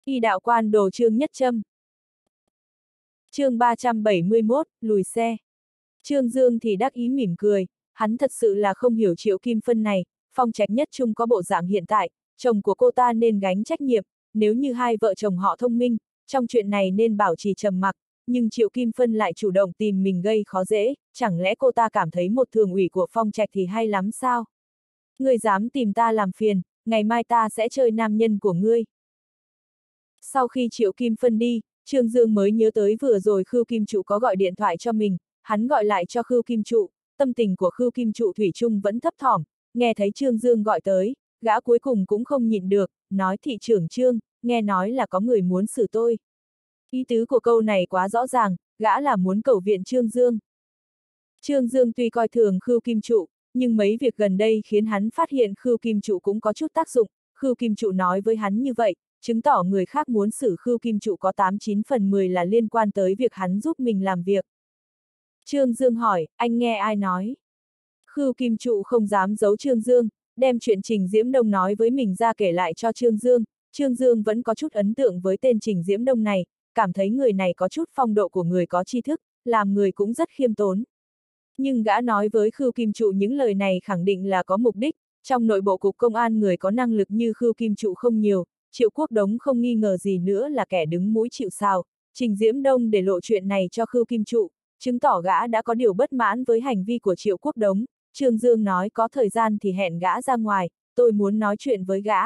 Y đạo quan đồ Trương Nhất Châm. Chương 371, lùi xe. Trương Dương thì đắc ý mỉm cười, hắn thật sự là không hiểu Triệu Kim Phân này, Phong Trạch Nhất Trung có bộ dạng hiện tại, chồng của cô ta nên gánh trách nhiệm, nếu như hai vợ chồng họ thông minh, trong chuyện này nên bảo trì trầm mặc, nhưng Triệu Kim Phân lại chủ động tìm mình gây khó dễ, chẳng lẽ cô ta cảm thấy một thường ủy của Phong Trạch thì hay lắm sao? Ngươi dám tìm ta làm phiền, ngày mai ta sẽ chơi nam nhân của ngươi. Sau khi Triệu Kim Phân đi, Trương Dương mới nhớ tới vừa rồi Khưu Kim Trụ có gọi điện thoại cho mình, hắn gọi lại cho Khưu Kim Trụ, tâm tình của Khưu Kim Trụ thủy chung vẫn thấp thỏm, nghe thấy Trương Dương gọi tới, gã cuối cùng cũng không nhịn được, nói thị trưởng Trương, nghe nói là có người muốn xử tôi. Ý tứ của câu này quá rõ ràng, gã là muốn cầu viện Trương Dương. Trương Dương tuy coi thường Khưu Kim Trụ, nhưng mấy việc gần đây khiến hắn phát hiện Khưu Kim Trụ cũng có chút tác dụng, Khưu Kim Trụ nói với hắn như vậy, chứng tỏ người khác muốn xử Khưu Kim Trụ có 89 phần 10 là liên quan tới việc hắn giúp mình làm việc. Trương Dương hỏi, anh nghe ai nói? Khưu Kim Trụ không dám giấu Trương Dương, đem chuyện Trình Diễm Đông nói với mình ra kể lại cho Trương Dương. Trương Dương vẫn có chút ấn tượng với tên Trình Diễm Đông này, cảm thấy người này có chút phong độ của người có tri thức, làm người cũng rất khiêm tốn. Nhưng gã nói với Khưu Kim Trụ những lời này khẳng định là có mục đích, trong nội bộ cục công an người có năng lực như Khưu Kim Trụ không nhiều, Triệu Quốc Đống không nghi ngờ gì nữa là kẻ đứng mũi chịu sào, Trình Diễm Đông để lộ chuyện này cho Khưu Kim Trụ, chứng tỏ gã đã có điều bất mãn với hành vi của Triệu Quốc Đống. Trương Dương nói có thời gian thì hẹn gã ra ngoài, tôi muốn nói chuyện với gã.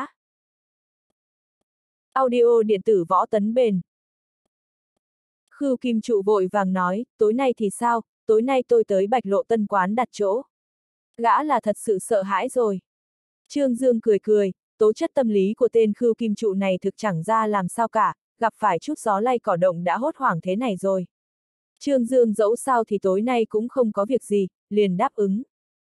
Audio điện tử Võ Tấn Bền. Khưu Kim Trụ vội vàng nói, tối nay thì sao, tối nay tôi tới Bạch Lộ Tân quán đặt chỗ. Gã là thật sự sợ hãi rồi. Trương Dương cười cười, tố chất tâm lý của tên Khưu Kim Trụ này thực chẳng ra làm sao cả, gặp phải chút gió lay cỏ động đã hốt hoảng thế này rồi. Trương Dương dẫu sao thì tối nay cũng không có việc gì, liền đáp ứng.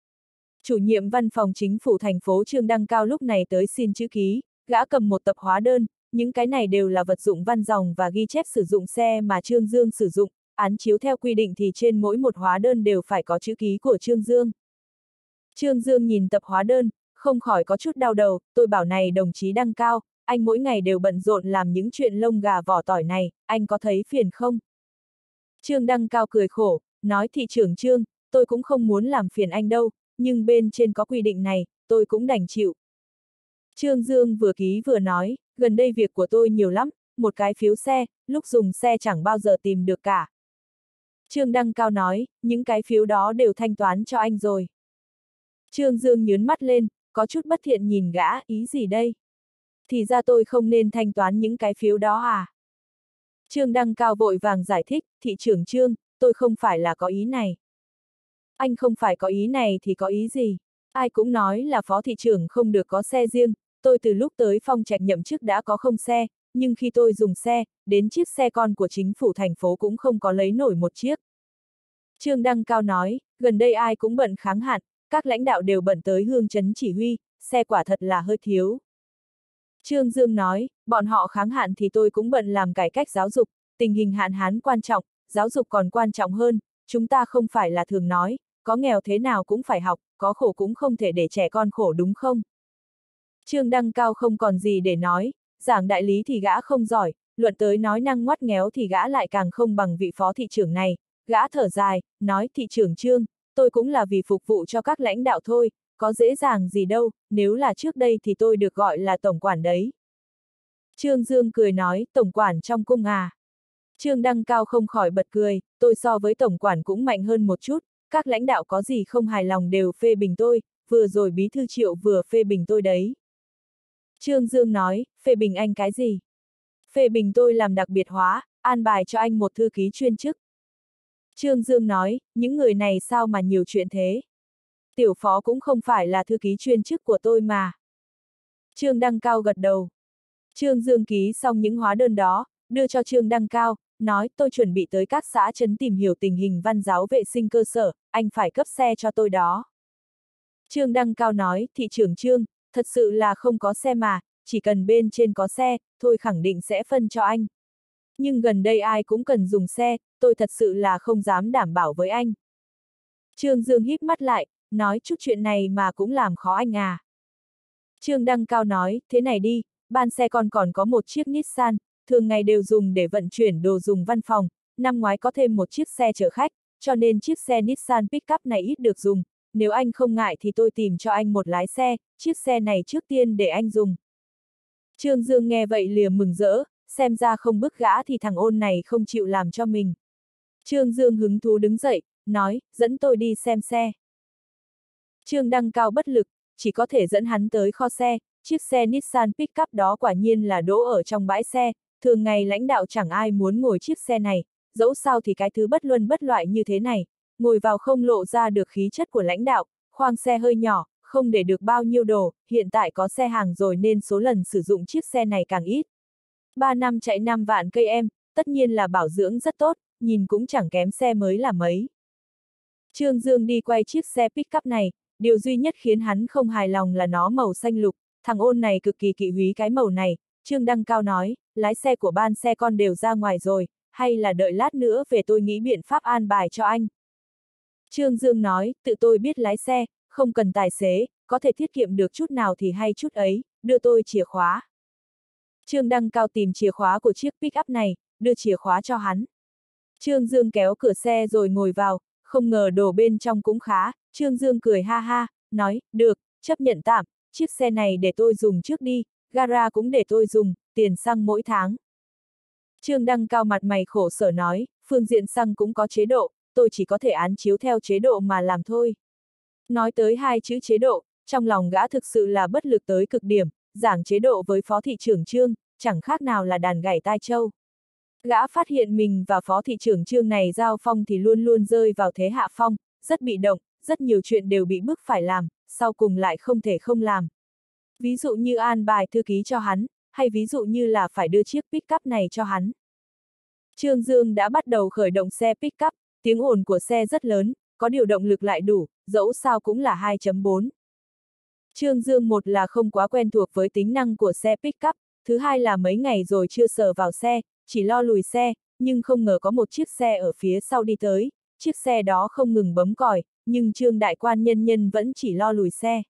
Chủ nhiệm văn phòng chính phủ thành phố Trương Đăng Cao lúc này tới xin chữ ký, gã cầm một tập hóa đơn, những cái này đều là vật dụng văn dòng và ghi chép sử dụng xe mà Trương Dương sử dụng, án chiếu theo quy định thì trên mỗi một hóa đơn đều phải có chữ ký của Trương Dương. Trương Dương nhìn tập hóa đơn, không khỏi có chút đau đầu, tôi bảo này đồng chí Đăng Cao, anh mỗi ngày đều bận rộn làm những chuyện lông gà vỏ tỏi này, anh có thấy phiền không? Trương Đăng Cao cười khổ, nói thị trưởng Trương, tôi cũng không muốn làm phiền anh đâu, nhưng bên trên có quy định này, tôi cũng đành chịu. Trương Dương vừa ký vừa nói, gần đây việc của tôi nhiều lắm, một cái phiếu xe, lúc dùng xe chẳng bao giờ tìm được cả. Trương Đăng Cao nói, những cái phiếu đó đều thanh toán cho anh rồi. Trương Dương nhướng mắt lên, có chút bất thiện nhìn gã, ý gì đây? Thì ra tôi không nên thanh toán những cái phiếu đó à? Trương Đăng Cao vội vàng giải thích, thị trưởng Trương, tôi không phải là có ý này. Anh không phải có ý này thì có ý gì? Ai cũng nói là phó thị trưởng không được có xe riêng, tôi từ lúc tới Phong Trạch nhậm chức đã có không xe, nhưng khi tôi dùng xe, đến chiếc xe con của chính phủ thành phố cũng không có lấy nổi một chiếc. Trương Đăng Cao nói, gần đây ai cũng bận kháng hạn, các lãnh đạo đều bận tới hương chấn chỉ huy, xe quả thật là hơi thiếu. Trương Dương nói, bọn họ kháng hạn thì tôi cũng bận làm cải cách giáo dục, tình hình hạn hán quan trọng, giáo dục còn quan trọng hơn, chúng ta không phải là thường nói, có nghèo thế nào cũng phải học, có khổ cũng không thể để trẻ con khổ đúng không? Trương Đăng Cao không còn gì để nói, giảng đại lý thì gã không giỏi, luận tới nói năng ngoắt ngéo thì gã lại càng không bằng vị phó thị trưởng này, gã thở dài, nói thị trưởng Trương, tôi cũng là vì phục vụ cho các lãnh đạo thôi, có dễ dàng gì đâu, nếu là trước đây thì tôi được gọi là tổng quản đấy. Trương Dương cười nói, tổng quản trong cung à. Trương Đăng Cao không khỏi bật cười, tôi so với tổng quản cũng mạnh hơn một chút, các lãnh đạo có gì không hài lòng đều phê bình tôi, vừa rồi bí thư Triệu vừa phê bình tôi đấy. Trương Dương nói, phê bình anh cái gì? Phê bình tôi làm đặc biệt hóa, an bài cho anh một thư ký chuyên chức. Trương Dương nói, những người này sao mà nhiều chuyện thế? Tiểu phó cũng không phải là thư ký chuyên chức của tôi mà. Trương Đăng Cao gật đầu. Trương Dương ký xong những hóa đơn đó, đưa cho Trương Đăng Cao, nói tôi chuẩn bị tới các xã trấn tìm hiểu tình hình văn giáo vệ sinh cơ sở, anh phải cấp xe cho tôi đó. Trương Đăng Cao nói, thị trưởng Trương, thật sự là không có xe mà, chỉ cần bên trên có xe, thôi khẳng định sẽ phân cho anh. Nhưng gần đây ai cũng cần dùng xe, tôi thật sự là không dám đảm bảo với anh. Trương Dương híp mắt lại, nói chút chuyện này mà cũng làm khó anh à. Trương Đăng Cao nói, thế này đi, ban xe còn có một chiếc Nissan, thường ngày đều dùng để vận chuyển đồ dùng văn phòng, năm ngoái có thêm một chiếc xe chở khách, cho nên chiếc xe Nissan Pickup này ít được dùng, nếu anh không ngại thì tôi tìm cho anh một lái xe, chiếc xe này trước tiên để anh dùng. Trương Dương nghe vậy liền mừng rỡ, xem ra không bức gã thì thằng ôn này không chịu làm cho mình. Trương Dương hứng thú đứng dậy, nói, dẫn tôi đi xem xe. Trương Đăng Cao bất lực, chỉ có thể dẫn hắn tới kho xe, chiếc xe Nissan Pickup đó quả nhiên là đỗ ở trong bãi xe, thường ngày lãnh đạo chẳng ai muốn ngồi chiếc xe này, dẫu sao thì cái thứ bất luân bất loại như thế này, ngồi vào không lộ ra được khí chất của lãnh đạo, khoang xe hơi nhỏ, không để được bao nhiêu đồ, hiện tại có xe hàng rồi nên số lần sử dụng chiếc xe này càng ít. 3 năm chạy 5 vạn cây em, tất nhiên là bảo dưỡng rất tốt, nhìn cũng chẳng kém xe mới là mấy. Trương Dương đi quay chiếc xe Pickup này, điều duy nhất khiến hắn không hài lòng là nó màu xanh lục, thằng ôn này cực kỳ kỵ húy cái màu này. Trương Đăng Cao nói, lái xe của ban xe con đều ra ngoài rồi, hay là đợi lát nữa về tôi nghĩ biện pháp an bài cho anh. Trương Dương nói, tự tôi biết lái xe, không cần tài xế, có thể tiết kiệm được chút nào thì hay chút ấy, đưa tôi chìa khóa. Trương Đăng Cao tìm chìa khóa của chiếc Pickup này, đưa chìa khóa cho hắn. Trương Dương kéo cửa xe rồi ngồi vào, không ngờ đồ bên trong cũng khá, Trương Dương cười ha ha, nói, được, chấp nhận tạm, chiếc xe này để tôi dùng trước đi, gara cũng để tôi dùng, tiền xăng mỗi tháng. Trương Đăng Cao mặt mày khổ sở nói, phương diện xăng cũng có chế độ, tôi chỉ có thể án chiếu theo chế độ mà làm thôi. Nói tới hai chữ chế độ, trong lòng gã thực sự là bất lực tới cực điểm, giảng chế độ với phó thị trưởng Trương, chẳng khác nào là đàn gảy tai châu. Gã phát hiện mình và phó thị trưởng Trương này giao phong thì luôn luôn rơi vào thế hạ phong, rất bị động, rất nhiều chuyện đều bị bức phải làm, sau cùng lại không thể không làm. Ví dụ như an bài thư ký cho hắn, hay ví dụ như là phải đưa chiếc Pickup này cho hắn. Trương Dương đã bắt đầu khởi động xe Pickup, tiếng ồn của xe rất lớn, có điều động lực lại đủ, dẫu sao cũng là 2.4. Trương Dương một là không quá quen thuộc với tính năng của xe Pickup, thứ hai là mấy ngày rồi chưa sờ vào xe, chỉ lo lùi xe, nhưng không ngờ có một chiếc xe ở phía sau đi tới, chiếc xe đó không ngừng bấm còi, nhưng Trương đại quan nhân vẫn chỉ lo lùi xe.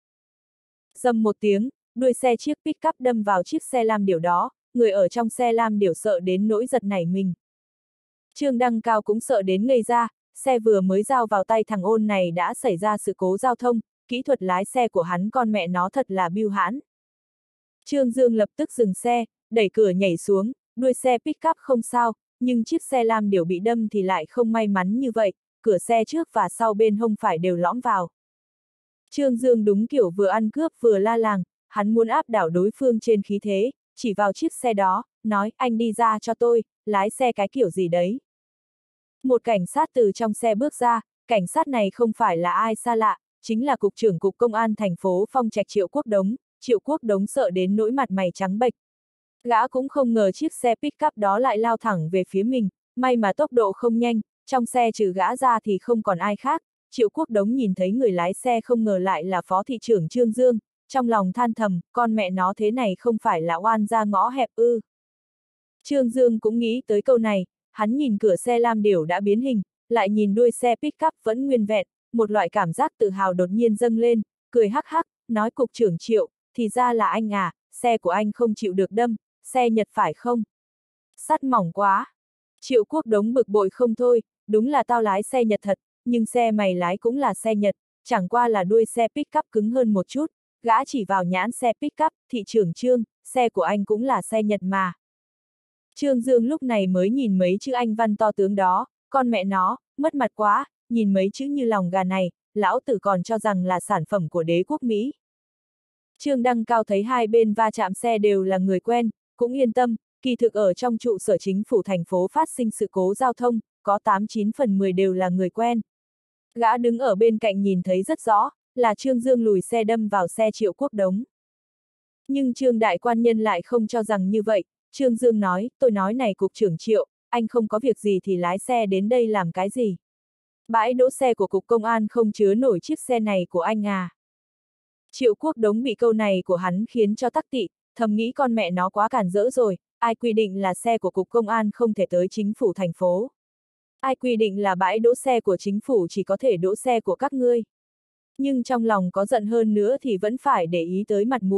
Rầm một tiếng, đuôi xe chiếc Pickup đâm vào chiếc xe lam điểu đó, người ở trong xe lam điểu sợ đến nỗi giật nảy mình. Trương Đăng Cao cũng sợ đến ngây ra, xe vừa mới giao vào tay thằng ôn này đã xảy ra sự cố giao thông, kỹ thuật lái xe của hắn con mẹ nó thật là bưu hãn. Trương Dương lập tức dừng xe, đẩy cửa nhảy xuống, đuôi xe Pickup không sao, nhưng chiếc xe lam điểu bị đâm thì lại không may mắn như vậy, cửa xe trước và sau bên hông phải đều lõm vào. Trương Dương đúng kiểu vừa ăn cướp vừa la làng, hắn muốn áp đảo đối phương trên khí thế, chỉ vào chiếc xe đó, nói, anh đi ra cho tôi, lái xe cái kiểu gì đấy. Một cảnh sát từ trong xe bước ra, cảnh sát này không phải là ai xa lạ, chính là cục trưởng cục công an thành phố Phong Trạch Triệu Quốc Đống. Triệu Quốc Đống sợ đến nỗi mặt mày trắng bệch. Gã cũng không ngờ chiếc xe Pickup đó lại lao thẳng về phía mình, may mà tốc độ không nhanh, trong xe trừ gã ra thì không còn ai khác. Triệu Quốc Đống nhìn thấy người lái xe không ngờ lại là phó thị trưởng Trương Dương, trong lòng than thầm, con mẹ nó thế này không phải là oan ra ngõ hẹp ư. Trương Dương cũng nghĩ tới câu này, hắn nhìn cửa xe lam điểu đã biến hình, lại nhìn đuôi xe Pickup vẫn nguyên vẹn, một loại cảm giác tự hào đột nhiên dâng lên, cười hắc hắc, nói cục trưởng Triệu, thì ra là anh à, xe của anh không chịu được đâm, xe Nhật phải không? Sắt mỏng quá. Triệu Quốc Đống bực bội không thôi, đúng là tao lái xe Nhật thật, nhưng xe mày lái cũng là xe Nhật, chẳng qua là đuôi xe Pickup cứng hơn một chút, gã chỉ vào nhãn xe Pickup, thị trưởng Trương, xe của anh cũng là xe Nhật mà. Trương Dương lúc này mới nhìn mấy chữ Anh văn to tướng đó, con mẹ nó, mất mặt quá, nhìn mấy chữ như lòng gà này, lão tử còn cho rằng là sản phẩm của đế quốc Mỹ. Trương Đăng Cao thấy hai bên va chạm xe đều là người quen, cũng yên tâm, kỳ thực ở trong trụ sở chính phủ thành phố phát sinh sự cố giao thông, có 89 phần 10 đều là người quen. Gã đứng ở bên cạnh nhìn thấy rất rõ, là Trương Dương lùi xe đâm vào xe Triệu Quốc Đống. Nhưng Trương đại quan nhân lại không cho rằng như vậy, Trương Dương nói, tôi nói này cục trưởng Triệu, anh không có việc gì thì lái xe đến đây làm cái gì? Bãi đỗ xe của cục công an không chứa nổi chiếc xe này của anh à? Triệu Quốc Đống bị câu này của hắn khiến cho tắc tị, thầm nghĩ con mẹ nó quá cản rỡ rồi, ai quy định là xe của cục công an không thể tới chính phủ thành phố? Ai quy định là bãi đỗ xe của chính phủ chỉ có thể đỗ xe của các ngươi? Nhưng trong lòng có giận hơn nữa thì vẫn phải để ý tới mặt mũi,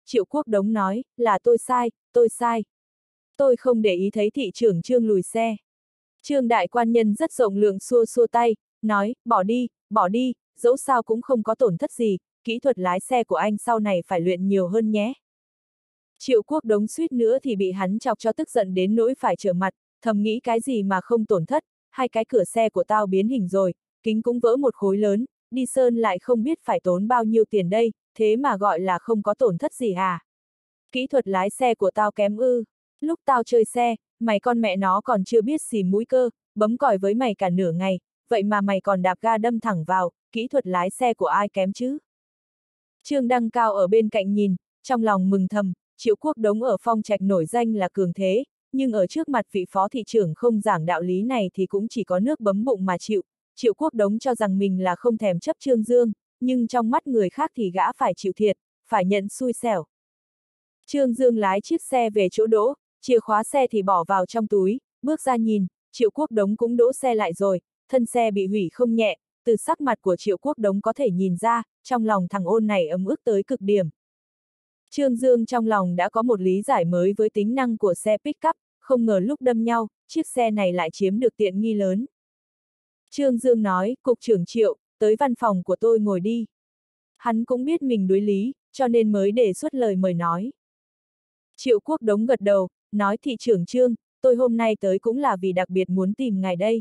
Triệu Quốc Đống nói, là tôi sai, tôi sai. Tôi không để ý thấy thị trưởng Trương lùi xe. Trương đại quan nhân rất rộng lượng xua xua tay, nói, bỏ đi, dẫu sao cũng không có tổn thất gì, kỹ thuật lái xe của anh sau này phải luyện nhiều hơn nhé. Triệu Quốc Đống suýt nữa thì bị hắn chọc cho tức giận đến nỗi phải trở mặt, thầm nghĩ cái gì mà không tổn thất, hai cái cửa xe của tao biến hình rồi, kính cũng vỡ một khối lớn, đi sơn lại không biết phải tốn bao nhiêu tiền đây, thế mà gọi là không có tổn thất gì hả? Kỹ thuật lái xe của tao kém ư? Lúc tao chơi xe, mày con mẹ nó còn chưa biết xì mũi cơ, bấm còi với mày cả nửa ngày, vậy mà mày còn đạp ga đâm thẳng vào, kỹ thuật lái xe của ai kém chứ? Trương Đăng Cao ở bên cạnh nhìn, trong lòng mừng thầm, Triệu Quốc Đống ở Phong Trạch nổi danh là cường thế, nhưng ở trước mặt vị phó thị trưởng không giảng đạo lý này thì cũng chỉ có nước bấm bụng mà chịu. Triệu Quốc Đống cho rằng mình là không thèm chấp Trương Dương, nhưng trong mắt người khác thì gã phải chịu thiệt, phải nhận xui xẻo. Trương Dương lái chiếc xe về chỗ đỗ, chìa khóa xe thì bỏ vào trong túi, bước ra nhìn, Triệu Quốc Đống cũng đỗ xe lại rồi, thân xe bị hủy không nhẹ, từ sắc mặt của Triệu Quốc Đống có thể nhìn ra, trong lòng thằng ôn này ấm ức tới cực điểm. Trương Dương trong lòng đã có một lý giải mới với tính năng của xe pick-up, không ngờ lúc đâm nhau, chiếc xe này lại chiếm được tiện nghi lớn. Trương Dương nói, Cục trưởng Triệu, tới văn phòng của tôi ngồi đi. Hắn cũng biết mình đối lý, cho nên mới đề xuất lời mời nói. Triệu Quốc Đống gật đầu, nói thị trưởng Trương, tôi hôm nay tới cũng là vì đặc biệt muốn tìm ngài đây.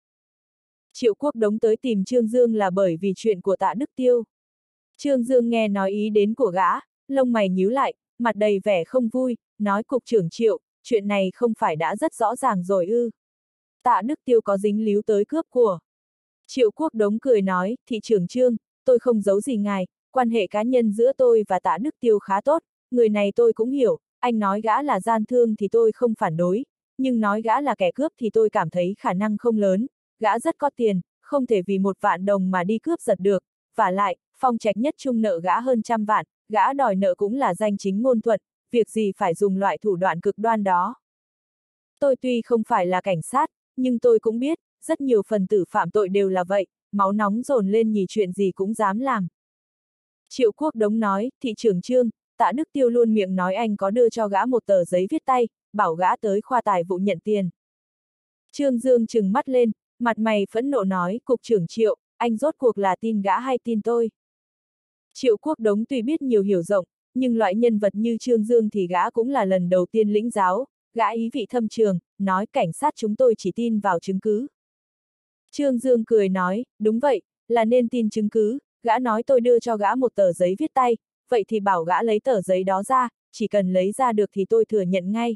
Triệu Quốc Đống tới tìm Trương Dương là bởi vì chuyện của Tạ Đức Tiêu. Trương Dương nghe nói ý đến của gã, lông mày nhíu lại, mặt đầy vẻ không vui, nói Cục trưởng Triệu, chuyện này không phải đã rất rõ ràng rồi ư. Tạ Đức Tiêu có dính líu tới cướp của. Triệu Quốc Đống cười nói, thị trưởng Trương, tôi không giấu gì ngài, quan hệ cá nhân giữa tôi và Tạ Đức Tiêu khá tốt, người này tôi cũng hiểu, anh nói gã là gian thương thì tôi không phản đối, nhưng nói gã là kẻ cướp thì tôi cảm thấy khả năng không lớn, gã rất có tiền, không thể vì 1 vạn đồng mà đi cướp giật được, vả lại, Phong Trạch Nhất Trung nợ gã hơn 100 vạn, gã đòi nợ cũng là danh chính ngôn thuận, việc gì phải dùng loại thủ đoạn cực đoan đó. Tôi tuy không phải là cảnh sát, nhưng tôi cũng biết, rất nhiều phần tử phạm tội đều là vậy, máu nóng dồn lên nhì chuyện gì cũng dám làm. Triệu Quốc Đống nói, thị trưởng Trương, Tạ Đức Tiêu luôn miệng nói anh có đưa cho gã một tờ giấy viết tay, bảo gã tới khoa tài vụ nhận tiền. Trương Dương trừng mắt lên, mặt mày phẫn nộ nói, Cục trưởng Triệu, anh rốt cuộc là tin gã hay tin tôi? Triệu Quốc Đống tuy biết nhiều hiểu rộng, nhưng loại nhân vật như Trương Dương thì gã cũng là lần đầu tiên lĩnh giáo, gã ý vị thâm trường, nói cảnh sát chúng tôi chỉ tin vào chứng cứ. Trương Dương cười nói, đúng vậy, là nên tin chứng cứ, gã nói tôi đưa cho gã một tờ giấy viết tay, vậy thì bảo gã lấy tờ giấy đó ra, chỉ cần lấy ra được thì tôi thừa nhận ngay.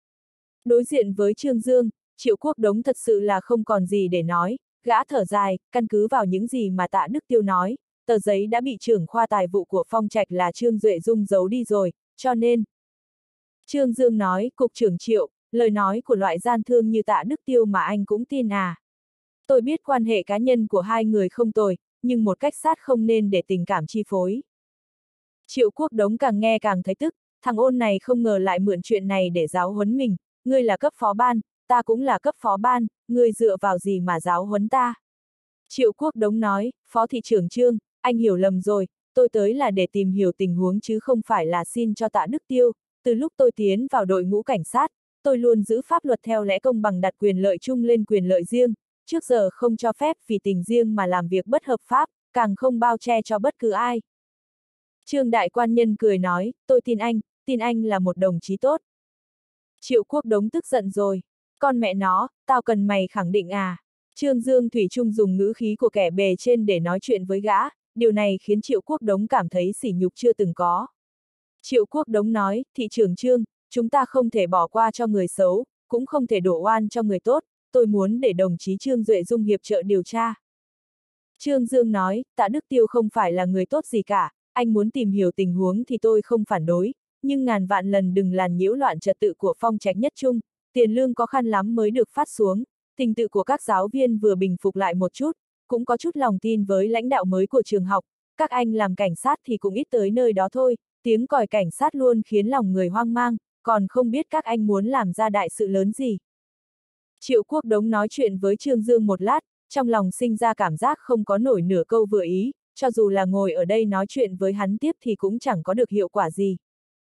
Đối diện với Trương Dương, Triệu Quốc Đống thật sự là không còn gì để nói, gã thở dài, căn cứ vào những gì mà Tạ Đức Tiêu nói, tờ giấy đã bị trưởng khoa tài vụ của Phong Trạch là Trương Duệ Dung giấu đi rồi, cho nên. Trương Dương nói, Cục trưởng Triệu, lời nói của loại gian thương như Tạ Đức Tiêu mà anh cũng tin à. Tôi biết quan hệ cá nhân của hai người không tồi, nhưng một cách sát không nên để tình cảm chi phối. Triệu Quốc Đống càng nghe càng thấy tức, thằng ôn này không ngờ lại mượn chuyện này để giáo huấn mình, ngươi là cấp phó ban, ta cũng là cấp phó ban, ngươi dựa vào gì mà giáo huấn ta? Triệu Quốc Đống nói, Phó thị trưởng Trương, anh hiểu lầm rồi, tôi tới là để tìm hiểu tình huống chứ không phải là xin cho Tạ Đức Tiêu, từ lúc tôi tiến vào đội ngũ cảnh sát, tôi luôn giữ pháp luật theo lẽ công bằng đặt quyền lợi chung lên quyền lợi riêng, trước giờ không cho phép vì tình riêng mà làm việc bất hợp pháp, càng không bao che cho bất cứ ai. Trương đại quan nhân cười nói, tôi tin anh là một đồng chí tốt. Triệu Quốc Đống tức giận rồi, con mẹ nó, tao cần mày khẳng định à. Trương Dương thủy chung dùng ngữ khí của kẻ bề trên để nói chuyện với gã, điều này khiến Triệu Quốc Đống cảm thấy sỉ nhục chưa từng có. Triệu Quốc Đống nói, thị trưởng Trương, chúng ta không thể bỏ qua cho người xấu, cũng không thể đổ oan cho người tốt, tôi muốn để đồng chí Trương Duệ Dung hiệp trợ điều tra. Trương Dương nói, Tạ Đức Tiêu không phải là người tốt gì cả, anh muốn tìm hiểu tình huống thì tôi không phản đối, nhưng ngàn vạn lần đừng làm nhiễu loạn trật tự của Phong Trạch Nhất Trung, tiền lương có khăn lắm mới được phát xuống, tình tự của các giáo viên vừa bình phục lại một chút, cũng có chút lòng tin với lãnh đạo mới của trường học, các anh làm cảnh sát thì cũng ít tới nơi đó thôi, tiếng còi cảnh sát luôn khiến lòng người hoang mang, còn không biết các anh muốn làm ra đại sự lớn gì. Triệu Quốc Đống nói chuyện với Trương Dương một lát, trong lòng sinh ra cảm giác không có nổi nửa câu vừa ý, cho dù là ngồi ở đây nói chuyện với hắn tiếp thì cũng chẳng có được hiệu quả gì.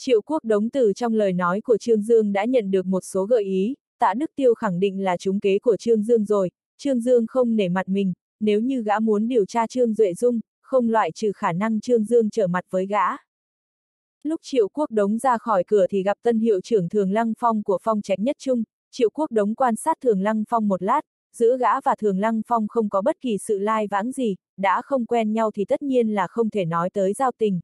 Triệu Quốc Đống từ trong lời nói của Trương Dương đã nhận được một số gợi ý, Tạ Đức Tiêu khẳng định là trúng kế của Trương Dương rồi, Trương Dương không nể mặt mình, nếu như gã muốn điều tra Trương Duệ Dung, không loại trừ khả năng Trương Dương trở mặt với gã. Lúc Triệu Quốc Đống ra khỏi cửa thì gặp tân hiệu trưởng Thường Lăng Phong của Phong Trạch Nhất Trung, Triệu Quốc Đống quan sát Thường Lăng Phong một lát, giữa gã và Thường Lăng Phong không có bất kỳ sự lai vãng gì, đã không quen nhau thì tất nhiên là không thể nói tới giao tình.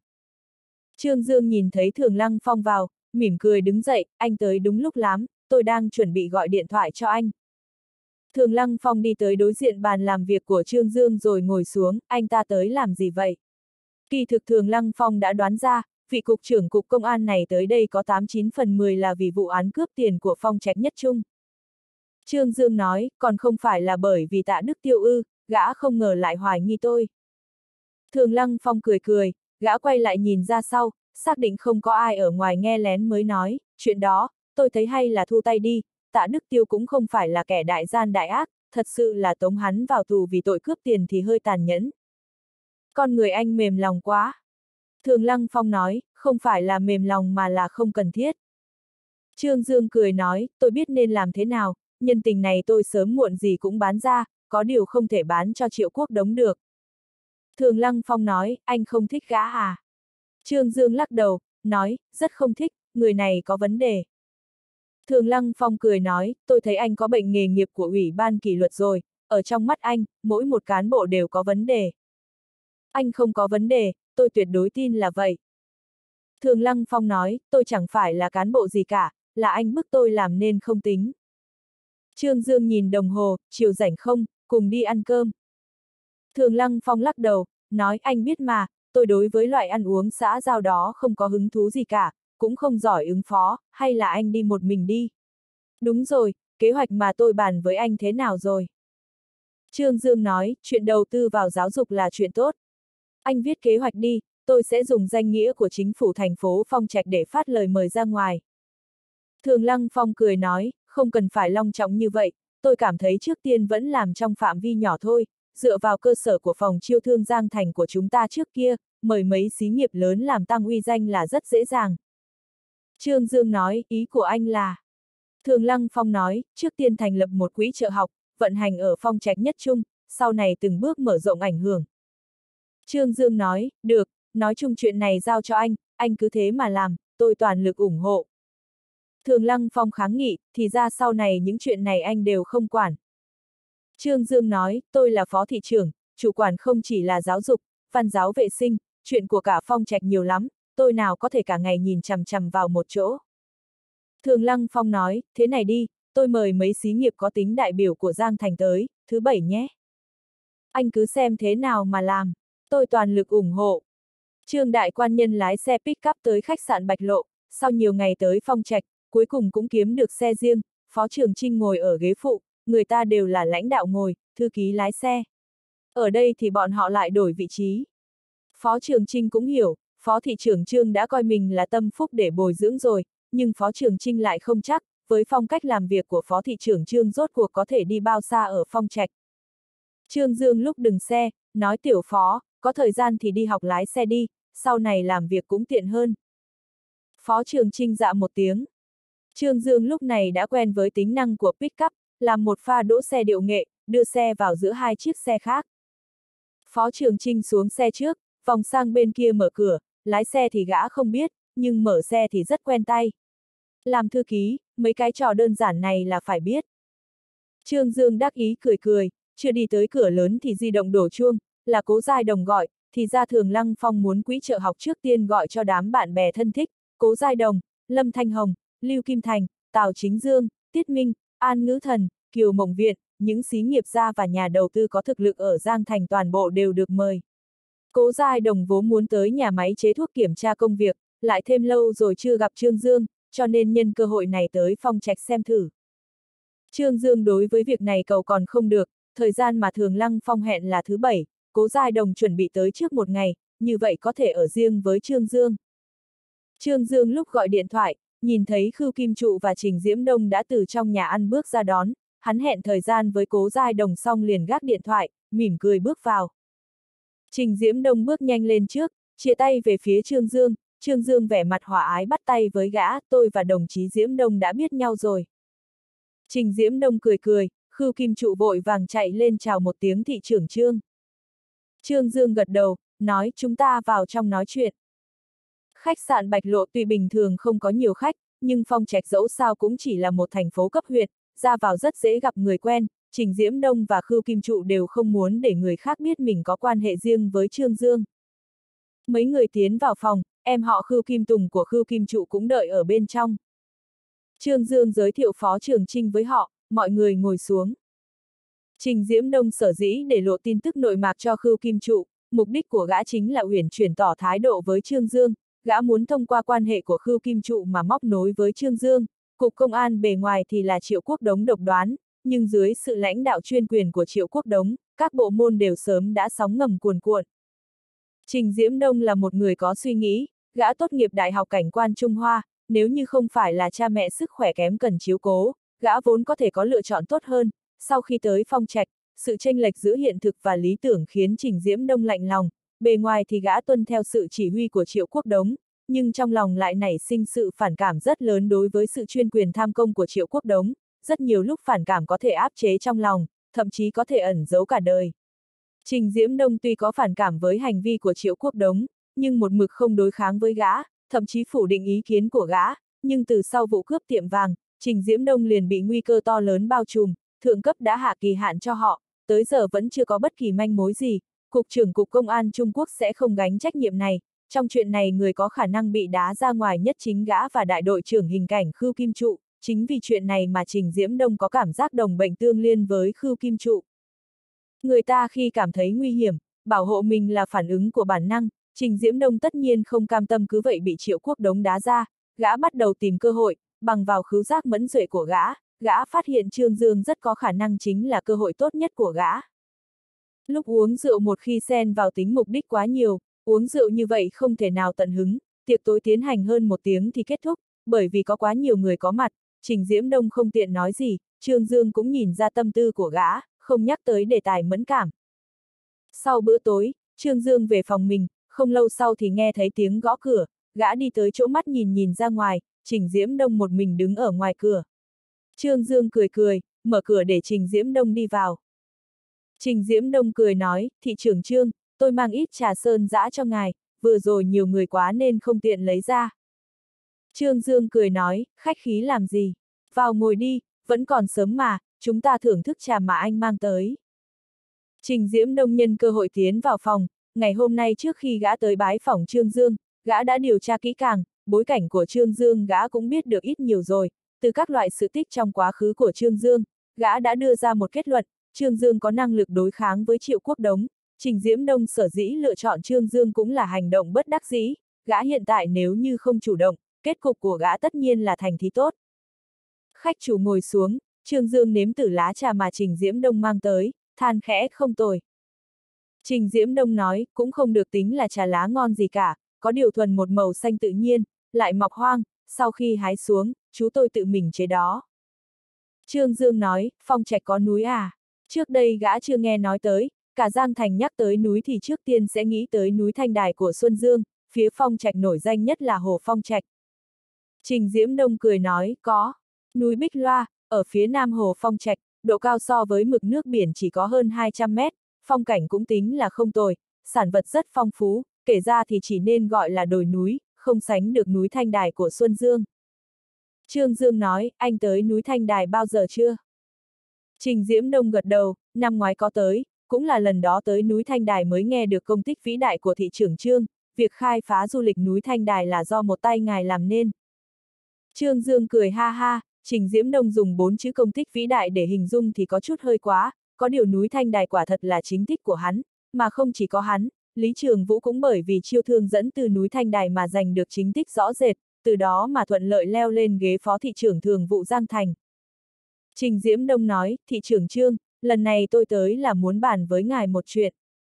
Trương Dương nhìn thấy Thường Lăng Phong vào, mỉm cười đứng dậy, anh tới đúng lúc lắm, tôi đang chuẩn bị gọi điện thoại cho anh. Thường Lăng Phong đi tới đối diện bàn làm việc của Trương Dương rồi ngồi xuống, anh ta tới làm gì vậy? Kỳ thực Thường Lăng Phong đã đoán ra, vị cục trưởng cục công an này tới đây có 89 phần 10 là vì vụ án cướp tiền của Phong Trạch Nhất Trung. Trương Dương nói, còn không phải là bởi vì Tạ Đức Tiêu ư, gã không ngờ lại hoài nghi tôi. Thường Lăng Phong cười cười, gã quay lại nhìn ra sau, xác định không có ai ở ngoài nghe lén mới nói, chuyện đó, tôi thấy hay là thu tay đi, Tạ Đức Tiêu cũng không phải là kẻ đại gian đại ác, thật sự là tống hắn vào tù vì tội cướp tiền thì hơi tàn nhẫn. Con người anh mềm lòng quá. Thường Lăng Phong nói, không phải là mềm lòng mà là không cần thiết. Trương Dương cười nói, tôi biết nên làm thế nào, nhân tình này tôi sớm muộn gì cũng bán ra, có điều không thể bán cho Triệu Quốc Đống được. Thường Lăng Phong nói, anh không thích gã à? Trương Dương lắc đầu, nói, rất không thích, người này có vấn đề. Thường Lăng Phong cười nói, tôi thấy anh có bệnh nghề nghiệp của Ủy ban kỷ luật rồi, ở trong mắt anh, mỗi một cán bộ đều có vấn đề. Anh không có vấn đề, tôi tuyệt đối tin là vậy. Thường Lăng Phong nói, tôi chẳng phải là cán bộ gì cả, là anh bức tôi làm nên không tính. Trương Dương nhìn đồng hồ, chiều rảnh không, cùng đi ăn cơm. Thường Lăng Phong lắc đầu, nói anh biết mà, tôi đối với loại ăn uống xã giao đó không có hứng thú gì cả, cũng không giỏi ứng phó, hay là anh đi một mình đi. Đúng rồi, kế hoạch mà tôi bàn với anh thế nào rồi? Trương Dương nói, chuyện đầu tư vào giáo dục là chuyện tốt. Anh viết kế hoạch đi, tôi sẽ dùng danh nghĩa của chính phủ thành phố Phong Trạch để phát lời mời ra ngoài. Thường Lăng Phong cười nói, không cần phải long trọng như vậy, tôi cảm thấy trước tiên vẫn làm trong phạm vi nhỏ thôi, dựa vào cơ sở của phòng chiêu thương Giang Thành của chúng ta trước kia, mời mấy xí nghiệp lớn làm tăng uy danh là rất dễ dàng. Trương Dương nói, ý của anh là... Thường Lăng Phong nói, trước tiên thành lập một quỹ trợ học, vận hành ở Phong Trạch Nhất Trung, sau này từng bước mở rộng ảnh hưởng. Trương Dương nói, được, nói chung chuyện này giao cho anh cứ thế mà làm, tôi toàn lực ủng hộ. Thường Lăng Phong kháng nghị, thì ra sau này những chuyện này anh đều không quản. Trương Dương nói, tôi là phó thị trưởng, chủ quản không chỉ là giáo dục, văn giáo vệ sinh, chuyện của cả Phong Trạch nhiều lắm, tôi nào có thể cả ngày nhìn chằm chằm vào một chỗ. Thường Lăng Phong nói, thế này đi, tôi mời mấy xí nghiệp có tính đại biểu của Giang Thành tới, thứ bảy nhé. Anh cứ xem thế nào mà làm, tôi toàn lực ủng hộ. Trương đại quan nhân lái xe pick-up tới khách sạn Bạch Lộ, sau nhiều ngày tới Phong Trạch, cuối cùng cũng kiếm được xe riêng, Phó Trường Chinh ngồi ở ghế phụ, người ta đều là lãnh đạo ngồi, thư ký lái xe. Ở đây thì bọn họ lại đổi vị trí. Phó Trường Chinh cũng hiểu, Phó thị trưởng Trương đã coi mình là tâm phúc để bồi dưỡng rồi, nhưng Phó Trường Chinh lại không chắc, với phong cách làm việc của Phó thị trưởng Trương rốt cuộc có thể đi bao xa ở Phong Trạch. Trương Dương lúc dừng xe, nói tiểu Phó, có thời gian thì đi học lái xe đi, sau này làm việc cũng tiện hơn. Phó Trường Chinh dạ một tiếng. Trương Dương lúc này đã quen với tính năng của pick-up, làm một pha đỗ xe điệu nghệ, đưa xe vào giữa hai chiếc xe khác. Phó Trường Chinh xuống xe trước, vòng sang bên kia mở cửa, lái xe thì gã không biết, nhưng mở xe thì rất quen tay. Làm thư ký, mấy cái trò đơn giản này là phải biết. Trương Dương đắc ý cười cười, chưa đi tới cửa lớn thì di động đổ chuông, là Cố Giai Đồng gọi, thì ra Thường Lăng Phong muốn quỹ trợ học trước tiên gọi cho đám bạn bè thân thích, Cố Giai Đồng, Lâm Thanh Hồng, Lưu Kim Thành, Tào Chính Dương, Tiết Minh, An Ngữ Thần, Kiều Mộng Viện, những xí nghiệp gia và nhà đầu tư có thực lực ở Giang Thành toàn bộ đều được mời. Cố Giai Đồng vốn muốn tới nhà máy chế thuốc kiểm tra công việc, lại thêm lâu rồi chưa gặp Trương Dương, cho nên nhân cơ hội này tới Phong Trạch xem thử. Trương Dương đối với việc này cầu còn không được, thời gian mà Thường Lăng Phong hẹn là thứ bảy, Cố Giai Đồng chuẩn bị tới trước một ngày, như vậy có thể ở riêng với Trương Dương. Trương Dương lúc gọi điện thoại, nhìn thấy Khưu Kim Trụ và Trình Diễm Đông đã từ trong nhà ăn bước ra đón, hắn hẹn thời gian với Cố Giai Đồng xong liền gác điện thoại, mỉm cười bước vào. Trình Diễm Đông bước nhanh lên trước, chia tay về phía Trương Dương, Trương Dương vẻ mặt hòa ái bắt tay với gã, tôi và đồng chí Diễm Đông đã biết nhau rồi. Trình Diễm Đông cười cười, Khưu Kim Trụ vội vàng chạy lên chào một tiếng thị trưởng Trương. Trương Dương gật đầu, nói chúng ta vào trong nói chuyện. Khách sạn Bạch Lộ tuy bình thường không có nhiều khách, nhưng Phong Trạch dẫu sao cũng chỉ là một thành phố cấp huyện, ra vào rất dễ gặp người quen. Trình Diễm Đông và Khưu Kim Trụ đều không muốn để người khác biết mình có quan hệ riêng với Trương Dương. Mấy người tiến vào phòng, em họ Khưu Kim Tùng của Khưu Kim Trụ cũng đợi ở bên trong. Trương Dương giới thiệu Phó Trường Trinh với họ, mọi người ngồi xuống. Trình Diễm Đông sở dĩ để lộ tin tức nội mạc cho Khưu Kim Trụ, mục đích của gã chính là uyển chuyển tỏ thái độ với Trương Dương, gã muốn thông qua quan hệ của Khưu Kim Trụ mà móc nối với Trương Dương. Cục Công an bề ngoài thì là Triệu Quốc Đống độc đoán, nhưng dưới sự lãnh đạo chuyên quyền của Triệu Quốc Đống, các bộ môn đều sớm đã sóng ngầm cuồn cuộn. Trình Diễm Đông là một người có suy nghĩ, gã tốt nghiệp Đại học Cảnh quan Trung Hoa, nếu như không phải là cha mẹ sức khỏe kém cần chiếu cố, gã vốn có thể có lựa chọn tốt hơn. Sau khi tới Phong Trạch, sự chênh lệch giữa hiện thực và lý tưởng khiến Trình Diễm Đông lạnh lòng, bề ngoài thì gã tuân theo sự chỉ huy của Triệu Quốc Đống, nhưng trong lòng lại nảy sinh sự phản cảm rất lớn đối với sự chuyên quyền tham công của Triệu Quốc Đống, rất nhiều lúc phản cảm có thể áp chế trong lòng, thậm chí có thể ẩn giấu cả đời. Trình Diễm Đông tuy có phản cảm với hành vi của Triệu Quốc Đống, nhưng một mực không đối kháng với gã, thậm chí phủ định ý kiến của gã, nhưng từ sau vụ cướp tiệm vàng, Trình Diễm Đông liền bị nguy cơ to lớn bao trùm, thượng cấp đã hạ kỳ hạn cho họ, tới giờ vẫn chưa có bất kỳ manh mối gì, Cục trưởng Cục Công an Trung Quốc sẽ không gánh trách nhiệm này, trong chuyện này người có khả năng bị đá ra ngoài nhất chính gã và đại đội trưởng hình cảnh Khưu Kim Trụ, chính vì chuyện này mà Trình Diễm Đông có cảm giác đồng bệnh tương liên với Khưu Kim Trụ. Người ta khi cảm thấy nguy hiểm, bảo hộ mình là phản ứng của bản năng, Trình Diễm Đông tất nhiên không cam tâm cứ vậy bị Triệu Quốc Đống đá ra, gã bắt đầu tìm cơ hội, bằng vào khứu giác mẫn duệ của gã phát hiện Trương Dương rất có khả năng chính là cơ hội tốt nhất của gã. Lúc uống rượu một khi xen vào tính mục đích quá nhiều, uống rượu như vậy không thể nào tận hứng, tiệc tối tiến hành hơn 1 tiếng thì kết thúc, bởi vì có quá nhiều người có mặt, Trình Diễm Đông không tiện nói gì, Trương Dương cũng nhìn ra tâm tư của gã, không nhắc tới đề tài mẫn cảm. Sau bữa tối, Trương Dương về phòng mình, không lâu sau thì nghe thấy tiếng gõ cửa, gã đi tới chỗ mắt nhìn ra ngoài, Trình Diễm Đông một mình đứng ở ngoài cửa. Trương Dương cười cười, mở cửa để Trình Diễm Đông đi vào. Trình Diễm Đông cười nói, thị trưởng Trương, tôi mang ít trà sơn dã cho ngài, vừa rồi nhiều người quá nên không tiện lấy ra. Trương Dương cười nói, khách khí làm gì, vào ngồi đi, vẫn còn sớm mà, chúng ta thưởng thức trà mà anh mang tới. Trình Diễm Đông nhân cơ hội tiến vào phòng, ngày hôm nay trước khi gã tới bái phỏng Trương Dương, gã đã điều tra kỹ càng, bối cảnh của Trương Dương gã cũng biết được ít nhiều rồi, từ các loại sự tích trong quá khứ của Trương Dương, gã đã đưa ra một kết luận, Trương Dương có năng lực đối kháng với Triệu Quốc Đống, Trình Diễm Đông sở dĩ lựa chọn Trương Dương cũng là hành động bất đắc dĩ, gã hiện tại nếu như không chủ động, kết cục của gã tất nhiên là thành thí tốt. Khách chủ ngồi xuống, Trương Dương nếm thử lá trà mà Trình Diễm Đông mang tới, than khẽ không tồi. Trình Diễm Đông nói, cũng không được tính là trà lá ngon gì cả, có điều thuần một màu xanh tự nhiên, lại mọc hoang, sau khi hái xuống, chú tôi tự mình chế đó. Trương Dương nói, Phong Trạch có núi à? Trước đây gã chưa nghe nói tới, cả Giang Thành nhắc tới núi thì trước tiên sẽ nghĩ tới núi Thanh Đài của Xuân Dương, phía Phong Trạch nổi danh nhất là Hồ Phong Trạch. Trình Diễm Đông cười nói, có. Núi Bích Loa, ở phía nam Hồ Phong Trạch, độ cao so với mực nước biển chỉ có hơn 200 mét, phong cảnh cũng tính là không tồi, sản vật rất phong phú, kể ra thì chỉ nên gọi là đồi núi, không sánh được núi Thanh Đài của Xuân Dương. Trương Dương nói, anh tới núi Thanh Đài bao giờ chưa? Trình Diễm Đông gật đầu, năm ngoái có tới, cũng là lần đó tới núi Thanh Đài mới nghe được công tích vĩ đại của thị trưởng Trương, việc khai phá du lịch núi Thanh Đài là do một tay ngài làm nên. Trương Dương cười ha ha, Trình Diễm Đông dùng 4 chữ công tích vĩ đại để hình dung thì có chút hơi quá, có điều núi Thanh Đài quả thật là chính tích của hắn, mà không chỉ có hắn, Lý Trường Vũ cũng bởi vì chiêu thương dẫn từ núi Thanh Đài mà giành được chính tích rõ rệt, từ đó mà thuận lợi leo lên ghế phó thị trưởng thường vụ Giang Thành. Trình Diễm Đông nói, thị trưởng Trương, lần này tôi tới là muốn bàn với ngài một chuyện.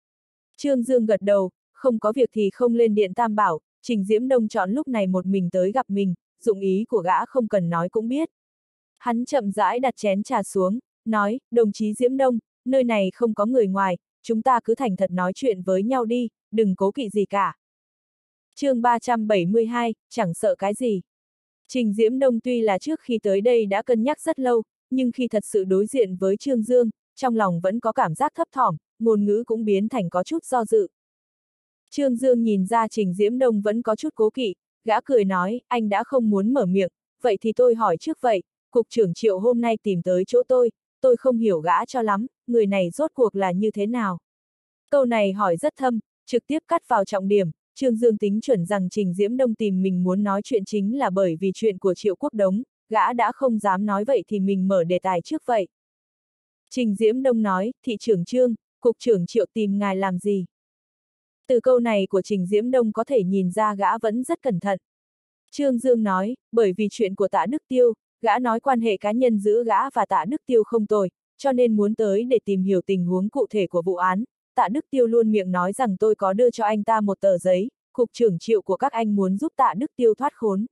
Trương Dương gật đầu, không có việc thì không lên điện Tam Bảo, Trình Diễm Đông chọn lúc này một mình tới gặp mình, dụng ý của gã không cần nói cũng biết. Hắn chậm rãi đặt chén trà xuống, nói, đồng chí Diễm Đông, nơi này không có người ngoài, chúng ta cứ thành thật nói chuyện với nhau đi, đừng cố kỵ gì cả. Chương 372, chẳng sợ cái gì. Trình Diễm Đông tuy là trước khi tới đây đã cân nhắc rất lâu, nhưng khi thật sự đối diện với Trương Dương, trong lòng vẫn có cảm giác thấp thỏm, ngôn ngữ cũng biến thành có chút do dự. Trương Dương nhìn ra Trình Diễm Đông vẫn có chút cố kỵ, gã cười nói, anh đã không muốn mở miệng, vậy thì tôi hỏi trước vậy, Cục trưởng Triệu hôm nay tìm tới chỗ tôi không hiểu gã cho lắm, người này rốt cuộc là như thế nào? Câu này hỏi rất thâm, trực tiếp cắt vào trọng điểm, Trương Dương tính chuẩn rằng Trình Diễm Đông tìm mình muốn nói chuyện chính là bởi vì chuyện của Triệu Quốc Đống, gã đã không dám nói vậy thì mình mở đề tài trước vậy. Trình Diễm Đông nói, thị trưởng Trương, Cục trưởng Triệu tìm ngài làm gì? Từ câu này của Trình Diễm Đông có thể nhìn ra gã vẫn rất cẩn thận. Trương Dương nói, bởi vì chuyện của Tạ Đức Tiêu, gã nói quan hệ cá nhân giữa gã và Tạ Đức Tiêu không tồi, cho nên muốn tới để tìm hiểu tình huống cụ thể của vụ án. Tạ Đức Tiêu luôn miệng nói rằng tôi có đưa cho anh ta một tờ giấy, Cục trưởng Triệu của các anh muốn giúp Tạ Đức Tiêu thoát khốn.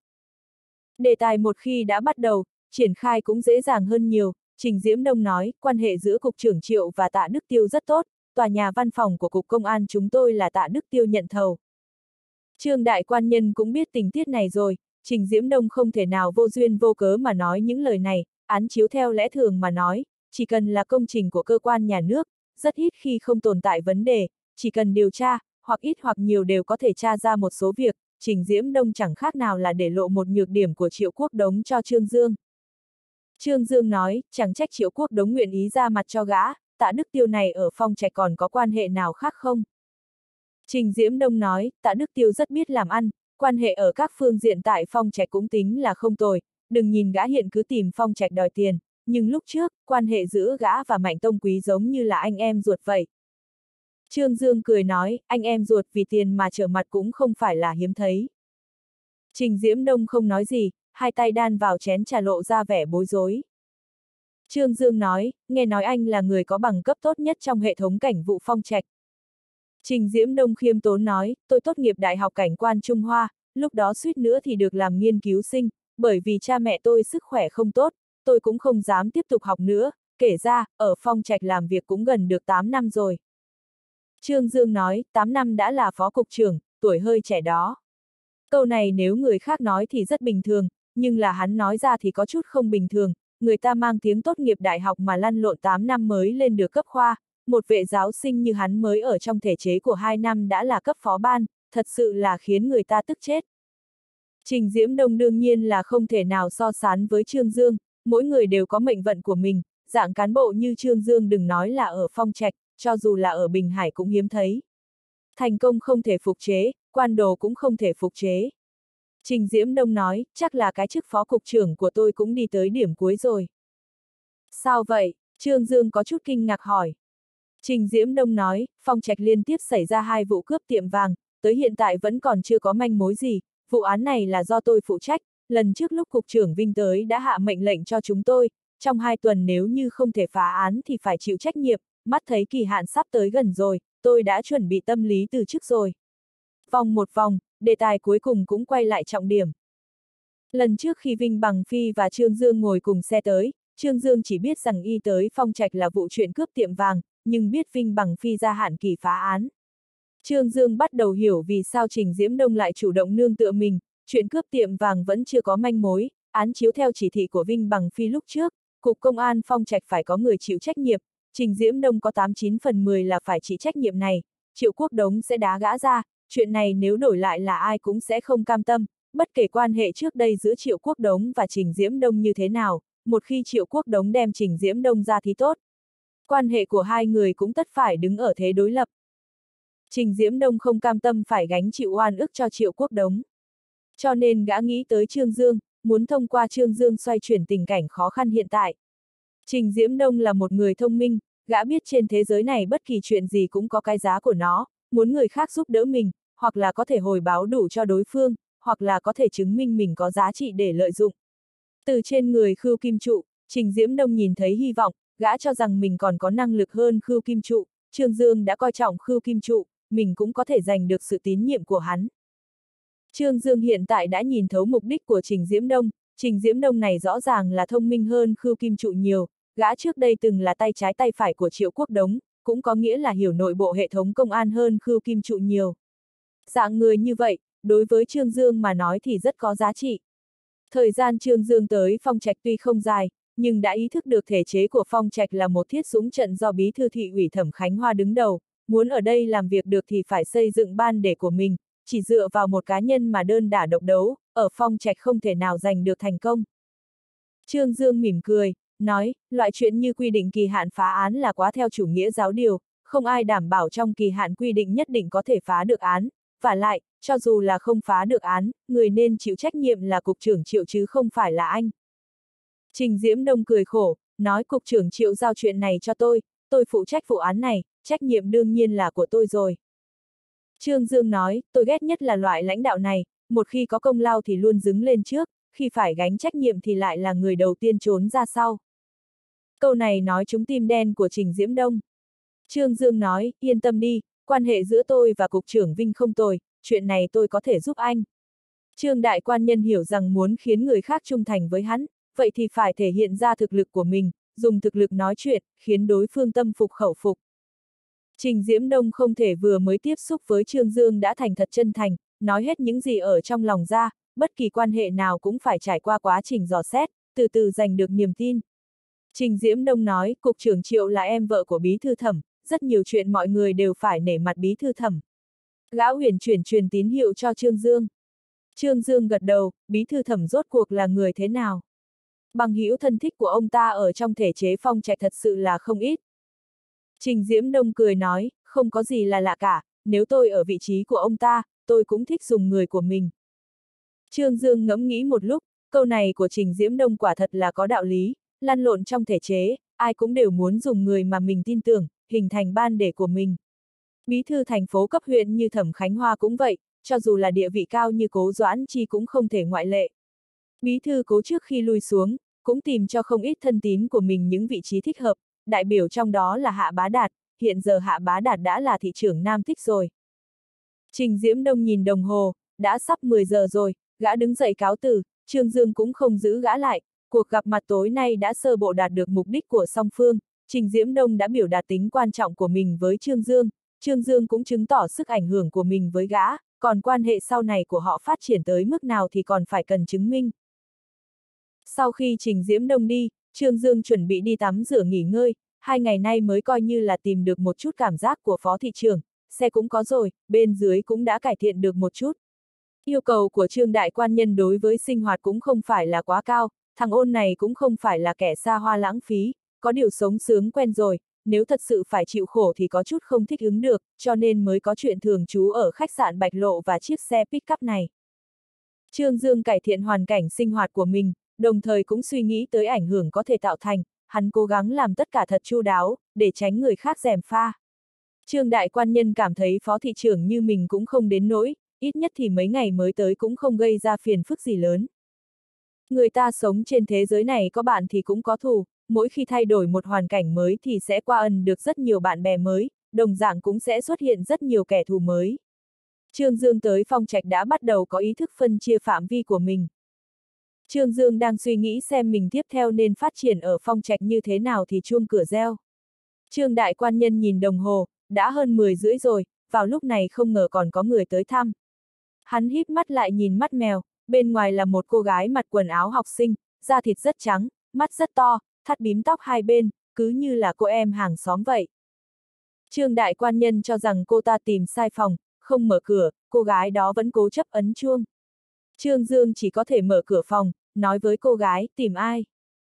Đề tài một khi đã bắt đầu, triển khai cũng dễ dàng hơn nhiều. Trình Diễm Đông nói, quan hệ giữa Cục trưởng Triệu và Tạ Đức Tiêu rất tốt, tòa nhà văn phòng của Cục Công an chúng tôi là Tạ Đức Tiêu nhận thầu. Trương đại quan nhân cũng biết tình tiết này rồi, Trình Diễm Đông không thể nào vô duyên vô cớ mà nói những lời này, án chiếu theo lẽ thường mà nói, chỉ cần là công trình của cơ quan nhà nước, rất ít khi không tồn tại vấn đề, chỉ cần điều tra, hoặc ít hoặc nhiều đều có thể tra ra một số việc, Trình Diễm Đông chẳng khác nào là để lộ một nhược điểm của Triệu Quốc Đống cho Trương Dương. Trương Dương nói, chẳng trách Triệu Quốc Đống nguyện ý ra mặt cho gã, Tạ Đức Tiêu này ở Phong Trạch còn có quan hệ nào khác không? Trình Diễm Đông nói, Tạ Đức Tiêu rất biết làm ăn, quan hệ ở các phương diện tại Phong Trạch cũng tính là không tồi, đừng nhìn gã hiện cứ tìm Phong Trạch đòi tiền, nhưng lúc trước, quan hệ giữa gã và Mạnh Tông Quý giống như là anh em ruột vậy. Trương Dương cười nói, anh em ruột vì tiền mà trở mặt cũng không phải là hiếm thấy. Trình Diễm Đông không nói gì, hai tay đan vào chén trà lộ ra vẻ bối rối. Trương Dương nói, nghe nói anh là người có bằng cấp tốt nhất trong hệ thống cảnh vụ Phong Trạch. Trình Diễm Đông khiêm tốn nói, tôi tốt nghiệp Đại học Cảnh quan Trung Hoa, lúc đó suýt nữa thì được làm nghiên cứu sinh, bởi vì cha mẹ tôi sức khỏe không tốt, tôi cũng không dám tiếp tục học nữa, kể ra, ở Phong Trạch làm việc cũng gần được 8 năm rồi. Trương Dương nói, 8 năm đã là phó cục trưởng, tuổi hơi trẻ đó. Câu này nếu người khác nói thì rất bình thường, nhưng là hắn nói ra thì có chút không bình thường, người ta mang tiếng tốt nghiệp đại học mà lăn lộn 8 năm mới lên được cấp khoa, một vệ giáo sinh như hắn mới ở trong thể chế của 2 năm đã là cấp phó ban, thật sự là khiến người ta tức chết. Trình Diễm Đông đương nhiên là không thể nào so sánh với Trương Dương, mỗi người đều có mệnh vận của mình, dạng cán bộ như Trương Dương đừng nói là ở Phong Trạch, cho dù là ở Bình Hải cũng hiếm thấy. Thành công không thể phục chế, quan đồ cũng không thể phục chế. Trình Diễm Đông nói, chắc là cái chức phó cục trưởng của tôi cũng đi tới điểm cuối rồi. Sao vậy? Trương Dương có chút kinh ngạc hỏi. Trình Diễm Đông nói, Phong Trạch liên tiếp xảy ra 2 vụ cướp tiệm vàng, tới hiện tại vẫn còn chưa có manh mối gì, vụ án này là do tôi phụ trách, lần trước lúc Cục trưởng Vinh tới đã hạ mệnh lệnh cho chúng tôi, trong 2 tuần nếu như không thể phá án thì phải chịu trách nhiệm, mắt thấy kỳ hạn sắp tới gần rồi, tôi đã chuẩn bị tâm lý từ trước rồi. Vòng một vòng, đề tài cuối cùng cũng quay lại trọng điểm. Lần trước khi Vinh Bằng Phi và Trương Dương ngồi cùng xe tới, Trương Dương chỉ biết rằng y tới Phong Trạch là vụ chuyện cướp tiệm vàng, nhưng biết Vinh Bằng Phi ra hạn kỳ phá án. Trương Dương bắt đầu hiểu vì sao Trình Diễm Đông lại chủ động nương tựa mình, chuyện cướp tiệm vàng vẫn chưa có manh mối, án chiếu theo chỉ thị của Vinh Bằng Phi lúc trước, Cục Công an Phong Trạch phải có người chịu trách nhiệm, Trình Diễm Đông có 89/10 là phải chịu trách nhiệm này, Triệu Quốc Đống sẽ đá gã ra, chuyện này nếu đổi lại là ai cũng sẽ không cam tâm, bất kể quan hệ trước đây giữa Triệu Quốc Đống và Trình Diễm Đông như thế nào, một khi Triệu Quốc Đống đem Trình Diễm Đông ra thì tốt. Quan hệ của hai người cũng tất phải đứng ở thế đối lập. Trình Diễm Đông không cam tâm phải gánh chịu oan ức cho Triệu Quốc Đống. Cho nên gã nghĩ tới Trương Dương, muốn thông qua Trương Dương xoay chuyển tình cảnh khó khăn hiện tại. Trình Diễm Đông là một người thông minh, gã biết trên thế giới này bất kỳ chuyện gì cũng có cái giá của nó, muốn người khác giúp đỡ mình, hoặc là có thể hồi báo đủ cho đối phương, hoặc là có thể chứng minh mình có giá trị để lợi dụng. Từ trên người Khưu Kim Trụ, Trình Diễm Đông nhìn thấy hy vọng, gã cho rằng mình còn có năng lực hơn Khưu Kim Trụ, Trương Dương đã coi trọng Khưu Kim Trụ, mình cũng có thể giành được sự tín nhiệm của hắn. Trương Dương hiện tại đã nhìn thấu mục đích của Trình Diễm Đông này rõ ràng là thông minh hơn Khưu Kim Trụ nhiều, gã trước đây từng là tay trái tay phải của Triệu Quốc Đống, cũng có nghĩa là hiểu nội bộ hệ thống công an hơn Khưu Kim Trụ nhiều. Dạng người như vậy, đối với Trương Dương mà nói thì rất có giá trị. Thời gian Trương Dương tới Phong Trạch tuy không dài, nhưng đã ý thức được thể chế của Phong Trạch là một thiết dũng trận do bí thư thị ủy Thẩm Khánh Hoa đứng đầu, muốn ở đây làm việc được thì phải xây dựng ban để của mình, chỉ dựa vào một cá nhân mà đơn đả độc đấu, ở Phong Trạch không thể nào giành được thành công. Trương Dương mỉm cười, nói, loại chuyện như quy định kỳ hạn phá án là quá theo chủ nghĩa giáo điều, không ai đảm bảo trong kỳ hạn quy định nhất định có thể phá được án, vả lại, cho dù là không phá được án, người nên chịu trách nhiệm là cục trưởng Triệu chứ không phải là anh. Trình Diễm Đông cười khổ, nói cục trưởng Triệu giao chuyện này cho tôi phụ trách vụ án này, trách nhiệm đương nhiên là của tôi rồi. Trương Dương nói, tôi ghét nhất là loại lãnh đạo này, một khi có công lao thì luôn đứng lên trước, khi phải gánh trách nhiệm thì lại là người đầu tiên trốn ra sau. Câu này nói trúng tim đen của Trình Diễm Đông. Trương Dương nói, yên tâm đi, quan hệ giữa tôi và cục trưởng Vinh không tồi, chuyện này tôi có thể giúp anh. Trương Đại Quan Nhân hiểu rằng muốn khiến người khác trung thành với hắn, vậy thì phải thể hiện ra thực lực của mình, dùng thực lực nói chuyện, khiến đối phương tâm phục khẩu phục. Trình Diễm Đông không thể vừa mới tiếp xúc với Trương Dương đã thành thật chân thành, nói hết những gì ở trong lòng ra, bất kỳ quan hệ nào cũng phải trải qua quá trình dò xét, từ từ giành được niềm tin. Trình Diễm Đông nói, cục trưởng Triệu là em vợ của bí thư Thẩm, rất nhiều chuyện mọi người đều phải nể mặt bí thư Thẩm. Gã huyền truyền tín hiệu cho Trương Dương. Trương Dương gật đầu, bí thư Thẩm rốt cuộc là người thế nào? Bằng hữu thân thích của ông ta ở trong thể chế Phong Trạch thật sự là không ít. Trình Diễm Đông cười nói, không có gì là lạ cả, nếu tôi ở vị trí của ông ta, tôi cũng thích dùng người của mình. Trương Dương ngẫm nghĩ một lúc, câu này của Trình Diễm Đông quả thật là có đạo lý, lăn lộn trong thể chế, ai cũng đều muốn dùng người mà mình tin tưởng, hình thành ban để của mình. Bí thư thành phố cấp huyện như Thẩm Khánh Hoa cũng vậy, cho dù là địa vị cao như Cố Doãn Chi cũng không thể ngoại lệ. Bí thư Cố trước khi lui xuống, cũng tìm cho không ít thân tín của mình những vị trí thích hợp, đại biểu trong đó là Hạ Bá Đạt, hiện giờ Hạ Bá Đạt đã là thị trưởng Nam Tích rồi. Trình Diễm Đông nhìn đồng hồ, đã sắp 10 giờ rồi, gã đứng dậy cáo từ, Trương Dương cũng không giữ gã lại, cuộc gặp mặt tối nay đã sơ bộ đạt được mục đích của song phương, Trình Diễm Đông đã biểu đạt tính quan trọng của mình với Trương Dương cũng chứng tỏ sức ảnh hưởng của mình với gã, còn quan hệ sau này của họ phát triển tới mức nào thì còn phải cần chứng minh. Sau khi Trình Diễm Đông đi, Trương Dương chuẩn bị đi tắm rửa nghỉ ngơi, 2 ngày nay mới coi như là tìm được một chút cảm giác của phó thị trưởng, xe cũng có rồi, bên dưới cũng đã cải thiện được một chút. Yêu cầu của Trương Đại Quan Nhân đối với sinh hoạt cũng không phải là quá cao, thằng ôn này cũng không phải là kẻ xa hoa lãng phí, có điều sống sướng quen rồi, nếu thật sự phải chịu khổ thì có chút không thích ứng được, cho nên mới có chuyện thường trú ở khách sạn Bạch Lộ và chiếc xe pick-up này. Trương Dương cải thiện hoàn cảnh sinh hoạt của mình, đồng thời cũng suy nghĩ tới ảnh hưởng có thể tạo thành, hắn cố gắng làm tất cả thật chu đáo, để tránh người khác gièm pha. Trương Đại Quan Nhân cảm thấy phó thị trưởng như mình cũng không đến nỗi, ít nhất thì mấy ngày mới tới cũng không gây ra phiền phức gì lớn. Người ta sống trên thế giới này có bạn thì cũng có thù, mỗi khi thay đổi một hoàn cảnh mới thì sẽ qua ẩn được rất nhiều bạn bè mới, đồng dạng cũng sẽ xuất hiện rất nhiều kẻ thù mới. Trương Dương tới Phong Trạch đã bắt đầu có ý thức phân chia phạm vi của mình. Trương Dương đang suy nghĩ xem mình tiếp theo nên phát triển ở Phong Trạch như thế nào thì chuông cửa reo. Trương Đại Quan Nhân nhìn đồng hồ, đã hơn 10 rưỡi rồi, vào lúc này không ngờ còn có người tới thăm. Hắn híp mắt lại nhìn mắt mèo, bên ngoài là một cô gái mặc quần áo học sinh, da thịt rất trắng, mắt rất to, thắt bím tóc hai bên, cứ như là cô em hàng xóm vậy. Trương Đại Quan Nhân cho rằng cô ta tìm sai phòng, không mở cửa, cô gái đó vẫn cố chấp ấn chuông. Trương Dương chỉ có thể mở cửa phòng, nói với cô gái, tìm ai?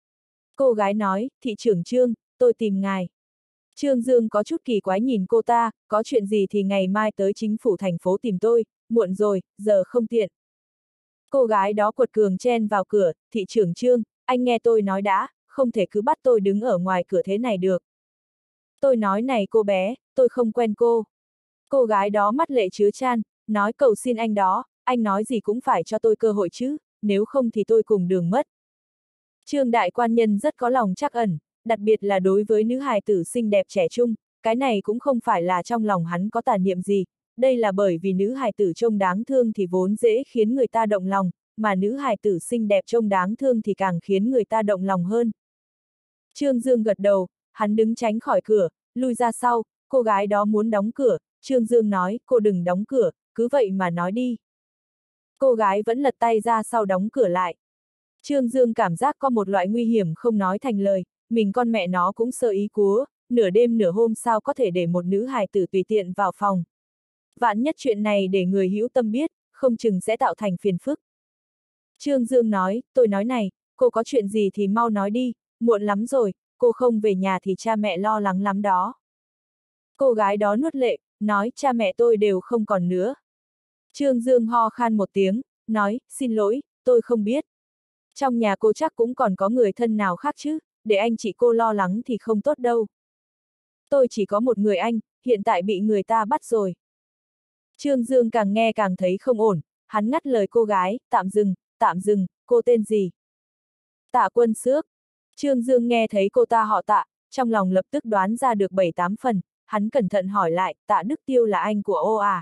Cô gái nói, thị trưởng Trương, tôi tìm ngài. Trương Dương có chút kỳ quái nhìn cô ta, có chuyện gì thì ngày mai tới chính phủ thành phố tìm tôi, muộn rồi, giờ không tiện. Cô gái đó quật cường chen vào cửa, thị trưởng Trương, anh nghe tôi nói đã, không thể cứ bắt tôi đứng ở ngoài cửa thế này được. Tôi nói này cô bé, tôi không quen cô. Cô gái đó mắt lệ chứa chan, nói cầu xin anh đó, anh nói gì cũng phải cho tôi cơ hội chứ, nếu không thì tôi cùng đường mất. Trương Đại Quan Nhân rất có lòng trắc ẩn, đặc biệt là đối với nữ hài tử xinh đẹp trẻ trung, cái này cũng không phải là trong lòng hắn có tà niệm gì, đây là bởi vì nữ hài tử trông đáng thương thì vốn dễ khiến người ta động lòng, mà nữ hài tử xinh đẹp trông đáng thương thì càng khiến người ta động lòng hơn. Trương Dương gật đầu, hắn đứng tránh khỏi cửa, lui ra sau, cô gái đó muốn đóng cửa, Trương Dương nói, cô đừng đóng cửa, cứ vậy mà nói đi. Cô gái vẫn lật tay ra sau đóng cửa lại. Trương Dương cảm giác có một loại nguy hiểm không nói thành lời, mình con mẹ nó cũng sơ ý cúa, nửa đêm nửa hôm sao có thể để một nữ hài tử tùy tiện vào phòng. Vạn nhất chuyện này để người hữu tâm biết, không chừng sẽ tạo thành phiền phức. Trương Dương nói, tôi nói này, cô có chuyện gì thì mau nói đi, muộn lắm rồi, cô không về nhà thì cha mẹ lo lắng lắm đó. Cô gái đó nuốt lệ, nói cha mẹ tôi đều không còn nữa. Trương Dương ho khan một tiếng, nói, xin lỗi, tôi không biết. Trong nhà cô chắc cũng còn có người thân nào khác chứ, để anh chị cô lo lắng thì không tốt đâu. Tôi chỉ có một người anh, hiện tại bị người ta bắt rồi. Trương Dương càng nghe càng thấy không ổn, hắn ngắt lời cô gái, tạm dừng, cô tên gì? Tạ Quân Xước. Trương Dương nghe thấy cô ta họ Tạ, trong lòng lập tức đoán ra được 7-8 phần, hắn cẩn thận hỏi lại, Tạ Đức Tiêu là anh của ô à?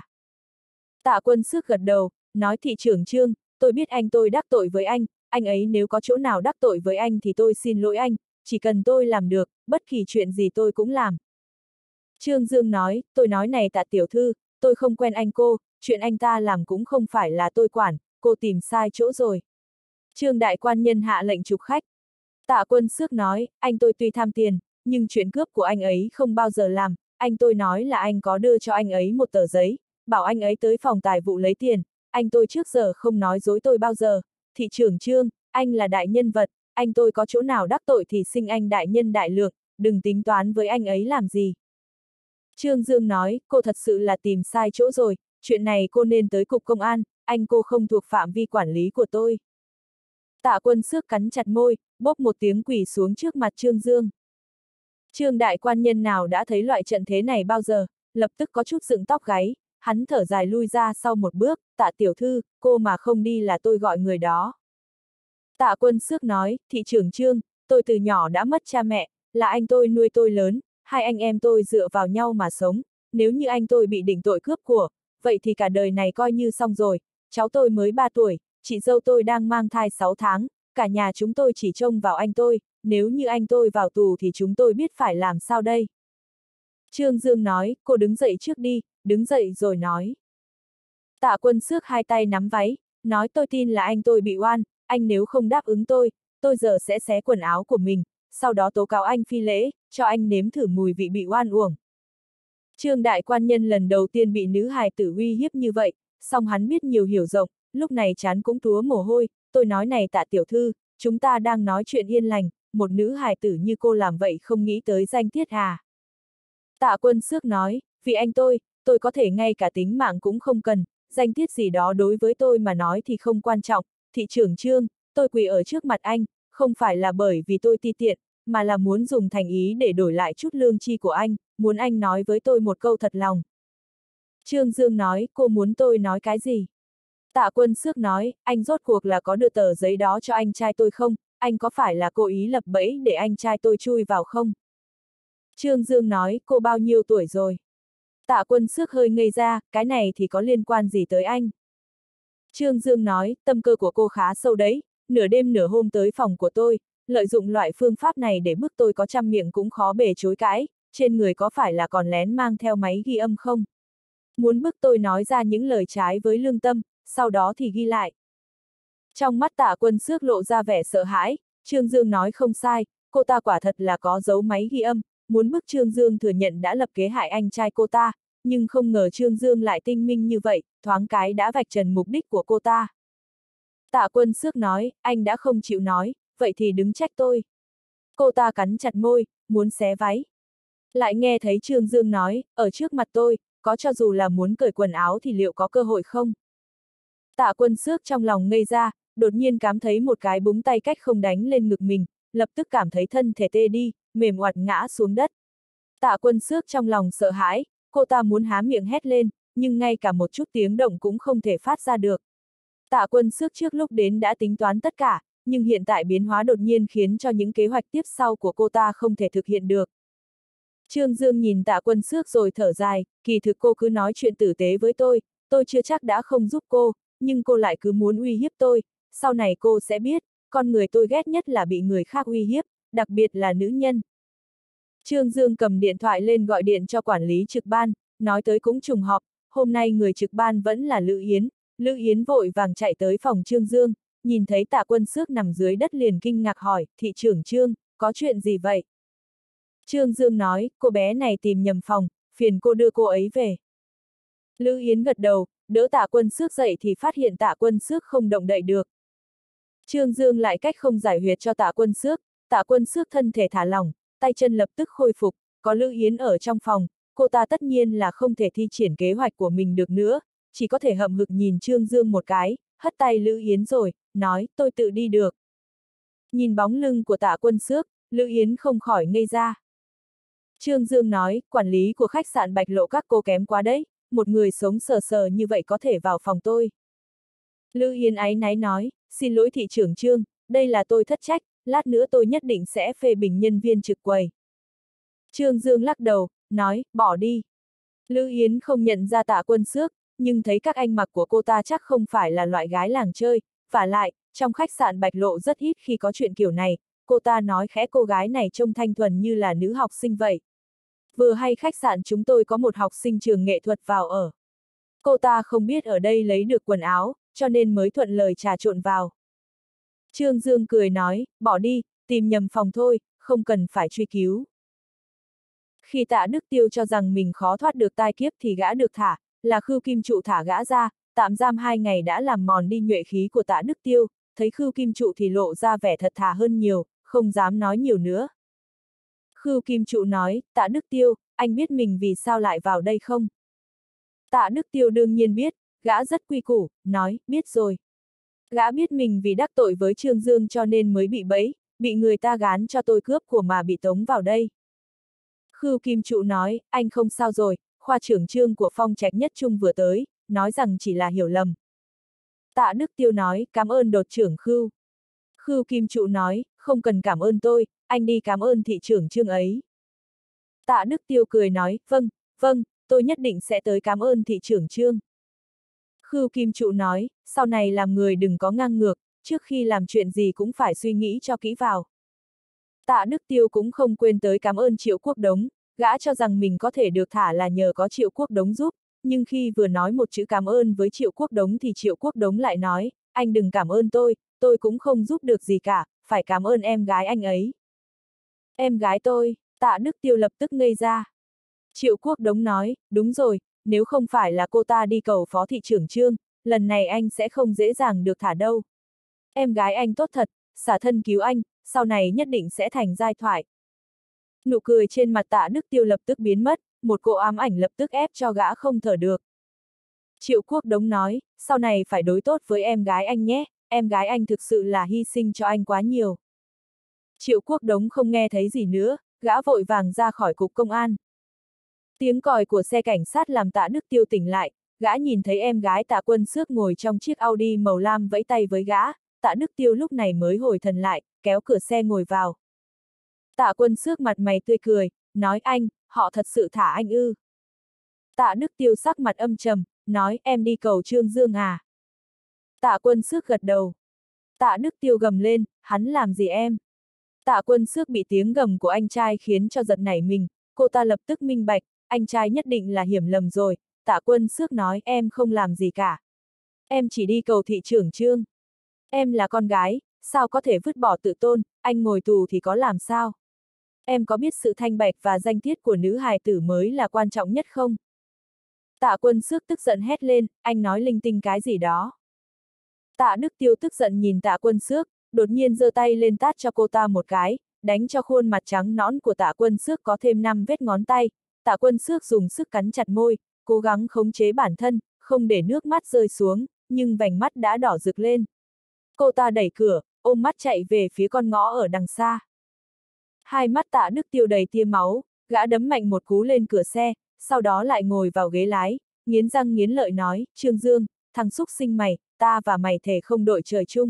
Tạ Quân Xước gật đầu, nói thị trưởng Trương, tôi biết anh tôi đắc tội với anh ấy nếu có chỗ nào đắc tội với anh thì tôi xin lỗi anh, chỉ cần tôi làm được, bất kỳ chuyện gì tôi cũng làm. Trương Dương nói, tôi nói này Tạ tiểu thư, tôi không quen anh cô, chuyện anh ta làm cũng không phải là tôi quản, cô tìm sai chỗ rồi. Trương đại quan nhân hạ lệnh trục khách. Tạ Quân Xước nói, anh tôi tuy tham tiền, nhưng chuyện cướp của anh ấy không bao giờ làm, anh tôi nói là anh có đưa cho anh ấy một tờ giấy, bảo anh ấy tới phòng tài vụ lấy tiền, anh tôi trước giờ không nói dối tôi bao giờ. Thị trưởng Trương, anh là đại nhân vật, anh tôi có chỗ nào đắc tội thì xin anh đại nhân đại lượng, đừng tính toán với anh ấy làm gì. Trương Dương nói, cô thật sự là tìm sai chỗ rồi, chuyện này cô nên tới cục công an, anh cô không thuộc phạm vi quản lý của tôi. Tạ Quân Xước cắn chặt môi, bốp một tiếng quỳ xuống trước mặt Trương Dương. Trương đại quan nhân nào đã thấy loại trận thế này bao giờ, lập tức có chút dựng tóc gáy, hắn thở dài lui ra sau một bước, Tạ tiểu thư, cô mà không đi là tôi gọi người đó. Tạ Quân Xước nói, thị trưởng Trương, tôi từ nhỏ đã mất cha mẹ, là anh tôi nuôi tôi lớn, hai anh em tôi dựa vào nhau mà sống, nếu như anh tôi bị định tội cướp của, vậy thì cả đời này coi như xong rồi, cháu tôi mới 3 tuổi, chị dâu tôi đang mang thai 6 tháng, cả nhà chúng tôi chỉ trông vào anh tôi, nếu như anh tôi vào tù thì chúng tôi biết phải làm sao đây. Trương Dương nói, cô đứng dậy trước đi, đứng dậy rồi nói. Tạ Quân Xước hai tay nắm váy, nói tôi tin là anh tôi bị oan, anh nếu không đáp ứng tôi giờ sẽ xé quần áo của mình, sau đó tố cáo anh phi lễ, cho anh nếm thử mùi vị bị oan uổng. Trương đại quan nhân lần đầu tiên bị nữ hài tử uy hiếp như vậy, song hắn biết nhiều hiểu rộng, lúc này trán cũng túa mồ hôi, tôi nói này Tạ tiểu thư, chúng ta đang nói chuyện yên lành, một nữ hài tử như cô làm vậy không nghĩ tới danh tiết à. Tạ Quân Xước nói, vì anh tôi có thể ngay cả tính mạng cũng không cần, danh tiết gì đó đối với tôi mà nói thì không quan trọng, thị trưởng Trương, tôi quỳ ở trước mặt anh, không phải là bởi vì tôi ti tiện, mà là muốn dùng thành ý để đổi lại chút lương chi của anh, muốn anh nói với tôi một câu thật lòng. Trương Dương nói, cô muốn tôi nói cái gì? Tạ Quân Xước nói, anh rốt cuộc là có đưa tờ giấy đó cho anh trai tôi không, anh có phải là cố ý lập bẫy để anh trai tôi chui vào không? Trương Dương nói, cô bao nhiêu tuổi rồi? Tạ Quân Xước hơi ngây ra, cái này thì có liên quan gì tới anh? Trương Dương nói, tâm cơ của cô khá sâu đấy, nửa đêm nửa hôm tới phòng của tôi, lợi dụng loại phương pháp này để bức tôi có trăm miệng cũng khó bề chối cãi, trên người có phải là còn lén mang theo máy ghi âm không? Muốn bức tôi nói ra những lời trái với lương tâm, sau đó thì ghi lại. Trong mắt Tạ Quân Xước lộ ra vẻ sợ hãi, Trương Dương nói không sai, cô ta quả thật là có giấu máy ghi âm, muốn bức Trương Dương thừa nhận đã lập kế hại anh trai cô ta, nhưng không ngờ Trương Dương lại tinh minh như vậy, thoáng cái đã vạch trần mục đích của cô ta. Tạ Quân Xước nói, anh đã không chịu nói, vậy thì đứng trách tôi. Cô ta cắn chặt môi, muốn xé váy. Lại nghe thấy Trương Dương nói, ở trước mặt tôi, có cho dù là muốn cởi quần áo thì liệu có cơ hội không? Tạ Quân Xước trong lòng ngây ra, đột nhiên cảm thấy một cái búng tay cách không đánh lên ngực mình, lập tức cảm thấy thân thể tê đi, mềm oặt ngã xuống đất. Tạ Quân Xước trong lòng sợ hãi, cô ta muốn há miệng hét lên, nhưng ngay cả một chút tiếng động cũng không thể phát ra được. Tạ Quân Xước trước lúc đến đã tính toán tất cả, nhưng hiện tại biến hóa đột nhiên khiến cho những kế hoạch tiếp sau của cô ta không thể thực hiện được. Trương Dương nhìn Tạ Quân Xước rồi thở dài, kỳ thực cô cứ nói chuyện tử tế với tôi chưa chắc đã không giúp cô, nhưng cô lại cứ muốn uy hiếp tôi, sau này cô sẽ biết, con người tôi ghét nhất là bị người khác uy hiếp, đặc biệt là nữ nhân. Trương Dương cầm điện thoại lên gọi điện cho quản lý trực ban, nói tới cũng trùng hợp, hôm nay người trực ban vẫn là Lữ Yến, Lữ Yến vội vàng chạy tới phòng Trương Dương, nhìn thấy Tạ Quân Xước nằm dưới đất liền kinh ngạc hỏi, thị trưởng Trương, có chuyện gì vậy? Trương Dương nói, cô bé này tìm nhầm phòng, phiền cô đưa cô ấy về. Lữ Yến gật đầu, đỡ Tạ Quân Xước dậy thì phát hiện Tạ Quân Xước không động đậy được. Trương Dương lại cách không giải huyệt cho Tạ Quân Xước thân thể thả lỏng, tay chân lập tức khôi phục, có Lữ Yến ở trong phòng, cô ta tất nhiên là không thể thi triển kế hoạch của mình được nữa, chỉ có thể hậm hực nhìn Trương Dương một cái, hất tay Lữ Yến rồi, nói, tôi tự đi được. Nhìn bóng lưng của Tạ Quân Xước, Lữ Yến không khỏi ngây ra. Trương Dương nói, quản lý của khách sạn Bạch Lộ các cô kém quá đấy, một người sống sờ sờ như vậy có thể vào phòng tôi. Lữ Yến áy náy nói, xin lỗi thị trưởng Trương, đây là tôi thất trách, lát nữa tôi nhất định sẽ phê bình nhân viên trực quầy. Trương Dương lắc đầu, nói, bỏ đi. Lữ Yến không nhận ra Tạ Quân Xước, nhưng thấy các anh mặc của cô ta chắc không phải là loại gái làng chơi, vả lại, trong khách sạn Bạch Lộ rất ít khi có chuyện kiểu này, cô ta nói khẽ cô gái này trông thanh thuần như là nữ học sinh vậy. Vừa hay khách sạn chúng tôi có một học sinh trường nghệ thuật vào ở. Cô ta không biết ở đây lấy được quần áo, cho nên mới thuận lời trà trộn vào. Trương Dương cười nói, bỏ đi, tìm nhầm phòng thôi, không cần phải truy cứu. Khi Tạ Đức Tiêu cho rằng mình khó thoát được tai kiếp thì gã được thả, là Khưu Kim Trụ thả gã ra, tạm giam 2 ngày đã làm mòn đi nhuệ khí của Tạ Đức Tiêu, thấy Khưu Kim Trụ thì lộ ra vẻ thật thà hơn nhiều, không dám nói nhiều nữa. Khưu Kim Trụ nói, Tạ Đức Tiêu, anh biết mình vì sao lại vào đây không? Tạ Đức Tiêu đương nhiên biết, gã rất quy củ, nói, biết rồi. Gã biết mình vì đắc tội với Trương Dương cho nên mới bị bẫy, bị người ta gán cho tôi cướp của mà bị tống vào đây. Khưu Kim Trụ nói, anh không sao rồi, khoa trưởng Trương của Phong Trạch Nhất Trung vừa tới, nói rằng chỉ là hiểu lầm. Tạ Đức Tiêu nói, cảm ơn đột trưởng Khưu. Khưu Kim Trụ nói, không cần cảm ơn tôi, anh đi cảm ơn thị trưởng Trương ấy. Tạ Đức Tiêu cười nói, vâng, tôi nhất định sẽ tới cảm ơn thị trưởng Trương. Khưu Kim Trụ nói, sau này làm người đừng có ngang ngược, trước khi làm chuyện gì cũng phải suy nghĩ cho kỹ vào. Tạ Đức Tiêu cũng không quên tới cảm ơn Triệu Quốc Đống, gã cho rằng mình có thể được thả là nhờ có Triệu Quốc Đống giúp, nhưng khi vừa nói một chữ cảm ơn với Triệu Quốc Đống thì Triệu Quốc Đống lại nói, anh đừng cảm ơn tôi cũng không giúp được gì cả, phải cảm ơn em gái anh ấy. Em gái tôi, Tạ Đức Tiêu lập tức ngây ra. Triệu Quốc Đống nói, đúng rồi, nếu không phải là cô ta đi cầu phó thị trưởng Trương, lần này anh sẽ không dễ dàng được thả đâu. Em gái anh tốt thật, xả thân cứu anh, sau này nhất định sẽ thành giai thoại. Nụ cười trên mặt Tạ Đức Tiêu lập tức biến mất, một cỗ ám ảnh lập tức ép cho gã không thở được. Triệu Quốc Đống nói, sau này phải đối tốt với em gái anh nhé, em gái anh thực sự là hy sinh cho anh quá nhiều. Triệu Quốc Đống không nghe thấy gì nữa, gã vội vàng ra khỏi cục công an. Tiếng còi của xe cảnh sát làm Tạ Đức Tiêu tỉnh lại, gã nhìn thấy em gái Tạ Quân Xước ngồi trong chiếc Audi màu lam vẫy tay với gã, Tạ Đức Tiêu lúc này mới hồi thần lại, kéo cửa xe ngồi vào. Tạ Quân Xước mặt mày tươi cười, nói anh, họ thật sự thả anh ư. Tạ Đức Tiêu sắc mặt âm trầm, nói em đi cầu Trương Dương à. Tạ Quân Xước gật đầu. Tạ Đức Tiêu gầm lên, hắn làm gì em? Tạ Quân Xước bị tiếng gầm của anh trai khiến cho giật nảy mình, cô ta lập tức minh bạch, anh trai nhất định là hiểu lầm rồi. Tạ Quân Xước nói em không làm gì cả. Em chỉ đi cầu thị trưởng Trương. Em là con gái, sao có thể vứt bỏ tự tôn, anh ngồi tù thì có làm sao? Em có biết sự thanh bạch và danh tiết của nữ hài tử mới là quan trọng nhất không? Tạ Quân Xước tức giận hét lên, anh nói linh tinh cái gì đó. Tạ Đức Tiêu tức giận nhìn Tạ Quân Xước, đột nhiên giơ tay lên tát cho cô ta một cái, đánh cho khuôn mặt trắng nõn của Tạ Quân Xước có thêm 5 vết ngón tay. Tạ Quân Xước dùng sức cắn chặt môi, cố gắng khống chế bản thân, không để nước mắt rơi xuống, nhưng vành mắt đã đỏ rực lên. Cô ta đẩy cửa, ôm mắt chạy về phía con ngõ ở đằng xa. Hai mắt Tạ Đức Tiêu đầy tia máu, gã đấm mạnh một cú lên cửa xe, sau đó lại ngồi vào ghế lái, nghiến răng nghiến lợi nói, Trương Dương, thằng xúc sinh mày, ta và mày thề không đội trời chung.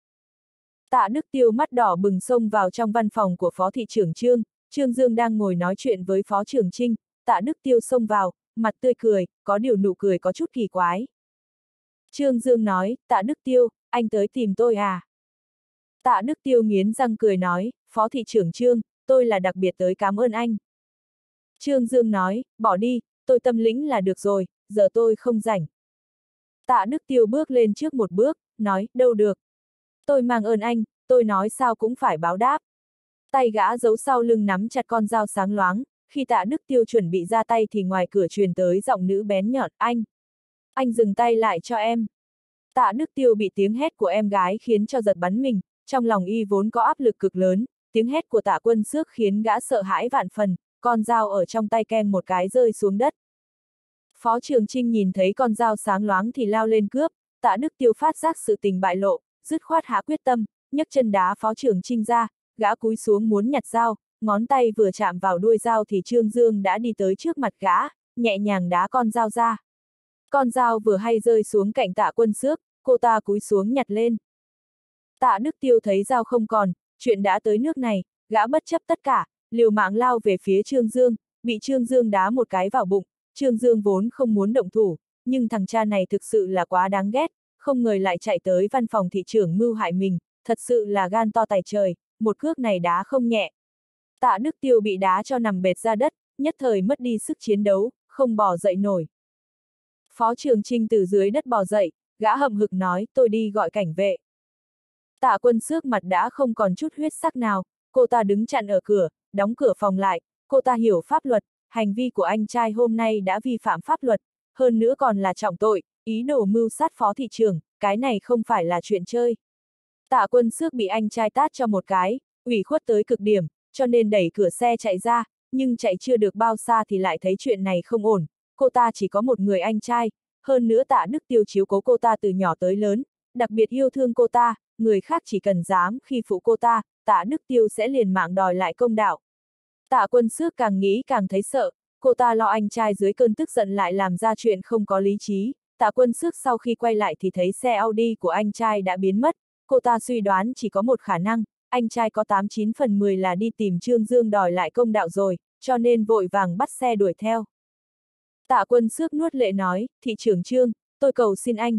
Tạ Đức Tiêu mắt đỏ bừng xông vào trong văn phòng của phó thị trưởng Trương, Trương Dương đang ngồi nói chuyện với phó trưởng Trinh, Tạ Đức Tiêu xông vào, mặt tươi cười, có điều nụ cười có chút kỳ quái. Trương Dương nói, Tạ Đức Tiêu, anh tới tìm tôi à? Tạ Đức Tiêu nghiến răng cười nói, phó thị trưởng Trương, tôi là đặc biệt tới cảm ơn anh. Trương Dương nói, bỏ đi, tôi tâm lĩnh là được rồi, giờ tôi không rảnh. Tạ Đức Tiêu bước lên trước một bước, nói, đâu được. Tôi mang ơn anh, tôi nói sao cũng phải báo đáp. Tay gã giấu sau lưng nắm chặt con dao sáng loáng, khi Tạ Đức Tiêu chuẩn bị ra tay thì ngoài cửa truyền tới giọng nữ bén nhọn, anh dừng tay lại cho em. Tạ Đức Tiêu bị tiếng hét của em gái khiến cho giật bắn mình, trong lòng y vốn có áp lực cực lớn, tiếng hét của Tạ Quân Xước khiến gã sợ hãi vạn phần, con dao ở trong tay keng một cái rơi xuống đất. Phó Trường Trinh nhìn thấy con dao sáng loáng thì lao lên cướp, Tạ Đức Tiêu phát giác sự tình bại lộ, dứt khoát hạ quyết tâm, nhấc chân đá Phó Trường Trinh ra, gã cúi xuống muốn nhặt dao, ngón tay vừa chạm vào đuôi dao thì Trương Dương đã đi tới trước mặt gã, nhẹ nhàng đá con dao ra. Con dao vừa hay rơi xuống cạnh Tạ Quân Xước, cô ta cúi xuống nhặt lên. Tạ Đức Tiêu thấy dao không còn, chuyện đã tới nước này, gã bất chấp tất cả, liều mạng lao về phía Trương Dương, bị Trương Dương đá một cái vào bụng. Trương Dương vốn không muốn động thủ, nhưng thằng cha này thực sự là quá đáng ghét, không ngờ lại chạy tới văn phòng thị trưởng mưu hại mình, thật sự là gan to tài trời, một cước này đá không nhẹ. Tạ Đức Tiêu bị đá cho nằm bệt ra đất, nhất thời mất đi sức chiến đấu, không bò dậy nổi. Phó Trường Trinh từ dưới đất bò dậy, gã hậm hực nói, tôi đi gọi cảnh vệ. Tạ Quân Xước mặt đã không còn chút huyết sắc nào, cô ta đứng chặn ở cửa, đóng cửa phòng lại, cô ta hiểu pháp luật, hành vi của anh trai hôm nay đã vi phạm pháp luật, hơn nữa còn là trọng tội, ý đồ mưu sát phó thị trưởng, cái này không phải là chuyện chơi. Tạ Quân Xước bị anh trai tát cho một cái, ủy khuất tới cực điểm, cho nên đẩy cửa xe chạy ra, nhưng chạy chưa được bao xa thì lại thấy chuyện này không ổn, cô ta chỉ có một người anh trai, hơn nữa Tạ Đức Tiêu chiếu cố cô ta từ nhỏ tới lớn, đặc biệt yêu thương cô ta, người khác chỉ cần dám khi phụ cô ta, Tạ Đức Tiêu sẽ liền mạng đòi lại công đạo. Tạ Quân Xước càng nghĩ càng thấy sợ, cô ta lo anh trai dưới cơn tức giận lại làm ra chuyện không có lý trí. Tạ Quân Xước sau khi quay lại thì thấy xe Audi của anh trai đã biến mất, cô ta suy đoán chỉ có một khả năng, anh trai có 89 phần 10 là đi tìm Trương Dương đòi lại công đạo rồi, cho nên vội vàng bắt xe đuổi theo. Tạ Quân Xước nuốt lệ nói, thị trưởng Trương, tôi cầu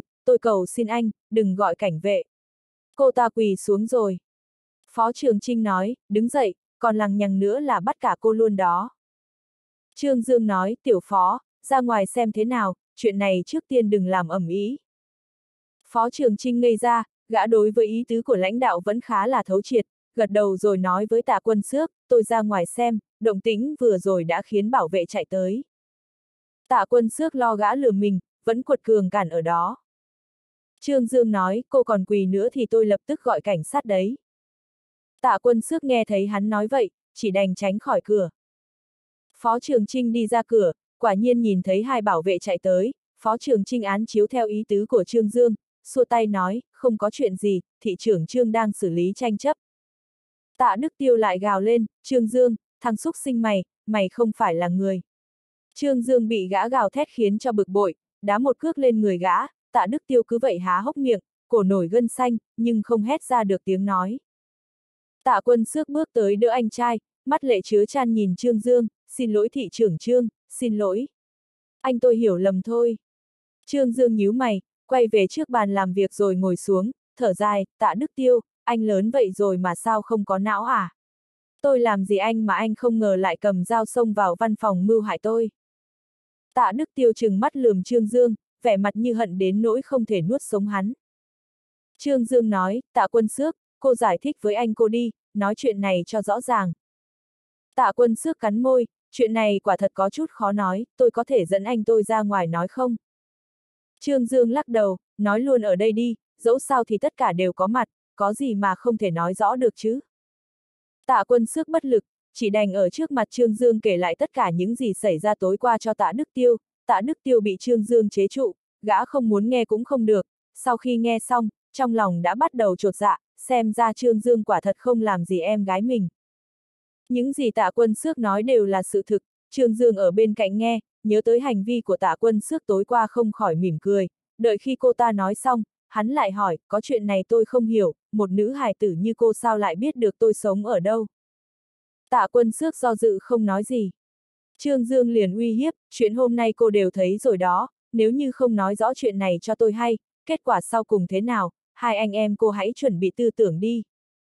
xin anh, đừng gọi cảnh vệ. Cô ta quỳ xuống rồi. Phó Trường Trinh nói, đứng dậy, còn lằng nhằng nữa là bắt cả cô luôn đó. Trương Dương nói, tiểu phó, ra ngoài xem thế nào, chuyện này trước tiên đừng làm ầm ĩ. Phó Trường Trinh ngây ra, gã đối với ý tứ của lãnh đạo vẫn khá là thấu triệt, gật đầu rồi nói với Tạ Quân Xước, tôi ra ngoài xem, động tĩnh vừa rồi đã khiến bảo vệ chạy tới. Tạ Quân Xước lo gã lừa mình, vẫn quật cường cản ở đó. Trương Dương nói, cô còn quỳ nữa thì tôi lập tức gọi cảnh sát đấy. Tạ Quân Xước nghe thấy hắn nói vậy, chỉ đành tránh khỏi cửa. Phó Trường Trinh đi ra cửa, quả nhiên nhìn thấy hai bảo vệ chạy tới, Phó Trường Trinh án chiếu theo ý tứ của Trương Dương, xua tay nói, không có chuyện gì, thị trưởng Trương đang xử lý tranh chấp. Tạ Đức Tiêu lại gào lên, Trương Dương, thằng xúc sinh mày không phải là người. Trương Dương bị gã gào thét khiến cho bực bội, đá một cước lên người gã, Tạ Đức Tiêu cứ vậy há hốc miệng, cổ nổi gân xanh, nhưng không hét ra được tiếng nói. Tạ Quân Xước bước tới đỡ anh trai, mắt lệ chứa chan nhìn Trương Dương, xin lỗi thị trưởng Trương, xin lỗi. Anh tôi hiểu lầm thôi. Trương Dương nhíu mày, quay về trước bàn làm việc rồi ngồi xuống, thở dài, Tạ Đức Tiêu, anh lớn vậy rồi mà sao không có não à? Tôi làm gì anh mà anh không ngờ lại cầm dao xông vào văn phòng mưu hại tôi. Tạ Đức Tiêu trừng mắt lườm Trương Dương, vẻ mặt như hận đến nỗi không thể nuốt sống hắn. Trương Dương nói, Tạ Quân Xước, cô giải thích với anh cô đi, nói chuyện này cho rõ ràng. Tạ Quân Xước cắn môi, chuyện này quả thật có chút khó nói, tôi có thể dẫn anh tôi ra ngoài nói không? Trương Dương lắc đầu, nói luôn ở đây đi, dẫu sao thì tất cả đều có mặt, có gì mà không thể nói rõ được chứ? Tạ Quân Xước bất lực, chỉ đành ở trước mặt Trương Dương kể lại tất cả những gì xảy ra tối qua cho Tạ Đức Tiêu. Tạ Đức Tiêu bị Trương Dương chế trụ, gã không muốn nghe cũng không được, sau khi nghe xong, trong lòng đã bắt đầu chột dạ, xem ra Trương Dương quả thật không làm gì em gái mình. Những gì Tạ Quân Xước nói đều là sự thực, Trương Dương ở bên cạnh nghe, nhớ tới hành vi của Tạ Quân Xước tối qua không khỏi mỉm cười, đợi khi cô ta nói xong, hắn lại hỏi, có chuyện này tôi không hiểu, một nữ hài tử như cô sao lại biết được tôi sống ở đâu? Tạ Quân Xước do dự không nói gì. Trương Dương liền uy hiếp, chuyện hôm nay cô đều thấy rồi đó, nếu như không nói rõ chuyện này cho tôi hay, kết quả sau cùng thế nào, hai anh em cô hãy chuẩn bị tư tưởng đi.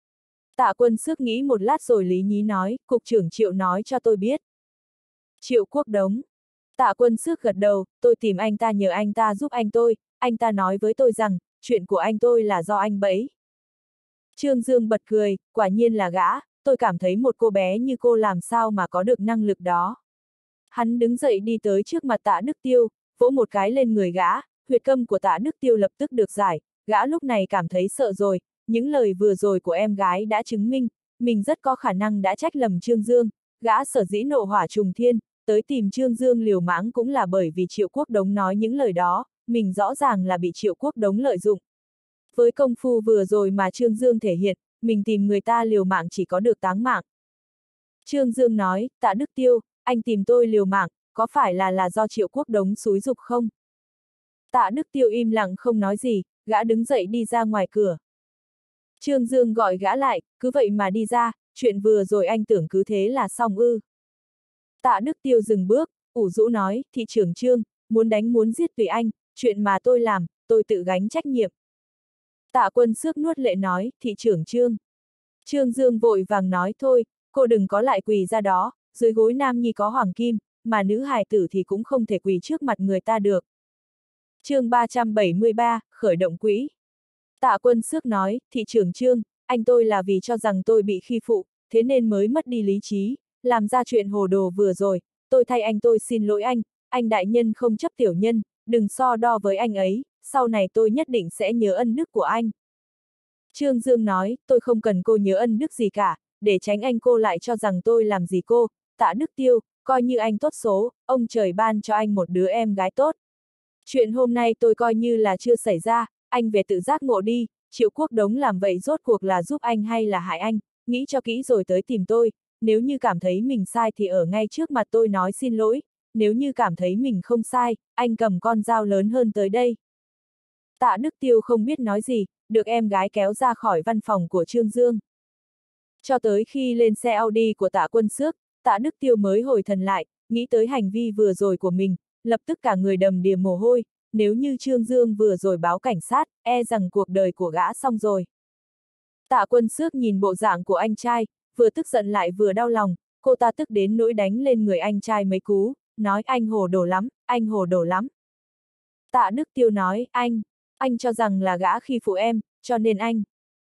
Tạ Quân Xước nghĩ một lát rồi lý nhí nói, cục trưởng Triệu nói cho tôi biết. Triệu Quốc Đống. Tạ Quân Xước gật đầu, tôi tìm anh ta nhờ anh ta giúp anh tôi, anh ta nói với tôi rằng, chuyện của anh tôi là do anh bẫy. Trương Dương bật cười, quả nhiên là gã, tôi cảm thấy một cô bé như cô làm sao mà có được năng lực đó. Hắn đứng dậy đi tới trước mặt Tạ Đức Tiêu, vỗ một cái lên người gã, huyệt câm của Tạ Đức Tiêu lập tức được giải, gã lúc này cảm thấy sợ rồi, những lời vừa rồi của em gái đã chứng minh, mình rất có khả năng đã trách lầm Trương Dương, gã sở dĩ nộ hỏa trùng thiên, tới tìm Trương Dương liều mãng cũng là bởi vì Triệu Quốc Đống nói những lời đó, mình rõ ràng là bị Triệu Quốc Đống lợi dụng. Với công phu vừa rồi mà Trương Dương thể hiện, mình tìm người ta liều mạng chỉ có được táng mạng. Trương Dương nói, Tạ Đức Tiêu, anh tìm tôi liều mạng, có phải là do Triệu Quốc Đống xúi giục không? Tạ Đức Tiêu im lặng không nói gì, gã đứng dậy đi ra ngoài cửa. Trương Dương gọi gã lại, cứ vậy mà đi ra, chuyện vừa rồi anh tưởng cứ thế là xong ư. Tạ Đức Tiêu dừng bước, ủ rũ nói, thị trưởng Trương, muốn đánh muốn giết tùy anh, chuyện mà tôi làm, tôi tự gánh trách nhiệm. Tạ Quân Xước nuốt lệ nói, thị trưởng Trương. Trương Dương vội vàng nói thôi, cô đừng có lại quỳ ra đó, dưới gối nam nhi có hoàng kim, mà nữ hài tử thì cũng không thể quỳ trước mặt người ta được. Chương 373, khởi động quỹ. Tạ Quân Xước nói, thị trưởng Trương, anh tôi là vì cho rằng tôi bị khi phụ, thế nên mới mất đi lý trí, làm ra chuyện hồ đồ vừa rồi, tôi thay anh tôi xin lỗi anh đại nhân không chấp tiểu nhân, đừng so đo với anh ấy, sau này tôi nhất định sẽ nhớ ân đức của anh. Trương Dương nói, tôi không cần cô nhớ ân đức gì cả, để tránh anh cô lại cho rằng tôi làm gì cô, Tạ Đức Tiêu, coi như anh tốt số, ông trời ban cho anh một đứa em gái tốt. Chuyện hôm nay tôi coi như là chưa xảy ra, anh về tự giác ngộ đi, Triệu Quốc Đống làm vậy rốt cuộc là giúp anh hay là hại anh, nghĩ cho kỹ rồi tới tìm tôi, nếu như cảm thấy mình sai thì ở ngay trước mặt tôi nói xin lỗi, nếu như cảm thấy mình không sai, anh cầm con dao lớn hơn tới đây. Tạ Đức Tiêu không biết nói gì, được em gái kéo ra khỏi văn phòng của Trương Dương. Cho tới khi lên xe Audi của Tạ Quân Xước, Tạ Đức Tiêu mới hồi thần lại, nghĩ tới hành vi vừa rồi của mình, lập tức cả người đầm đìa mồ hôi, nếu như Trương Dương vừa rồi báo cảnh sát, e rằng cuộc đời của gã xong rồi. Tạ Quân Xước nhìn bộ dạng của anh trai, vừa tức giận lại vừa đau lòng, cô ta tức đến nỗi đánh lên người anh trai mấy cú, nói anh hồ đồ lắm, anh hồ đồ lắm. Tạ Đức Tiêu nói, anh cho rằng là gã khi phụ em, cho nên anh.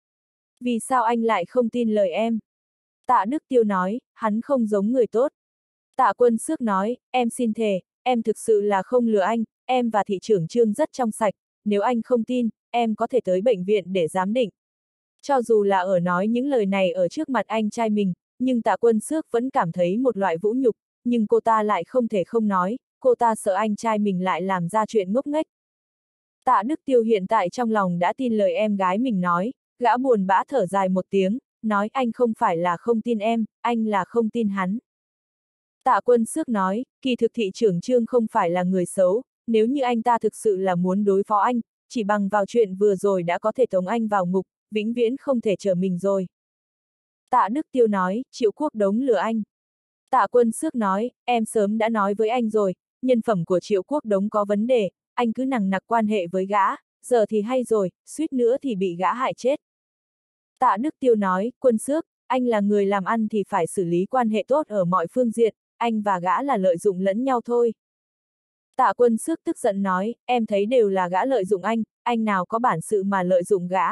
Vì sao anh lại không tin lời em? Tạ Đức Tiêu nói, hắn không giống người tốt. Tạ Quân Xước nói, em xin thề, em thực sự là không lừa anh, em và thị trưởng Trương rất trong sạch, nếu anh không tin, em có thể tới bệnh viện để giám định. Cho dù là ở nói những lời này ở trước mặt anh trai mình, nhưng Tạ Quân Xước vẫn cảm thấy một loại vũ nhục, nhưng cô ta lại không thể không nói, cô ta sợ anh trai mình lại làm ra chuyện ngốc nghếch. Tạ Đức Tiêu hiện tại trong lòng đã tin lời em gái mình nói, gã buồn bã thở dài một tiếng, nói anh không phải là không tin em, anh là không tin hắn. Tạ Quân Xước nói, kỳ thực thị trưởng Trương không phải là người xấu, nếu như anh ta thực sự là muốn đối phó anh, chỉ bằng vào chuyện vừa rồi đã có thể tống anh vào ngục, vĩnh viễn không thể trở mình rồi. Tạ Đức Tiêu nói, Triệu Quốc Đống lừa anh. Tạ Quân Xước nói, em sớm đã nói với anh rồi, nhân phẩm của Triệu Quốc Đống có vấn đề, anh cứ nằng nặc quan hệ với gã, giờ thì hay rồi, suýt nữa thì bị gã hại chết. Tạ Đức Tiêu nói, Quân Xước, anh là người làm ăn thì phải xử lý quan hệ tốt ở mọi phương diện, anh và gã là lợi dụng lẫn nhau thôi. Tạ Quân Xước tức giận nói, em thấy đều là gã lợi dụng anh nào có bản sự mà lợi dụng gã.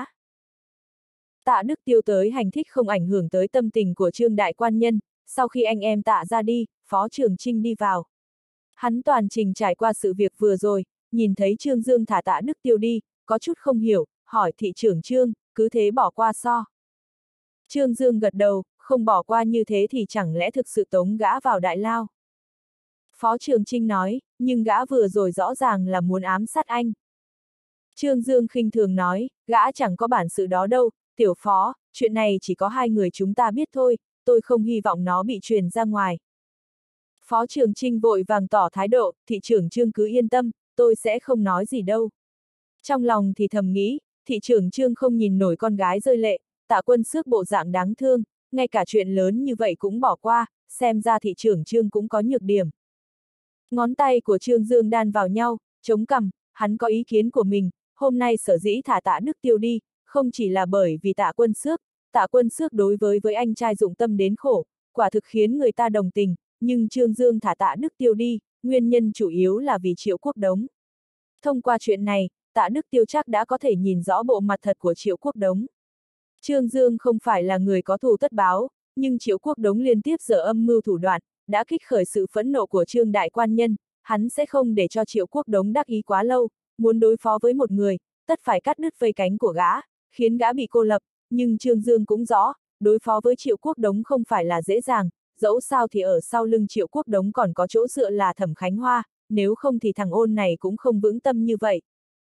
Tạ Đức Tiêu tới hành thích không ảnh hưởng tới tâm tình của Trương đại quan nhân, sau khi anh em Tạ ra đi, Phó Trường Trinh đi vào. Hắn toàn trình trải qua sự việc vừa rồi, nhìn thấy Trương Dương thả Tạ Đức Tiêu đi, có chút không hiểu, hỏi thị trưởng Trương, cứ thế bỏ qua so. Trương Dương gật đầu, không bỏ qua như thế thì chẳng lẽ thực sự tống gã vào đại lao. Phó Trường Trinh nói, nhưng gã vừa rồi rõ ràng là muốn ám sát anh. Trương Dương khinh thường nói, gã chẳng có bản sự đó đâu, tiểu phó, chuyện này chỉ có hai người chúng ta biết thôi, tôi không hy vọng nó bị truyền ra ngoài. Phó Trường Trinh vội vàng tỏ thái độ, thị trưởng Trương cứ yên tâm, tôi sẽ không nói gì đâu. Trong lòng thì thầm nghĩ, thị trưởng Trương không nhìn nổi con gái rơi lệ, Tạ Quân Xước bộ dạng đáng thương, ngay cả chuyện lớn như vậy cũng bỏ qua, xem ra thị trưởng Trương cũng có nhược điểm. Ngón tay của Trương Dương đan vào nhau, chống cằm, hắn có ý kiến của mình, hôm nay sở dĩ thả Tạ Đức Tiêu đi, không chỉ là bởi vì Tạ Quân Xước đối với anh trai dụng tâm đến khổ, quả thực khiến người ta đồng tình, nhưng Trương Dương thả Tạ Đức Tiêu đi, nguyên nhân chủ yếu là vì Triệu Quốc Đống. Thông qua chuyện này, Tạ Đức Tiêu chắc đã có thể nhìn rõ bộ mặt thật của Triệu Quốc Đống. Trương Dương không phải là người có thù tất báo, nhưng Triệu Quốc Đống liên tiếp giở âm mưu thủ đoạn, đã kích khởi sự phẫn nộ của Trương đại quan nhân, hắn sẽ không để cho Triệu Quốc Đống đắc ý quá lâu, muốn đối phó với một người, tất phải cắt đứt vây cánh của gã, khiến gã bị cô lập, nhưng Trương Dương cũng rõ, đối phó với Triệu Quốc Đống không phải là dễ dàng, dẫu sao thì ở sau lưng Triệu Quốc Đống còn có chỗ dựa là Thẩm Khánh Hoa, nếu không thì thằng ôn này cũng không vững tâm như vậy.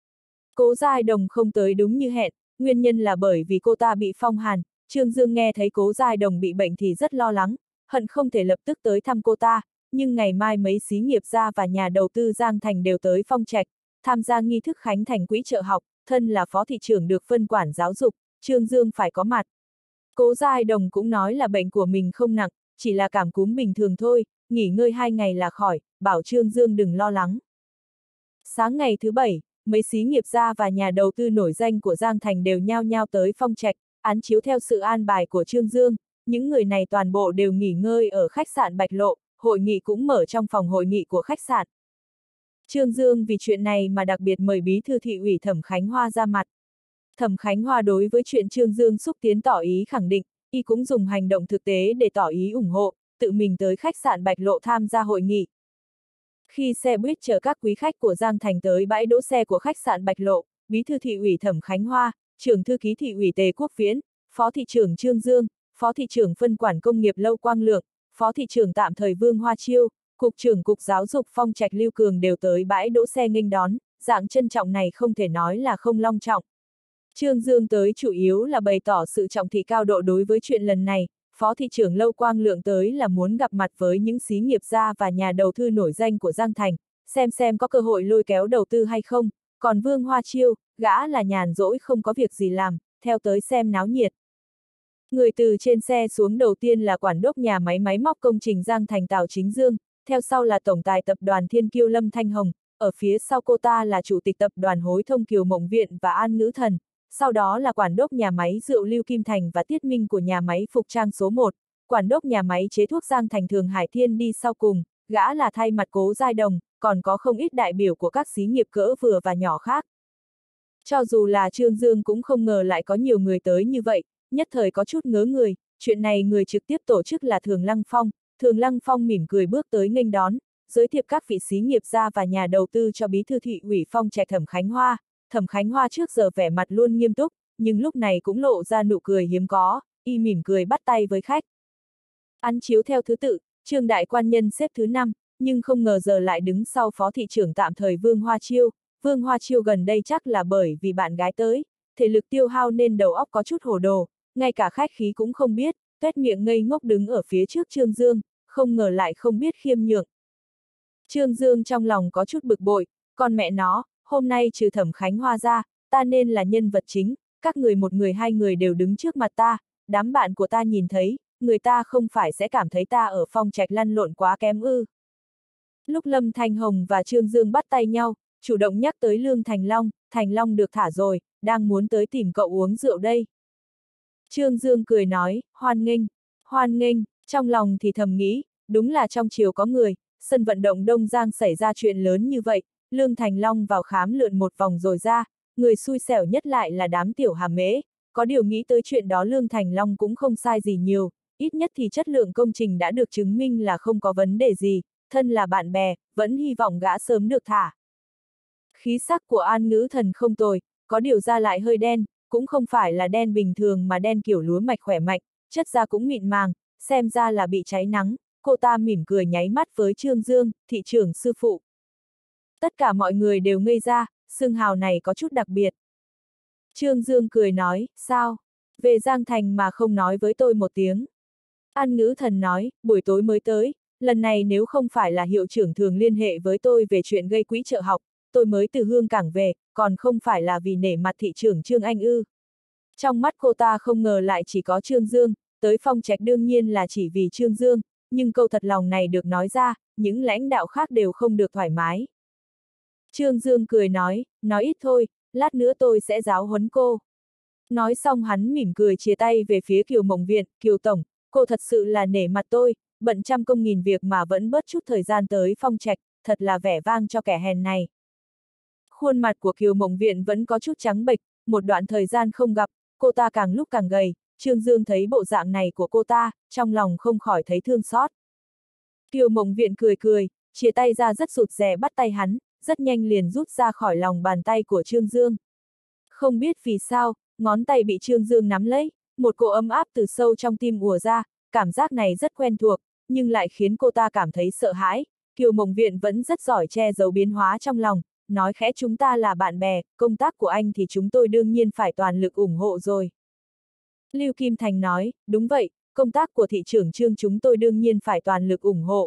Cố Giai Đồng không tới đúng như hẹn, nguyên nhân là bởi vì cô ta bị phong hàn. Trương Dương nghe thấy Cố Giai Đồng bị bệnh thì rất lo lắng, hận không thể lập tức tới thăm cô ta, nhưng ngày mai mấy xí nghiệp gia và nhà đầu tư Giang Thành đều tới Phong Trạch, tham gia nghi thức khánh thành quỹ trợ học, thân là phó thị trưởng được phân quản giáo dục, Trương Dương phải có mặt. Cố Giai Đồng cũng nói là bệnh của mình không nặng, chỉ là cảm cúm bình thường thôi, nghỉ ngơi 2 ngày là khỏi, bảo Trương Dương đừng lo lắng. Sáng ngày thứ Bảy, mấy xí nghiệp gia và nhà đầu tư nổi danh của Giang Thành đều nhao nhao tới Phong Trạch, án chiếu theo sự an bài của Trương Dương, những người này toàn bộ đều nghỉ ngơi ở khách sạn Bạch Lộ, hội nghị cũng mở trong phòng hội nghị của khách sạn. Trương Dương vì chuyện này mà đặc biệt mời bí thư thị ủy Thẩm Khánh Hoa ra mặt. Thẩm Khánh Hoa đối với chuyện Trương Dương xúc tiến tỏ ý khẳng định, y cũng dùng hành động thực tế để tỏ ý ủng hộ, tự mình tới khách sạn Bạch Lộ tham gia hội nghị. Khi xe buýt chở các quý khách của Giang Thành tới bãi đỗ xe của khách sạn Bạch Lộ, bí thư thị ủy Thẩm Khánh Hoa, trưởng thư ký thị ủy Tề Quốc Viễn, phó thị trưởng Trương Dương, phó thị trưởng phân quản công nghiệp Lâu Quang Lượng, phó thị trưởng tạm thời Vương Hoa Chiêu, cục trưởng cục giáo dục Phong Trạch Lưu Cường đều tới bãi đỗ xe nghênh đón, dạng trân trọng này không thể nói là không long trọng. Trương Dương tới chủ yếu là bày tỏ sự trọng thị cao độ đối với chuyện lần này, phó thị trưởng Lâu Quang Lượng tới là muốn gặp mặt với những xí nghiệp gia và nhà đầu tư nổi danh của Giang Thành, xem có cơ hội lôi kéo đầu tư hay không, còn Vương Hoa Chiêu, gã là nhàn rỗi không có việc gì làm, theo tới xem náo nhiệt. Người từ trên xe xuống đầu tiên là quản đốc nhà máy máy móc công trình Giang Thành Tào Chính Dương, theo sau là tổng tài tập đoàn Thiên Kiêu Lâm Thanh Hồng, ở phía sau cô ta là chủ tịch tập đoàn Hối Thông Kiều Mộng Viện và An Ngữ Thần, sau đó là quản đốc nhà máy rượu Lưu Kim Thành và Tiết Minh của nhà máy Phục Trang số 1, quản đốc nhà máy chế thuốc Giang Thành Thường Hải Thiên đi sau cùng, gã là thay mặt Cố Giai Đồng, còn có không ít đại biểu của các xí nghiệp cỡ vừa và nhỏ khác. Cho dù là Trương Dương cũng không ngờ lại có nhiều người tới như vậy, nhất thời có chút ngớ người, chuyện này người trực tiếp tổ chức là Thường Lăng Phong mỉm cười bước tới nghênh đón, giới thiệu các vị xí nghiệp gia và nhà đầu tư cho bí thư thị ủy Phong Trạch Thẩm Khánh Hoa. Thẩm Khánh Hoa trước giờ vẻ mặt luôn nghiêm túc, nhưng lúc này cũng lộ ra nụ cười hiếm có, y mỉm cười bắt tay với khách. Án chiếu theo thứ tự, Trương đại quan nhân xếp thứ 5, nhưng không ngờ giờ lại đứng sau phó thị trưởng tạm thời Vương Hoa Chiêu. Vương Hoa Chiêu gần đây chắc là bởi vì bạn gái tới, thể lực tiêu hao nên đầu óc có chút hồ đồ, ngay cả khách khí cũng không biết, tuét miệng ngây ngốc đứng ở phía trước Trương Dương, không ngờ lại không biết khiêm nhượng. Trương Dương trong lòng có chút bực bội, con mẹ nó, hôm nay trừ Thẩm Khánh Hoa ra, ta nên là nhân vật chính, các người một người hai người đều đứng trước mặt ta, đám bạn của ta nhìn thấy, người ta không phải sẽ cảm thấy ta ở Phong Trạch lăn lộn quá kém ư. Lúc Lâm Thanh Hồng và Trương Dương bắt tay nhau, chủ động nhắc tới Lương Thành Long được thả rồi, đang muốn tới tìm cậu uống rượu đây. Trương Dương cười nói, hoan nghênh, trong lòng thì thầm nghĩ, đúng là trong chiều có người, sân vận động Đông Giang xảy ra chuyện lớn như vậy, Lương Thành Long vào khám lượn một vòng rồi ra, người xui xẻo nhất lại là đám tiểu hà mễ, có điều nghĩ tới chuyện đó Lương Thành Long cũng không sai gì nhiều, ít nhất thì chất lượng công trình đã được chứng minh là không có vấn đề gì, thân là bạn bè, vẫn hy vọng gã sớm được thả. Khí sắc của An Ngữ Thần không tồi, có điều da lại hơi đen, cũng không phải là đen bình thường mà đen kiểu lúa mạch khỏe mạnh, chất da cũng mịn màng, xem ra là bị cháy nắng, cô ta mỉm cười nháy mắt với Trương Dương, thị trưởng sư phụ. Tất cả mọi người đều ngây ra, xưng hào này có chút đặc biệt. Trương Dương cười nói, sao? Về Giang Thành mà không nói với tôi một tiếng. An Ngữ Thần nói, buổi tối mới tới, lần này nếu không phải là hiệu trưởng thường liên hệ với tôi về chuyện gây quỹ trợ học, tôi mới từ Hương Cảng về, còn không phải là vì nể mặt thị trưởng Trương Anh ư. Trong mắt cô ta không ngờ lại chỉ có Trương Dương, tới Phong Trạch đương nhiên là chỉ vì Trương Dương, nhưng câu thật lòng này được nói ra, những lãnh đạo khác đều không được thoải mái. Trương Dương cười nói ít thôi, lát nữa tôi sẽ giáo huấn cô. Nói xong hắn mỉm cười chia tay về phía Kiều Mộng Viện, Kiều Tổng, cô thật sự là nể mặt tôi, bận trăm công nghìn việc mà vẫn bớt chút thời gian tới Phong Trạch, thật là vẻ vang cho kẻ hèn này. Khuôn mặt của Kiều Mộng Viện vẫn có chút trắng bệch, một đoạn thời gian không gặp, cô ta càng lúc càng gầy, Trương Dương thấy bộ dạng này của cô ta, trong lòng không khỏi thấy thương xót. Kiều Mộng Viện cười cười, chia tay ra rất rụt rè bắt tay hắn, rất nhanh liền rút ra khỏi lòng bàn tay của Trương Dương. Không biết vì sao, ngón tay bị Trương Dương nắm lấy, một cỗ ấm áp từ sâu trong tim ùa ra, cảm giác này rất quen thuộc, nhưng lại khiến cô ta cảm thấy sợ hãi. Kiều Mộng Viện vẫn rất giỏi che giấu biến hóa trong lòng, nói khẽ chúng ta là bạn bè, công tác của anh thì chúng tôi đương nhiên phải toàn lực ủng hộ rồi. Lưu Kim Thành nói, đúng vậy, công tác của thị trưởng Trương chúng tôi đương nhiên phải toàn lực ủng hộ.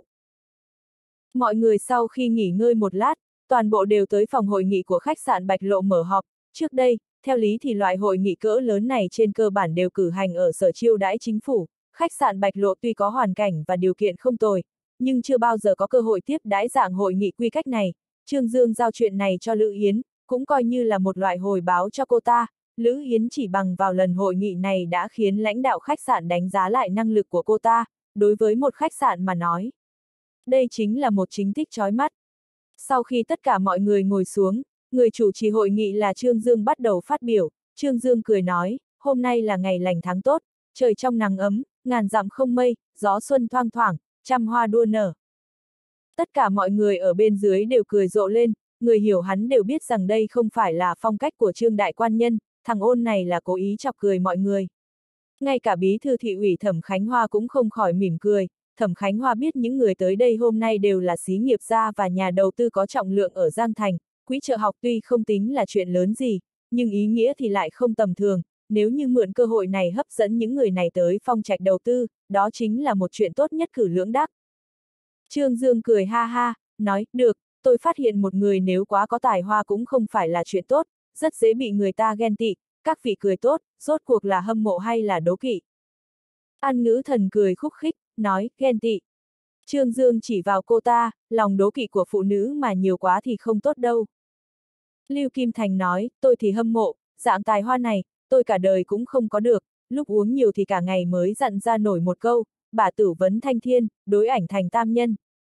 Mọi người sau khi nghỉ ngơi một lát, toàn bộ đều tới phòng hội nghị của khách sạn Bạch Lộ mở họp. Trước đây, theo lý thì loại hội nghị cỡ lớn này trên cơ bản đều cử hành ở sở chiêu đãi chính phủ. Khách sạn Bạch Lộ tuy có hoàn cảnh và điều kiện không tồi, nhưng chưa bao giờ có cơ hội tiếp đãi dạng hội nghị quy cách này. Trương Dương giao chuyện này cho Lữ Yến, cũng coi như là một loại hồi báo cho cô ta. Lữ Yến chỉ bằng vào lần hội nghị này đã khiến lãnh đạo khách sạn đánh giá lại năng lực của cô ta, đối với một khách sạn mà nói. Đây chính là một chính tích chói mắt. Sau khi tất cả mọi người ngồi xuống, người chủ trì hội nghị là Trương Dương bắt đầu phát biểu. Trương Dương cười nói, hôm nay là ngày lành tháng tốt, trời trong nắng ấm, ngàn dặm không mây, gió xuân thoang thoảng, trăm hoa đua nở. Tất cả mọi người ở bên dưới đều cười rộ lên, người hiểu hắn đều biết rằng đây không phải là phong cách của Trương đại quan nhân, thằng ôn này là cố ý chọc cười mọi người. Ngay cả bí thư thị ủy Thẩm Khánh Hoa cũng không khỏi mỉm cười. Thẩm Khánh Hoa biết những người tới đây hôm nay đều là xí nghiệp gia và nhà đầu tư có trọng lượng ở Giang Thành, quỹ trợ học tuy không tính là chuyện lớn gì, nhưng ý nghĩa thì lại không tầm thường, nếu như mượn cơ hội này hấp dẫn những người này tới Phong Trạch đầu tư, đó chính là một chuyện tốt nhất cử lưỡng đắc. Trương Dương cười ha ha, nói, được, tôi phát hiện một người nếu quá có tài hoa cũng không phải là chuyện tốt, rất dễ bị người ta ghen tị, các vị cười tốt, rốt cuộc là hâm mộ hay là đố kỵ. An Ngữ Thần cười khúc khích, nói, ghen tị. Trương Dương chỉ vào cô ta, lòng đố kỵ của phụ nữ mà nhiều quá thì không tốt đâu. Lưu Kim Thành nói, tôi thì hâm mộ, dạng tài hoa này, tôi cả đời cũng không có được, lúc uống nhiều thì cả ngày mới dặn ra nổi một câu, bà tử vấn thanh thiên, đối ảnh thành tam nhân.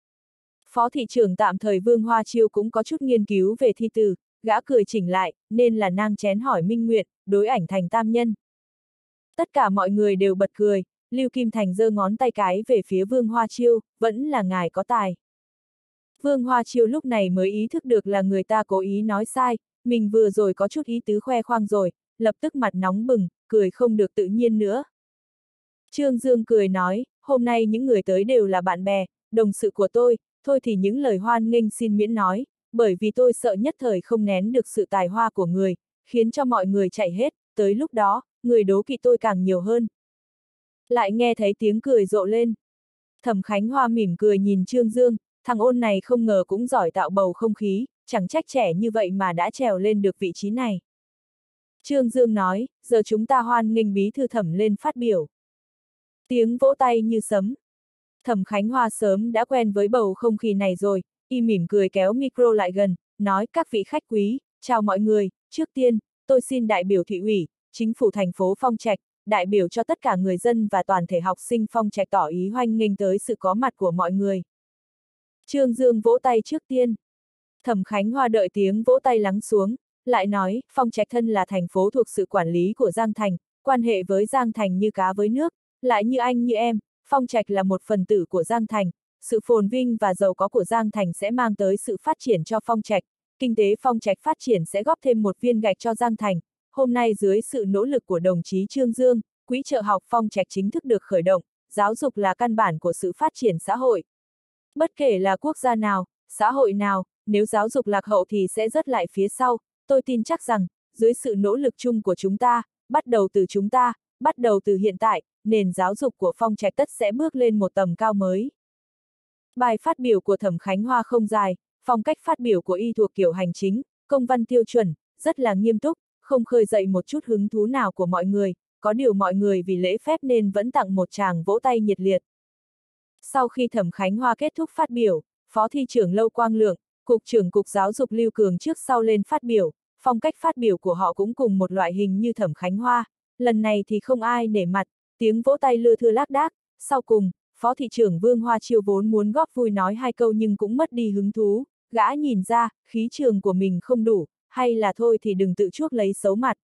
Phó thị trưởng tạm thời Vương Hoa Chiêu cũng có chút nghiên cứu về thi từ, gã cười chỉnh lại, nên là nang chén hỏi Minh Nguyệt, đối ảnh thành tam nhân. Tất cả mọi người đều bật cười. Lưu Kim Thành giơ ngón tay cái về phía Vương Hoa Chiêu, vẫn là ngài có tài. Vương Hoa Chiêu lúc này mới ý thức được là người ta cố ý nói sai, mình vừa rồi có chút ý tứ khoe khoang rồi, lập tức mặt nóng bừng, cười không được tự nhiên nữa. Trương Dương cười nói, hôm nay những người tới đều là bạn bè, đồng sự của tôi, thôi thì những lời hoan nghênh xin miễn nói, bởi vì tôi sợ nhất thời không nén được sự tài hoa của người, khiến cho mọi người chạy hết, tới lúc đó, người đố kỵ tôi càng nhiều hơn. Lại nghe thấy tiếng cười rộ lên. Thẩm Khánh Hoa mỉm cười nhìn Trương Dương, thằng ôn này không ngờ cũng giỏi tạo bầu không khí, chẳng trách trẻ như vậy mà đã trèo lên được vị trí này. Trương Dương nói, giờ chúng ta hoan nghênh bí thư Thẩm lên phát biểu. Tiếng vỗ tay như sấm. Thẩm Khánh Hoa sớm đã quen với bầu không khí này rồi, y mỉm cười kéo micro lại gần, nói các vị khách quý, chào mọi người, trước tiên, tôi xin đại biểu thị ủy, chính phủ thành phố Phong Trạch, đại biểu cho tất cả người dân và toàn thể học sinh Phong Trạch tỏ ý hoan nghênh tới sự có mặt của mọi người. Trương Dương vỗ tay trước tiên. Thẩm Khánh Hoa đợi tiếng vỗ tay lắng xuống, lại nói, Phong Trạch thân là thành phố thuộc sự quản lý của Giang Thành, quan hệ với Giang Thành như cá với nước, lại như anh như em, Phong Trạch là một phần tử của Giang Thành, sự phồn vinh và giàu có của Giang Thành sẽ mang tới sự phát triển cho Phong Trạch, kinh tế Phong Trạch phát triển sẽ góp thêm một viên gạch cho Giang Thành. Hôm nay dưới sự nỗ lực của đồng chí Trương Dương, quỹ trợ học Phong Trạch chính thức được khởi động, giáo dục là căn bản của sự phát triển xã hội. Bất kể là quốc gia nào, xã hội nào, nếu giáo dục lạc hậu thì sẽ rớt lại phía sau, tôi tin chắc rằng, dưới sự nỗ lực chung của chúng ta, bắt đầu từ hiện tại, nền giáo dục của Phong Trạch tất sẽ bước lên một tầm cao mới. Bài phát biểu của Thẩm Khánh Hoa không dài, phong cách phát biểu của y thuộc kiểu hành chính, công văn tiêu chuẩn, rất là nghiêm túc, không khơi dậy một chút hứng thú nào của mọi người, có điều mọi người vì lễ phép nên vẫn tặng một tràng vỗ tay nhiệt liệt. Sau khi Thẩm Khánh Hoa kết thúc phát biểu, Phó Thị trưởng Lâu Quang Lượng, Cục trưởng Cục Giáo dục Lưu Cường trước sau lên phát biểu, phong cách phát biểu của họ cũng cùng một loại hình như Thẩm Khánh Hoa, lần này thì không ai nể mặt, tiếng vỗ tay lưa thưa lác đác, sau cùng, Phó Thị trưởng Vương Hoa Chiêu vốn muốn góp vui nói hai câu nhưng cũng mất đi hứng thú, Gã nhìn ra, khí trường của mình không đủ, hay là thôi thì đừng tự chuốc lấy xấu mặt.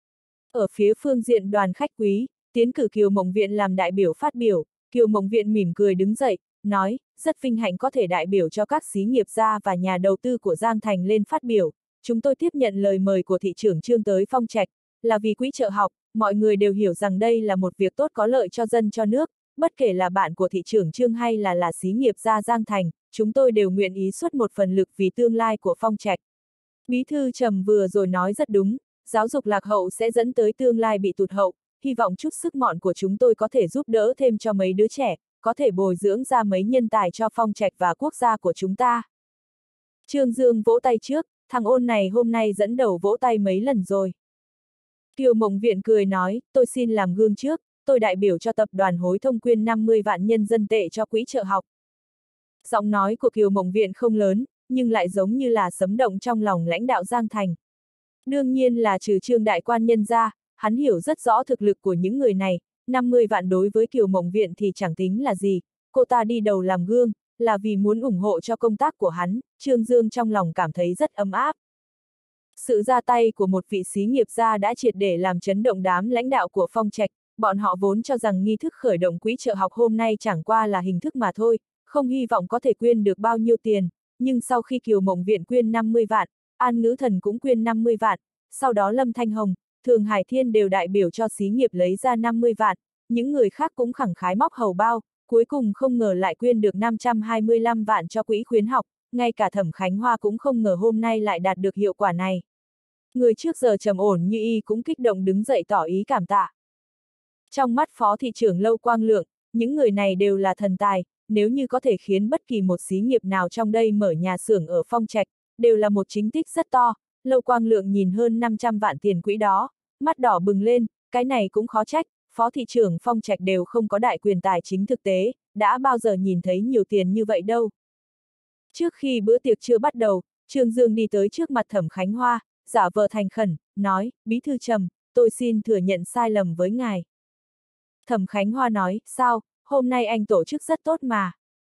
Ở phía phương diện đoàn khách quý, tiến cử Kiều Mộng Viện làm đại biểu phát biểu, Kiều Mộng Viện mỉm cười đứng dậy, nói, rất vinh hạnh có thể đại biểu cho các xí nghiệp gia và nhà đầu tư của Giang Thành lên phát biểu. Chúng tôi tiếp nhận lời mời của thị trưởng Trương tới Phong Trạch, là vì quỹ trợ học, mọi người đều hiểu rằng đây là một việc tốt có lợi cho dân cho nước, bất kể là bạn của thị trưởng Trương hay là xí nghiệp gia Giang Thành, chúng tôi đều nguyện ý xuất một phần lực vì tương lai của Phong Trạch. Bí thư Trầm vừa rồi nói rất đúng, giáo dục lạc hậu sẽ dẫn tới tương lai bị tụt hậu, hy vọng chút sức mọn của chúng tôi có thể giúp đỡ thêm cho mấy đứa trẻ, có thể bồi dưỡng ra mấy nhân tài cho Phong Trạch và quốc gia của chúng ta. Trương Dương vỗ tay trước, thằng ôn này hôm nay dẫn đầu vỗ tay mấy lần rồi. Kiều Mộng Viện cười nói, tôi xin làm gương trước, tôi đại biểu cho tập đoàn hối thông quyên 50 vạn nhân dân tệ cho quỹ trợ học. Giọng nói của Kiều Mộng Viện không lớn, nhưng lại giống như là sấm động trong lòng lãnh đạo Giang Thành. Đương nhiên là trừ Trương đại quan nhân ra, hắn hiểu rất rõ thực lực của những người này, 50 vạn đối với Kiều Mộng Viện thì chẳng tính là gì, cô ta đi đầu làm gương, là vì muốn ủng hộ cho công tác của hắn, Trương Dương trong lòng cảm thấy rất ấm áp. Sự ra tay của một vị xí nghiệp gia đã triệt để làm chấn động đám lãnh đạo của Phong Trạch, bọn họ vốn cho rằng nghi thức khởi động quỹ trợ học hôm nay chẳng qua là hình thức mà thôi, không hy vọng có thể quyên được bao nhiêu tiền, nhưng sau khi Kiều Mộng Viện quyên 50 vạn, An Ngữ Thần cũng quyên 50 vạn, sau đó Lâm Thanh Hồng, Thường Hải Thiên đều đại biểu cho xí nghiệp lấy ra 50 vạn, những người khác cũng khẳng khái móc hầu bao, cuối cùng không ngờ lại quyên được 525 vạn cho quỹ khuyến học, ngay cả Thẩm Khánh Hoa cũng không ngờ hôm nay lại đạt được hiệu quả này. Người trước giờ trầm ổn như y cũng kích động đứng dậy tỏ ý cảm tạ. Trong mắt Phó thị trưởng Lâu Quang Lượng, những người này đều là thần tài, nếu như có thể khiến bất kỳ một xí nghiệp nào trong đây mở nhà xưởng ở Phong Trạch, đều là một chính tích rất to. Lâu Quang Lượng nhìn hơn 500 vạn tiền quỹ đó, mắt đỏ bừng lên, cái này cũng khó trách, Phó thị trưởng Phong Trạch đều không có đại quyền tài chính thực tế, đã bao giờ nhìn thấy nhiều tiền như vậy đâu. Trước khi bữa tiệc chưa bắt đầu, Trương Dương đi tới trước mặt Thẩm Khánh Hoa, giả vờ thành khẩn, nói, Bí thư Trầm, tôi xin thừa nhận sai lầm với ngài. Thẩm Khánh Hoa nói, sao, hôm nay anh tổ chức rất tốt mà.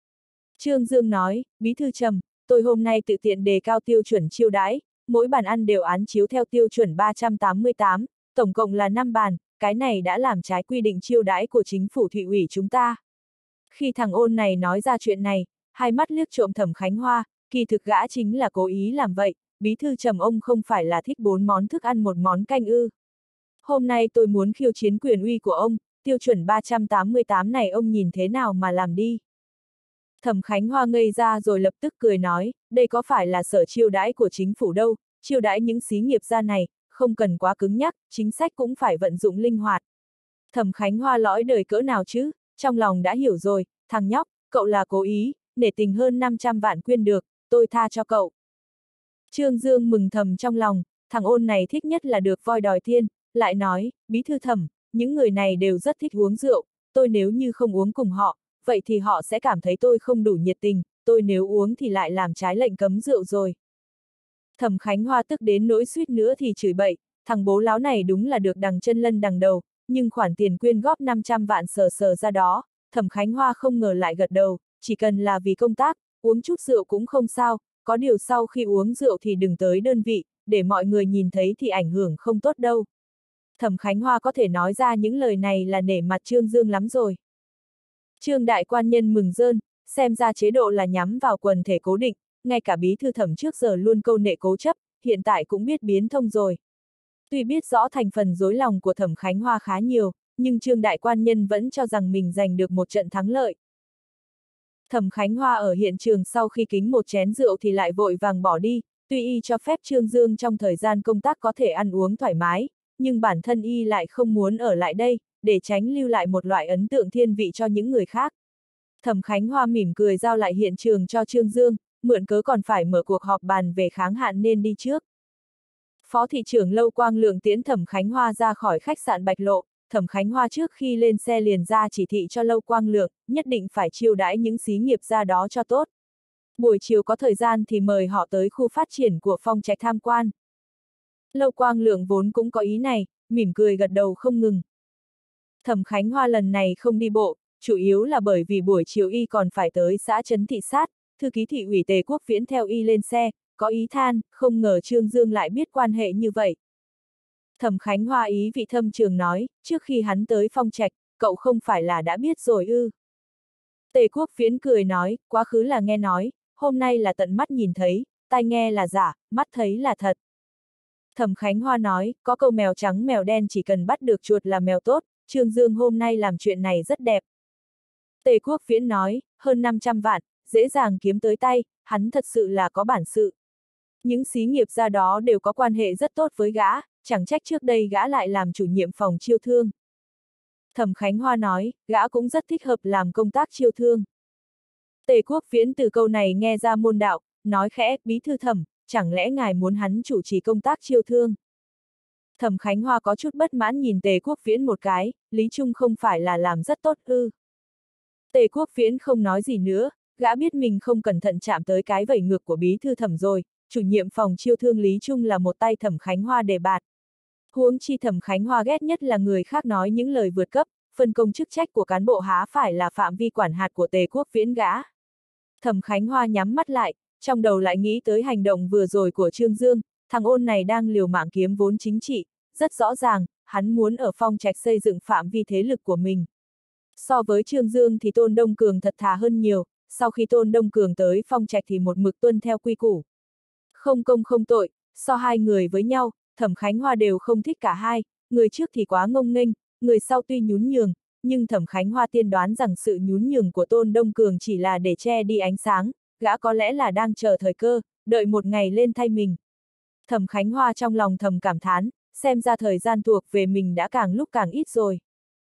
Trương Dương nói, Bí thư Trầm, tôi hôm nay tự tiện đề cao tiêu chuẩn chiêu đãi, mỗi bàn ăn đều án chiếu theo tiêu chuẩn 388, tổng cộng là 5 bàn, cái này đã làm trái quy định chiêu đãi của chính phủ Thụy ủy chúng ta. Khi thằng ôn này nói ra chuyện này, hai mắt liếc trộm Thẩm Khánh Hoa, kỳ thực gã chính là cố ý làm vậy, Bí thư Trầm ông không phải là thích 4 món thức ăn một món canh ư. Hôm nay tôi muốn khiêu chiến quyền uy của ông, tiêu chuẩn 388 này ông nhìn thế nào mà làm đi. Thẩm Khánh Hoa ngây ra rồi lập tức cười nói, đây có phải là sở chiêu đãi của chính phủ đâu, chiêu đãi những xí nghiệp gia này, không cần quá cứng nhắc, chính sách cũng phải vận dụng linh hoạt. Thẩm Khánh Hoa lõi đời cỡ nào chứ, trong lòng đã hiểu rồi, thằng nhóc, cậu là cố ý, nể tình hơn 500 vạn quyên được, tôi tha cho cậu. Trương Dương mừng thầm trong lòng, thằng ôn này thích nhất là được voi đòi thiên, lại nói, Bí thư Thẩm, những người này đều rất thích uống rượu, tôi nếu như không uống cùng họ, vậy thì họ sẽ cảm thấy tôi không đủ nhiệt tình, tôi nếu uống thì lại làm trái lệnh cấm rượu rồi. Thẩm Khánh Hoa tức đến nỗi suýt nữa thì chửi bậy, thằng bố láo này đúng là được đằng chân lân đằng đầu, nhưng khoản tiền quyên góp 500 vạn sờ sờ ra đó, Thẩm Khánh Hoa không ngờ lại gật đầu, chỉ cần là vì công tác, uống chút rượu cũng không sao, có điều sau khi uống rượu thì đừng tới đơn vị, để mọi người nhìn thấy thì ảnh hưởng không tốt đâu. Thẩm Khánh Hoa có thể nói ra những lời này là nể mặt Trương Dương lắm rồi. Trương đại quan nhân mừng rơn, xem ra chế độ là nhắm vào quần thể cố định, ngay cả bí thư Thẩm trước giờ luôn câu nệ cố chấp, hiện tại cũng biết biến thông rồi. Tuy biết rõ thành phần dối lòng của Thẩm Khánh Hoa khá nhiều, nhưng Trương đại quan nhân vẫn cho rằng mình giành được một trận thắng lợi. Thẩm Khánh Hoa ở hiện trường sau khi kính một chén rượu thì lại vội vàng bỏ đi, tuy y cho phép Trương Dương trong thời gian công tác có thể ăn uống thoải mái, nhưng bản thân y lại không muốn ở lại đây, để tránh lưu lại một loại ấn tượng thiên vị cho những người khác. Thẩm Khánh Hoa mỉm cười giao lại hiện trường cho Trương Dương, mượn cớ còn phải mở cuộc họp bàn về kháng hạn nên đi trước. Phó thị trưởng Lâu Quang Lượng tiễn Thẩm Khánh Hoa ra khỏi khách sạn Bạch Lộ, Thẩm Khánh Hoa trước khi lên xe liền ra chỉ thị cho Lâu Quang Lượng, nhất định phải chiêu đãi những xí nghiệp gia đó cho tốt. Buổi chiều có thời gian thì mời họ tới khu phát triển của Phong Trạch tham quan. Lâu Quang Lượng vốn cũng có ý này, mỉm cười gật đầu không ngừng. Thẩm Khánh Hoa lần này không đi bộ, chủ yếu là bởi vì buổi chiều y còn phải tới xã Trấn Thị sát, thư ký thị ủy Tề Quốc Viễn theo y lên xe, có ý than, không ngờ Trương Dương lại biết quan hệ như vậy. Thẩm Khánh Hoa ý vị thâm trường nói, trước khi hắn tới Phong Trạch, cậu không phải là đã biết rồi ư. Tề Quốc Viễn cười nói, quá khứ là nghe nói, hôm nay là tận mắt nhìn thấy, tai nghe là giả, mắt thấy là thật. Thẩm Khánh Hoa nói, có câu mèo trắng mèo đen chỉ cần bắt được chuột là mèo tốt, Trương Dương hôm nay làm chuyện này rất đẹp. Tề Quốc Viễn nói, hơn 500 vạn, dễ dàng kiếm tới tay, hắn thật sự là có bản sự. Những xí nghiệp gia đó đều có quan hệ rất tốt với gã, chẳng trách trước đây gã lại làm chủ nhiệm phòng chiêu thương. Thẩm Khánh Hoa nói, gã cũng rất thích hợp làm công tác chiêu thương. Tề Quốc Viễn từ câu này nghe ra môn đạo, nói khẽ, bí thư Thẩm, chẳng lẽ ngài muốn hắn chủ trì công tác chiêu thương? Thẩm Khánh Hoa có chút bất mãn nhìn Tề Quốc Viễn một cái, Lý Trung không phải là làm rất tốt ư. Tề Quốc Viễn không nói gì nữa, gã biết mình không cẩn thận chạm tới cái vẩy ngược của bí thư Thẩm rồi, chủ nhiệm phòng chiêu thương Lý Trung là một tay Thẩm Khánh Hoa đề bạt. Huống chi Thẩm Khánh Hoa ghét nhất là người khác nói những lời vượt cấp, phân công chức trách của cán bộ há phải là phạm vi quản hạt của Tề Quốc Viễn gã. Thẩm Khánh Hoa nhắm mắt lại, trong đầu lại nghĩ tới hành động vừa rồi của Trương Dương, thằng ôn này đang liều mạng kiếm vốn chính trị, rất rõ ràng, hắn muốn ở Phong Trạch xây dựng phạm vi thế lực của mình. So với Trương Dương thì Tôn Đông Cường thật thà hơn nhiều, sau khi Tôn Đông Cường tới Phong Trạch thì một mực tuân theo quy củ. Không công không tội, so hai người với nhau, Thẩm Khánh Hoa đều không thích cả hai, người trước thì quá ngông nghênh, người sau tuy nhún nhường, nhưng Thẩm Khánh Hoa tiên đoán rằng sự nhún nhường của Tôn Đông Cường chỉ là để che đi ánh sáng, gã có lẽ là đang chờ thời cơ, đợi một ngày lên thay mình. Thẩm Khánh Hoa trong lòng thầm cảm thán, xem ra thời gian thuộc về mình đã càng lúc càng ít rồi.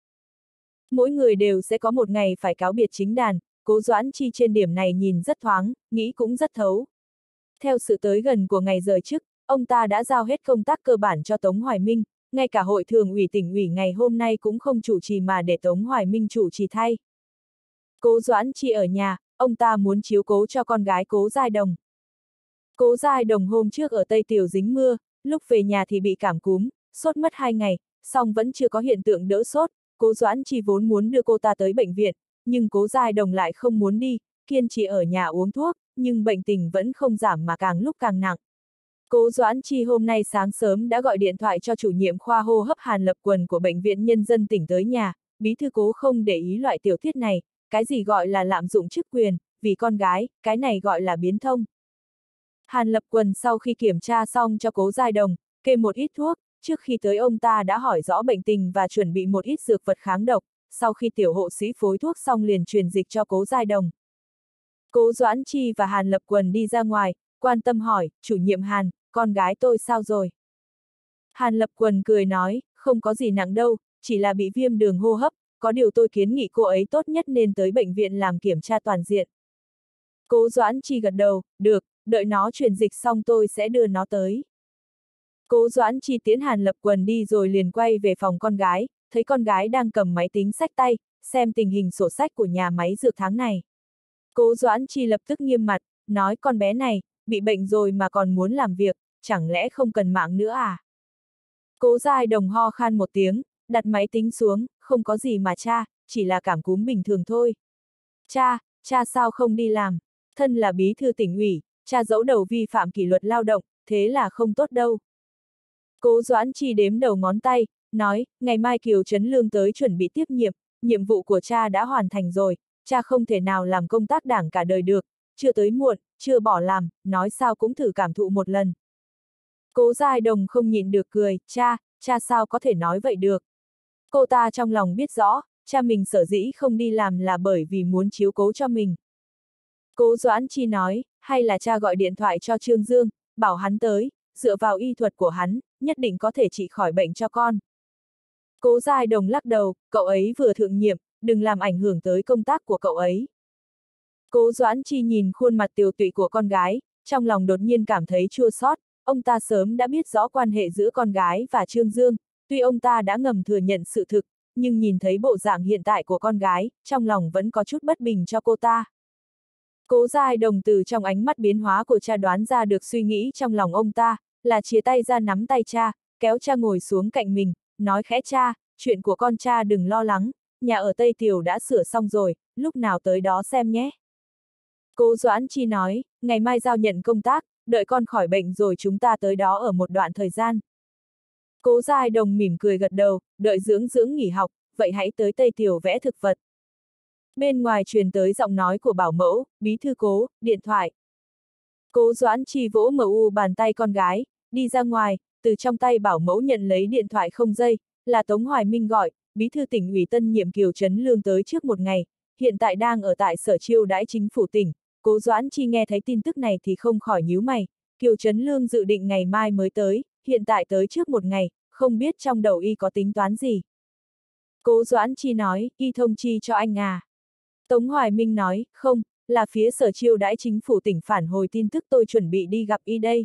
Mỗi người đều sẽ có một ngày phải cáo biệt chính đàn, Cố Doãn Chi trên điểm này nhìn rất thoáng, nghĩ cũng rất thấu. Theo sự tới gần của ngày rời chức, ông ta đã giao hết công tác cơ bản cho Tống Hoài Minh, ngay cả hội thường ủy tỉnh ủy ngày hôm nay cũng không chủ trì mà để Tống Hoài Minh chủ trì thay. Cố Doãn Chi ở nhà, ông ta muốn chiếu cố cho con gái Cố Giai Đồng. Cố Giai Đồng hôm trước ở Tây Tiểu dính mưa, lúc về nhà thì bị cảm cúm, sốt mất 2 ngày, song vẫn chưa có hiện tượng đỡ sốt. Cố Doãn Chi vốn muốn đưa cô ta tới bệnh viện, nhưng Cố Giai Đồng lại không muốn đi, kiên trì ở nhà uống thuốc, nhưng bệnh tình vẫn không giảm mà càng lúc càng nặng. Cố Doãn Chi hôm nay sáng sớm đã gọi điện thoại cho chủ nhiệm khoa hô hấp Hàn Lập Quần của Bệnh viện Nhân dân tỉnh tới nhà, bí thư Cố không để ý loại tiểu tiết này, cái gì gọi là lạm dụng chức quyền, vì con gái, cái này gọi là biến thông. Hàn Lập Quần sau khi kiểm tra xong cho Cố Giai Đồng, kê một ít thuốc, trước khi tới ông ta đã hỏi rõ bệnh tình và chuẩn bị một ít dược vật kháng độc, sau khi tiểu hộ sĩ phối thuốc xong liền truyền dịch cho Cố Giai Đồng. Cố Doãn Chi và Hàn Lập Quần đi ra ngoài, quan tâm hỏi, chủ nhiệm Hàn, con gái tôi sao rồi? Hàn Lập Quần cười nói, không có gì nặng đâu, chỉ là bị viêm đường hô hấp, có điều tôi kiến nghị cô ấy tốt nhất nên tới bệnh viện làm kiểm tra toàn diện. Cố Doãn Chi gật đầu, được, đợi nó truyền dịch xong tôi sẽ đưa nó tới. Cố Doãn Chi tiễn Hàn Lập Quần đi rồi liền quay về phòng con gái, thấy con gái đang cầm máy tính xách tay, xem tình hình sổ sách của nhà máy dược tháng này. Cố Doãn Chi lập tức nghiêm mặt, nói con bé này, bị bệnh rồi mà còn muốn làm việc, chẳng lẽ không cần mạng nữa à? Cố Giai Đồng ho khan một tiếng, đặt máy tính xuống, không có gì mà cha, chỉ là cảm cúm bình thường thôi. Cha sao không đi làm? Thân là bí thư tỉnh ủy, cha dẫu đầu vi phạm kỷ luật lao động, thế là không tốt đâu. Cố Doãn Chi đếm đầu ngón tay, nói, ngày mai Kiều Trấn Lương tới chuẩn bị tiếp nhiệm vụ của cha đã hoàn thành rồi, cha không thể nào làm công tác đảng cả đời được, chưa tới muộn, chưa bỏ làm, nói sao cũng thử cảm thụ một lần. Cố Giai Đồng không nhịn được cười, cha sao có thể nói vậy được. Cô ta trong lòng biết rõ, cha mình sở dĩ không đi làm là bởi vì muốn chiếu cố cho mình. Cố Doãn Chi nói, hay là cha gọi điện thoại cho Trương Dương, bảo hắn tới, dựa vào y thuật của hắn, nhất định có thể trị khỏi bệnh cho con. Cố Giai Đồng lắc đầu, cậu ấy vừa thượng nhiệm, đừng làm ảnh hưởng tới công tác của cậu ấy. Cố Doãn Chi nhìn khuôn mặt tiều tụy của con gái, trong lòng đột nhiên cảm thấy chua xót. Ông ta sớm đã biết rõ quan hệ giữa con gái và Trương Dương, tuy ông ta đã ngầm thừa nhận sự thực, nhưng nhìn thấy bộ dạng hiện tại của con gái, trong lòng vẫn có chút bất bình cho cô ta. Cố Giai Đồng từ trong ánh mắt biến hóa của cha đoán ra được suy nghĩ trong lòng ông ta, là chia tay ra nắm tay cha, kéo cha ngồi xuống cạnh mình, nói khẽ cha, chuyện của con cha đừng lo lắng, nhà ở Tây Tiểu đã sửa xong rồi, lúc nào tới đó xem nhé. Cố Doãn Chi nói, ngày mai giao nhận công tác, đợi con khỏi bệnh rồi chúng ta tới đó ở một đoạn thời gian. Cố Giai Đồng mỉm cười gật đầu, đợi dưỡng dưỡng nghỉ học, vậy hãy tới Tây Tiểu vẽ thực vật. Bên ngoài truyền tới giọng nói của bảo mẫu, bí thư Cố, điện thoại. Cố Doãn Chi vỗ mu bàn tay con gái, đi ra ngoài, từ trong tay bảo mẫu nhận lấy điện thoại không dây, là Tống Hoài Minh gọi, bí thư tỉnh ủy tân nhiệm Kiều Trấn Lương tới trước một ngày, hiện tại đang ở tại sở chiêu đãi chính phủ tỉnh. Cố Doãn Chi nghe thấy tin tức này thì không khỏi nhíu mày, Kiều Trấn Lương dự định ngày mai mới tới, hiện tại tới trước một ngày, không biết trong đầu y có tính toán gì. Cố Doãn Chi nói, y thông chi cho anh à. Tống Hoài Minh nói, không, là phía sở chiêu đãi chính phủ tỉnh phản hồi tin tức tôi chuẩn bị đi gặp y đây.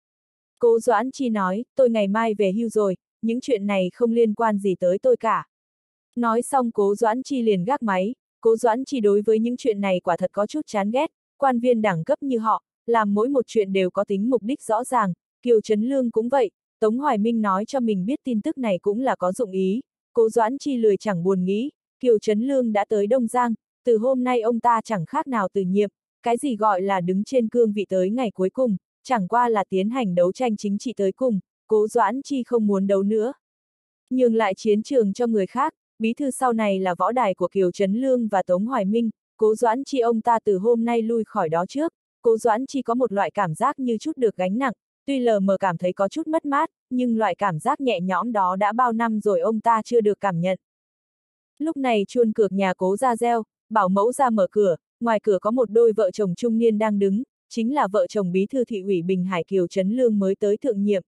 Cố Doãn Chi nói, tôi ngày mai về hưu rồi, những chuyện này không liên quan gì tới tôi cả. Nói xong Cố Doãn Chi liền gác máy, Cố Doãn Chi đối với những chuyện này quả thật có chút chán ghét, quan viên đẳng cấp như họ, làm mỗi một chuyện đều có tính mục đích rõ ràng, Kiều Trấn Lương cũng vậy, Tống Hoài Minh nói cho mình biết tin tức này cũng là có dụng ý, Cố Doãn Chi lười chẳng buồn nghĩ, Kiều Trấn Lương đã tới Đông Giang, từ hôm nay ông ta chẳng khác nào từ nhiệm, cái gì gọi là đứng trên cương vị tới ngày cuối cùng, chẳng qua là tiến hành đấu tranh chính trị tới cùng, Cố Doãn Chi không muốn đấu nữa. Nhường lại chiến trường cho người khác, bí thư sau này là võ đài của Kiều Trấn Lương và Tống Hoài Minh, Cố Doãn Chi ông ta từ hôm nay lui khỏi đó trước, Cố Doãn Chi có một loại cảm giác như chút được gánh nặng, tuy lờ mờ cảm thấy có chút mất mát, nhưng loại cảm giác nhẹ nhõm đó đã bao năm rồi ông ta chưa được cảm nhận. Lúc này chuông cược nhà Cố ra reo, bảo mẫu ra mở cửa, ngoài cửa có một đôi vợ chồng trung niên đang đứng, chính là vợ chồng bí thư thị ủy Bình Hải Kiều Trấn Lương mới tới thượng nhiệm.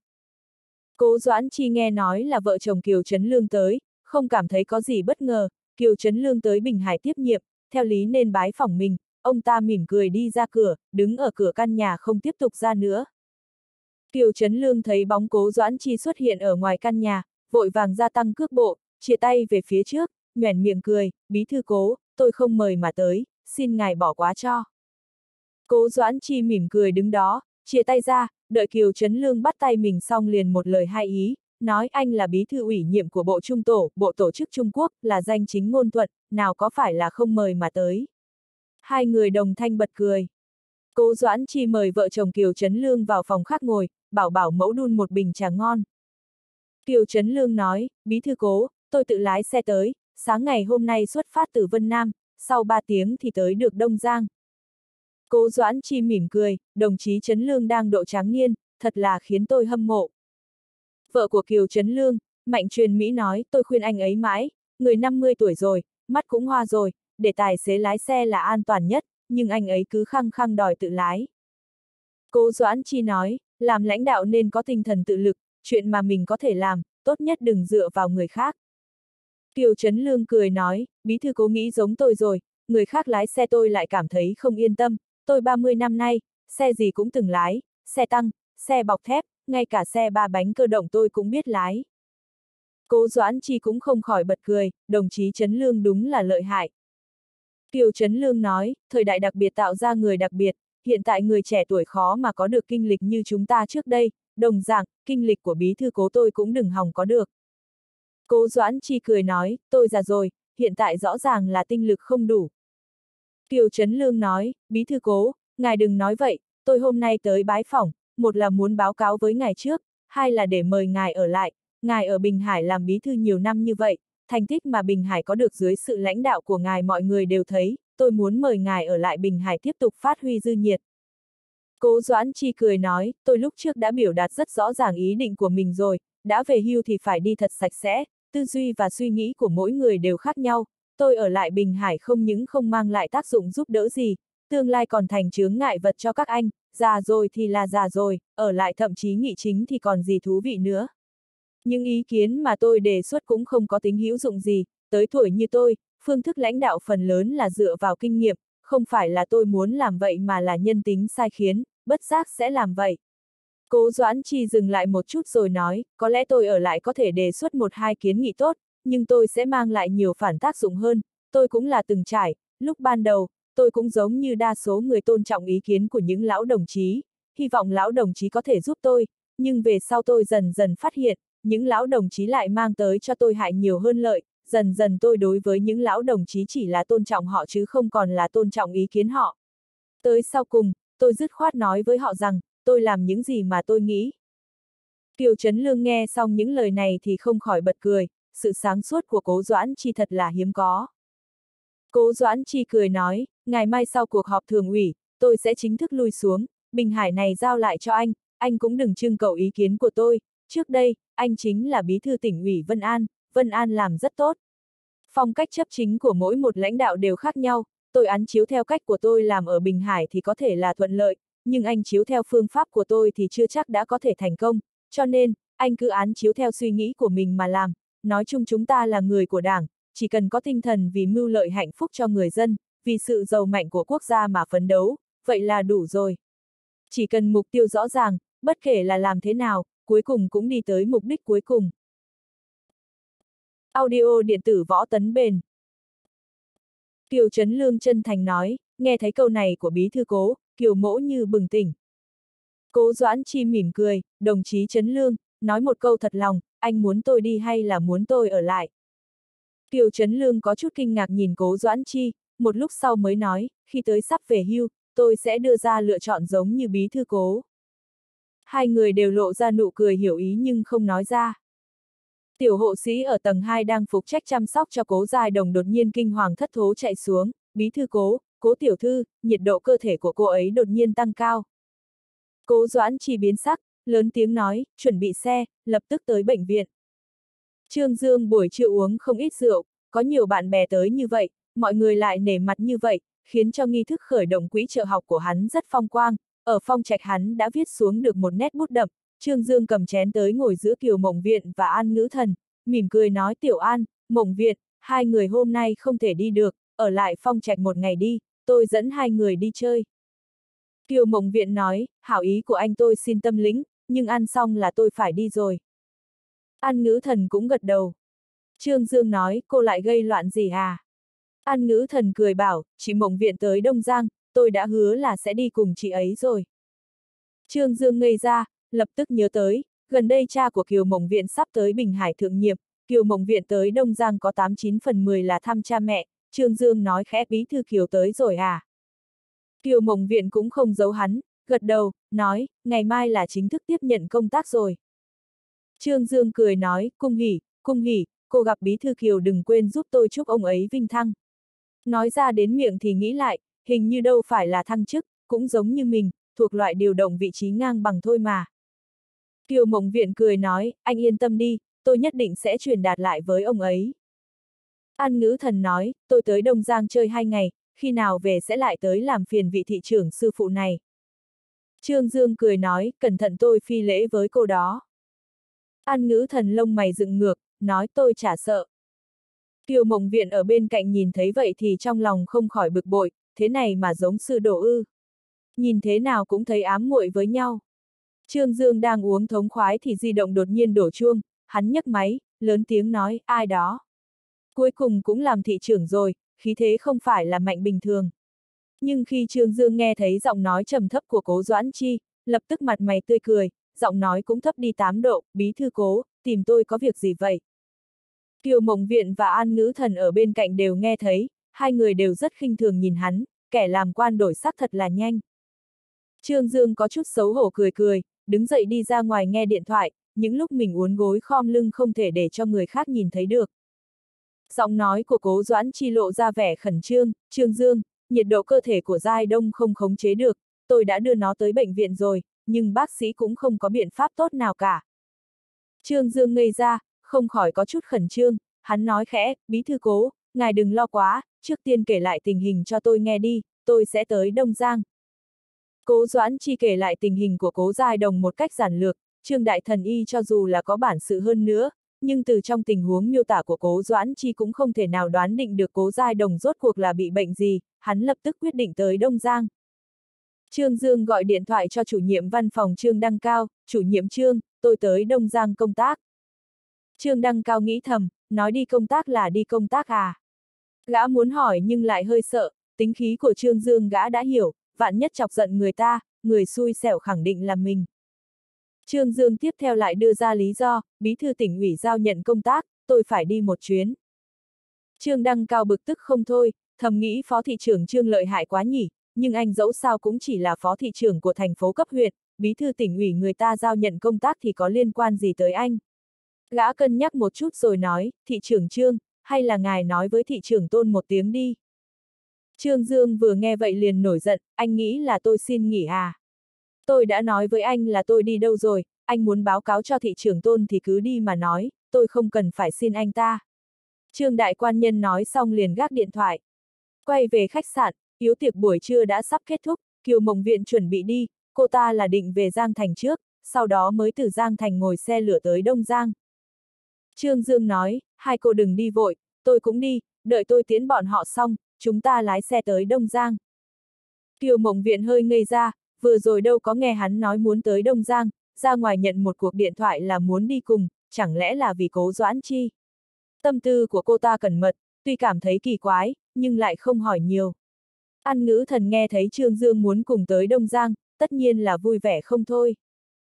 Cố Doãn Chi nghe nói là vợ chồng Kiều Trấn Lương tới, không cảm thấy có gì bất ngờ, Kiều Trấn Lương tới Bình Hải tiếp nhiệm, theo lý nên bái phỏng mình, ông ta mỉm cười đi ra cửa, đứng ở cửa căn nhà không tiếp tục ra nữa. Kiều Trấn Lương thấy bóng Cố Doãn Chi xuất hiện ở ngoài căn nhà, vội vàng gia tăng cước bộ, chia tay về phía trước, nhoẻn miệng cười, bí thư Cố, tôi không mời mà tới, xin ngài bỏ quá cho. Cố Doãn Chi mỉm cười đứng đó, chia tay ra, đợi Kiều Trấn Lương bắt tay mình xong liền một lời hai ý, nói anh là bí thư ủy nhiệm của Bộ Trung Tổ, Bộ Tổ chức Trung Quốc, là danh chính ngôn thuận, nào có phải là không mời mà tới. Hai người đồng thanh bật cười. Cố Doãn Chi mời vợ chồng Kiều Trấn Lương vào phòng khác ngồi, bảo mẫu đun một bình trà ngon. Kiều Trấn Lương nói, bí thư Cố, tôi tự lái xe tới, sáng ngày hôm nay xuất phát từ Vân Nam, sau 3 tiếng thì tới được Đông Giang. Cố Doãn Chi mỉm cười, đồng chí Trấn Lương đang độ tráng niên, thật là khiến tôi hâm mộ. Vợ của Kiều Trấn Lương, Mạnh Truyền Mỹ nói, tôi khuyên anh ấy mãi, người 50 tuổi rồi, mắt cũng hoa rồi, để tài xế lái xe là an toàn nhất, nhưng anh ấy cứ khăng khăng đòi tự lái. Cố Doãn Chi nói, làm lãnh đạo nên có tinh thần tự lực, chuyện mà mình có thể làm, tốt nhất đừng dựa vào người khác. Kiều Trấn Lương cười nói, bí thư Cố nghĩ giống tôi rồi, người khác lái xe tôi lại cảm thấy không yên tâm, tôi 30 năm nay, xe gì cũng từng lái, xe tăng, xe bọc thép, ngay cả xe 3 bánh cơ động tôi cũng biết lái. Cố Doãn Chi cũng không khỏi bật cười, đồng chí Trấn Lương đúng là lợi hại. Kiều Trấn Lương nói, thời đại đặc biệt tạo ra người đặc biệt, hiện tại người trẻ tuổi khó mà có được kinh lịch như chúng ta trước đây, đồng dạng, kinh lịch của bí thư Cố tôi cũng đừng hòng có được. Cố Doãn Chi cười nói, tôi già rồi, hiện tại rõ ràng là tinh lực không đủ. Kiều Trấn Lương nói, bí thư Cố, ngài đừng nói vậy, tôi hôm nay tới bái phỏng, một là muốn báo cáo với ngài trước, hai là để mời ngài ở lại, ngài ở Bình Hải làm bí thư nhiều năm như vậy, thành tích mà Bình Hải có được dưới sự lãnh đạo của ngài mọi người đều thấy, tôi muốn mời ngài ở lại Bình Hải tiếp tục phát huy dư nhiệt. Cố Doãn Chi cười nói, tôi lúc trước đã biểu đạt rất rõ ràng ý định của mình rồi, đã về hưu thì phải đi thật sạch sẽ, tư duy và suy nghĩ của mỗi người đều khác nhau, tôi ở lại Bình Hải không những không mang lại tác dụng giúp đỡ gì, tương lai còn thành chướng ngại vật cho các anh, già rồi thì là già rồi, ở lại thậm chí nghị chính thì còn gì thú vị nữa. Những ý kiến mà tôi đề xuất cũng không có tính hữu dụng gì, tới tuổi như tôi, phương thức lãnh đạo phần lớn là dựa vào kinh nghiệm, không phải là tôi muốn làm vậy mà là nhân tính sai khiến, bất giác sẽ làm vậy. Cố Doãn Chi dừng lại một chút rồi nói, có lẽ tôi ở lại có thể đề xuất một hai kiến nghị tốt, nhưng tôi sẽ mang lại nhiều phản tác dụng hơn, tôi cũng là từng trải, lúc ban đầu, tôi cũng giống như đa số người tôn trọng ý kiến của những lão đồng chí, hy vọng lão đồng chí có thể giúp tôi, nhưng về sau tôi dần dần phát hiện, những lão đồng chí lại mang tới cho tôi hại nhiều hơn lợi, dần dần tôi đối với những lão đồng chí chỉ là tôn trọng họ chứ không còn là tôn trọng ý kiến họ. Tới sau cùng, tôi dứt khoát nói với họ rằng, tôi làm những gì mà tôi nghĩ. Kiều Trấn Lương nghe xong những lời này thì không khỏi bật cười, sự sáng suốt của Cố Doãn Chi thật là hiếm có. Cố Doãn Chi cười nói, ngày mai sau cuộc họp thường ủy, tôi sẽ chính thức lui xuống, Bình Hải này giao lại cho anh cũng đừng trưng cầu ý kiến của tôi, trước đây, anh chính là bí thư tỉnh ủy Vân An làm rất tốt. Phong cách chấp chính của mỗi một lãnh đạo đều khác nhau, tôi án chiếu theo cách của tôi làm ở Bình Hải thì có thể là thuận lợi, nhưng anh chiếu theo phương pháp của tôi thì chưa chắc đã có thể thành công, cho nên, anh cứ án chiếu theo suy nghĩ của mình mà làm, nói chung chúng ta là người của Đảng, chỉ cần có tinh thần vì mưu lợi hạnh phúc cho người dân, vì sự giàu mạnh của quốc gia mà phấn đấu, vậy là đủ rồi. Chỉ cần mục tiêu rõ ràng, bất kể là làm thế nào, cuối cùng cũng đi tới mục đích cuối cùng. Audio điện tử Võ Tấn Bền. Kiều Trấn Lương chân thành nói, nghe thấy câu này của bí thư Cố, Kiều Mỗ như bừng tỉnh. Cố Doãn Chi mỉm cười, đồng chí Trấn Lương, nói một câu thật lòng, anh muốn tôi đi hay là muốn tôi ở lại? Kiều Trấn Lương có chút kinh ngạc nhìn Cố Doãn Chi, một lúc sau mới nói, khi tới sắp về hưu, tôi sẽ đưa ra lựa chọn giống như bí thư Cố. Hai người đều lộ ra nụ cười hiểu ý nhưng không nói ra. Tiểu hộ sĩ ở tầng 2 đang phục trách chăm sóc cho Cố Giai Đồng đột nhiên kinh hoàng thất thố chạy xuống, bí thư Cố, Cố tiểu thư, nhiệt độ cơ thể của cô ấy đột nhiên tăng cao. Cố Doãn Chi biến sắc, lớn tiếng nói, chuẩn bị xe, lập tức tới bệnh viện. Trương Dương buổi trưa uống không ít rượu, có nhiều bạn bè tới như vậy, mọi người lại nể mặt như vậy, khiến cho nghi thức khởi động quỹ trợ học của hắn rất phong quang, ở phong trạch hắn đã viết xuống được một nét bút đậm. Trương Dương cầm chén tới ngồi giữa Kiều Mộng Viện và An Ngữ Thần, mỉm cười nói Tiểu An, Mộng Viện, hai người hôm nay không thể đi được, ở lại phong trạch một ngày đi, tôi dẫn hai người đi chơi. Kiều Mộng Viện nói, hảo ý của anh tôi xin tâm lĩnh, nhưng ăn xong là tôi phải đi rồi. An Ngữ Thần cũng gật đầu. Trương Dương nói, cô lại gây loạn gì à? An Ngữ Thần cười bảo, chị Mộng Viện tới Đông Giang, tôi đã hứa là sẽ đi cùng chị ấy rồi. Trương Dương ngây ra, lập tức nhớ tới, gần đây cha của Kiều Mộng Viện sắp tới Bình Hải thượng nhiệm, Kiều Mộng Viện tới Đông Giang có 89/10 là thăm cha mẹ, Trương Dương nói khẽ bí thư Kiều tới rồi à? Kiều Mộng Viện cũng không giấu hắn, gật đầu, nói, ngày mai là chính thức tiếp nhận công tác rồi. Trương Dương cười nói, cung hỉ, cô gặp bí thư Kiều đừng quên giúp tôi chúc ông ấy vinh thăng. Nói ra đến miệng thì nghĩ lại, hình như đâu phải là thăng chức, cũng giống như mình, thuộc loại điều động vị trí ngang bằng thôi mà. Kiều Mộng Viện cười nói, anh yên tâm đi, tôi nhất định sẽ truyền đạt lại với ông ấy. An Ngữ Thần nói, tôi tới Đông Giang chơi 2 ngày, khi nào về sẽ lại tới làm phiền vị thị trưởng sư phụ này. Trương Dương cười nói, cẩn thận tôi phi lễ với cô đó. An Ngữ Thần lông mày dựng ngược, nói tôi chả sợ. Kiều Mộng Viện ở bên cạnh nhìn thấy vậy thì trong lòng không khỏi bực bội, thế này mà giống sư đồ ư. Nhìn thế nào cũng thấy ám muội với nhau. Trương Dương đang uống thống khoái thì di động đột nhiên đổ chuông, hắn nhấc máy, lớn tiếng nói, ai đó. Cuối cùng cũng làm thị trưởng rồi, khí thế không phải là mạnh bình thường. Nhưng khi Trương Dương nghe thấy giọng nói trầm thấp của Cố Doãn Chi, lập tức mặt mày tươi cười, giọng nói cũng thấp đi 8 độ, bí thư Cố, tìm tôi có việc gì vậy? Kiều Mộng Viện và An Ngữ Thần ở bên cạnh đều nghe thấy, hai người đều rất khinh thường nhìn hắn, kẻ làm quan đổi sắc thật là nhanh. Trương Dương có chút xấu hổ cười cười, đứng dậy đi ra ngoài nghe điện thoại, những lúc mình uốn gối khom lưng không thể để cho người khác nhìn thấy được. Giọng nói của Cố Doãn Chi lộ ra vẻ khẩn trương, Trương Dương, nhiệt độ cơ thể của Giai Đông không khống chế được, tôi đã đưa nó tới bệnh viện rồi, nhưng bác sĩ cũng không có biện pháp tốt nào cả. Trương Dương ngây ra, không khỏi có chút khẩn trương, hắn nói khẽ, bí thư Cố, ngài đừng lo quá, trước tiên kể lại tình hình cho tôi nghe đi, tôi sẽ tới Đông Giang. Cố Doãn Chi kể lại tình hình của Cố Giai Đồng một cách giản lược, Trương Đại Thần Y cho dù là có bản sự hơn nữa, nhưng từ trong tình huống miêu tả của Cố Doãn Chi cũng không thể nào đoán định được Cố Giai Đồng rốt cuộc là bị bệnh gì, hắn lập tức quyết định tới Đông Giang. Trương Dương gọi điện thoại cho chủ nhiệm văn phòng Trương Đăng Cao, chủ nhiệm Trương, tôi tới Đông Giang công tác. Trương Đăng Cao nghĩ thầm, nói đi công tác là đi công tác à? Gã muốn hỏi nhưng lại hơi sợ, tính khí của Trương Dương gã đã hiểu, vạn nhất chọc giận người ta, người xui xẻo khẳng định là mình. Trương Dương tiếp theo lại đưa ra lý do, bí thư tỉnh ủy giao nhận công tác, tôi phải đi một chuyến. Trương Đăng Cao bực tức không thôi, thầm nghĩ phó thị trưởng Trương lợi hại quá nhỉ, nhưng anh dẫu sao cũng chỉ là phó thị trưởng của thành phố cấp huyện, bí thư tỉnh ủy người ta giao nhận công tác thì có liên quan gì tới anh. Gã cân nhắc một chút rồi nói, thị trưởng Trương, hay là ngài nói với thị trưởng Tôn một tiếng đi. Trương Dương vừa nghe vậy liền nổi giận, anh nghĩ là tôi xin nghỉ à? Tôi đã nói với anh là tôi đi đâu rồi, anh muốn báo cáo cho thị trưởng Tôn thì cứ đi mà nói, tôi không cần phải xin anh ta. Trương đại quan nhân nói xong liền gác điện thoại. Quay về khách sạn, yến tiệc buổi trưa đã sắp kết thúc, Kiều Mộng Viện chuẩn bị đi, cô ta là định về Giang Thành trước, sau đó mới từ Giang Thành ngồi xe lửa tới Đông Giang. Trương Dương nói, hai cô đừng đi vội, tôi cũng đi, đợi tôi tiễn bọn họ xong, chúng ta lái xe tới Đông Giang. Kiều Mộng Viện hơi ngây ra, vừa rồi đâu có nghe hắn nói muốn tới Đông Giang, ra ngoài nhận một cuộc điện thoại là muốn đi cùng, chẳng lẽ là vì Cố Doãn Chi. Tâm tư của cô ta cẩn mật, tuy cảm thấy kỳ quái, nhưng lại không hỏi nhiều. An Ngữ Thần nghe thấy Trương Dương muốn cùng tới Đông Giang, tất nhiên là vui vẻ không thôi.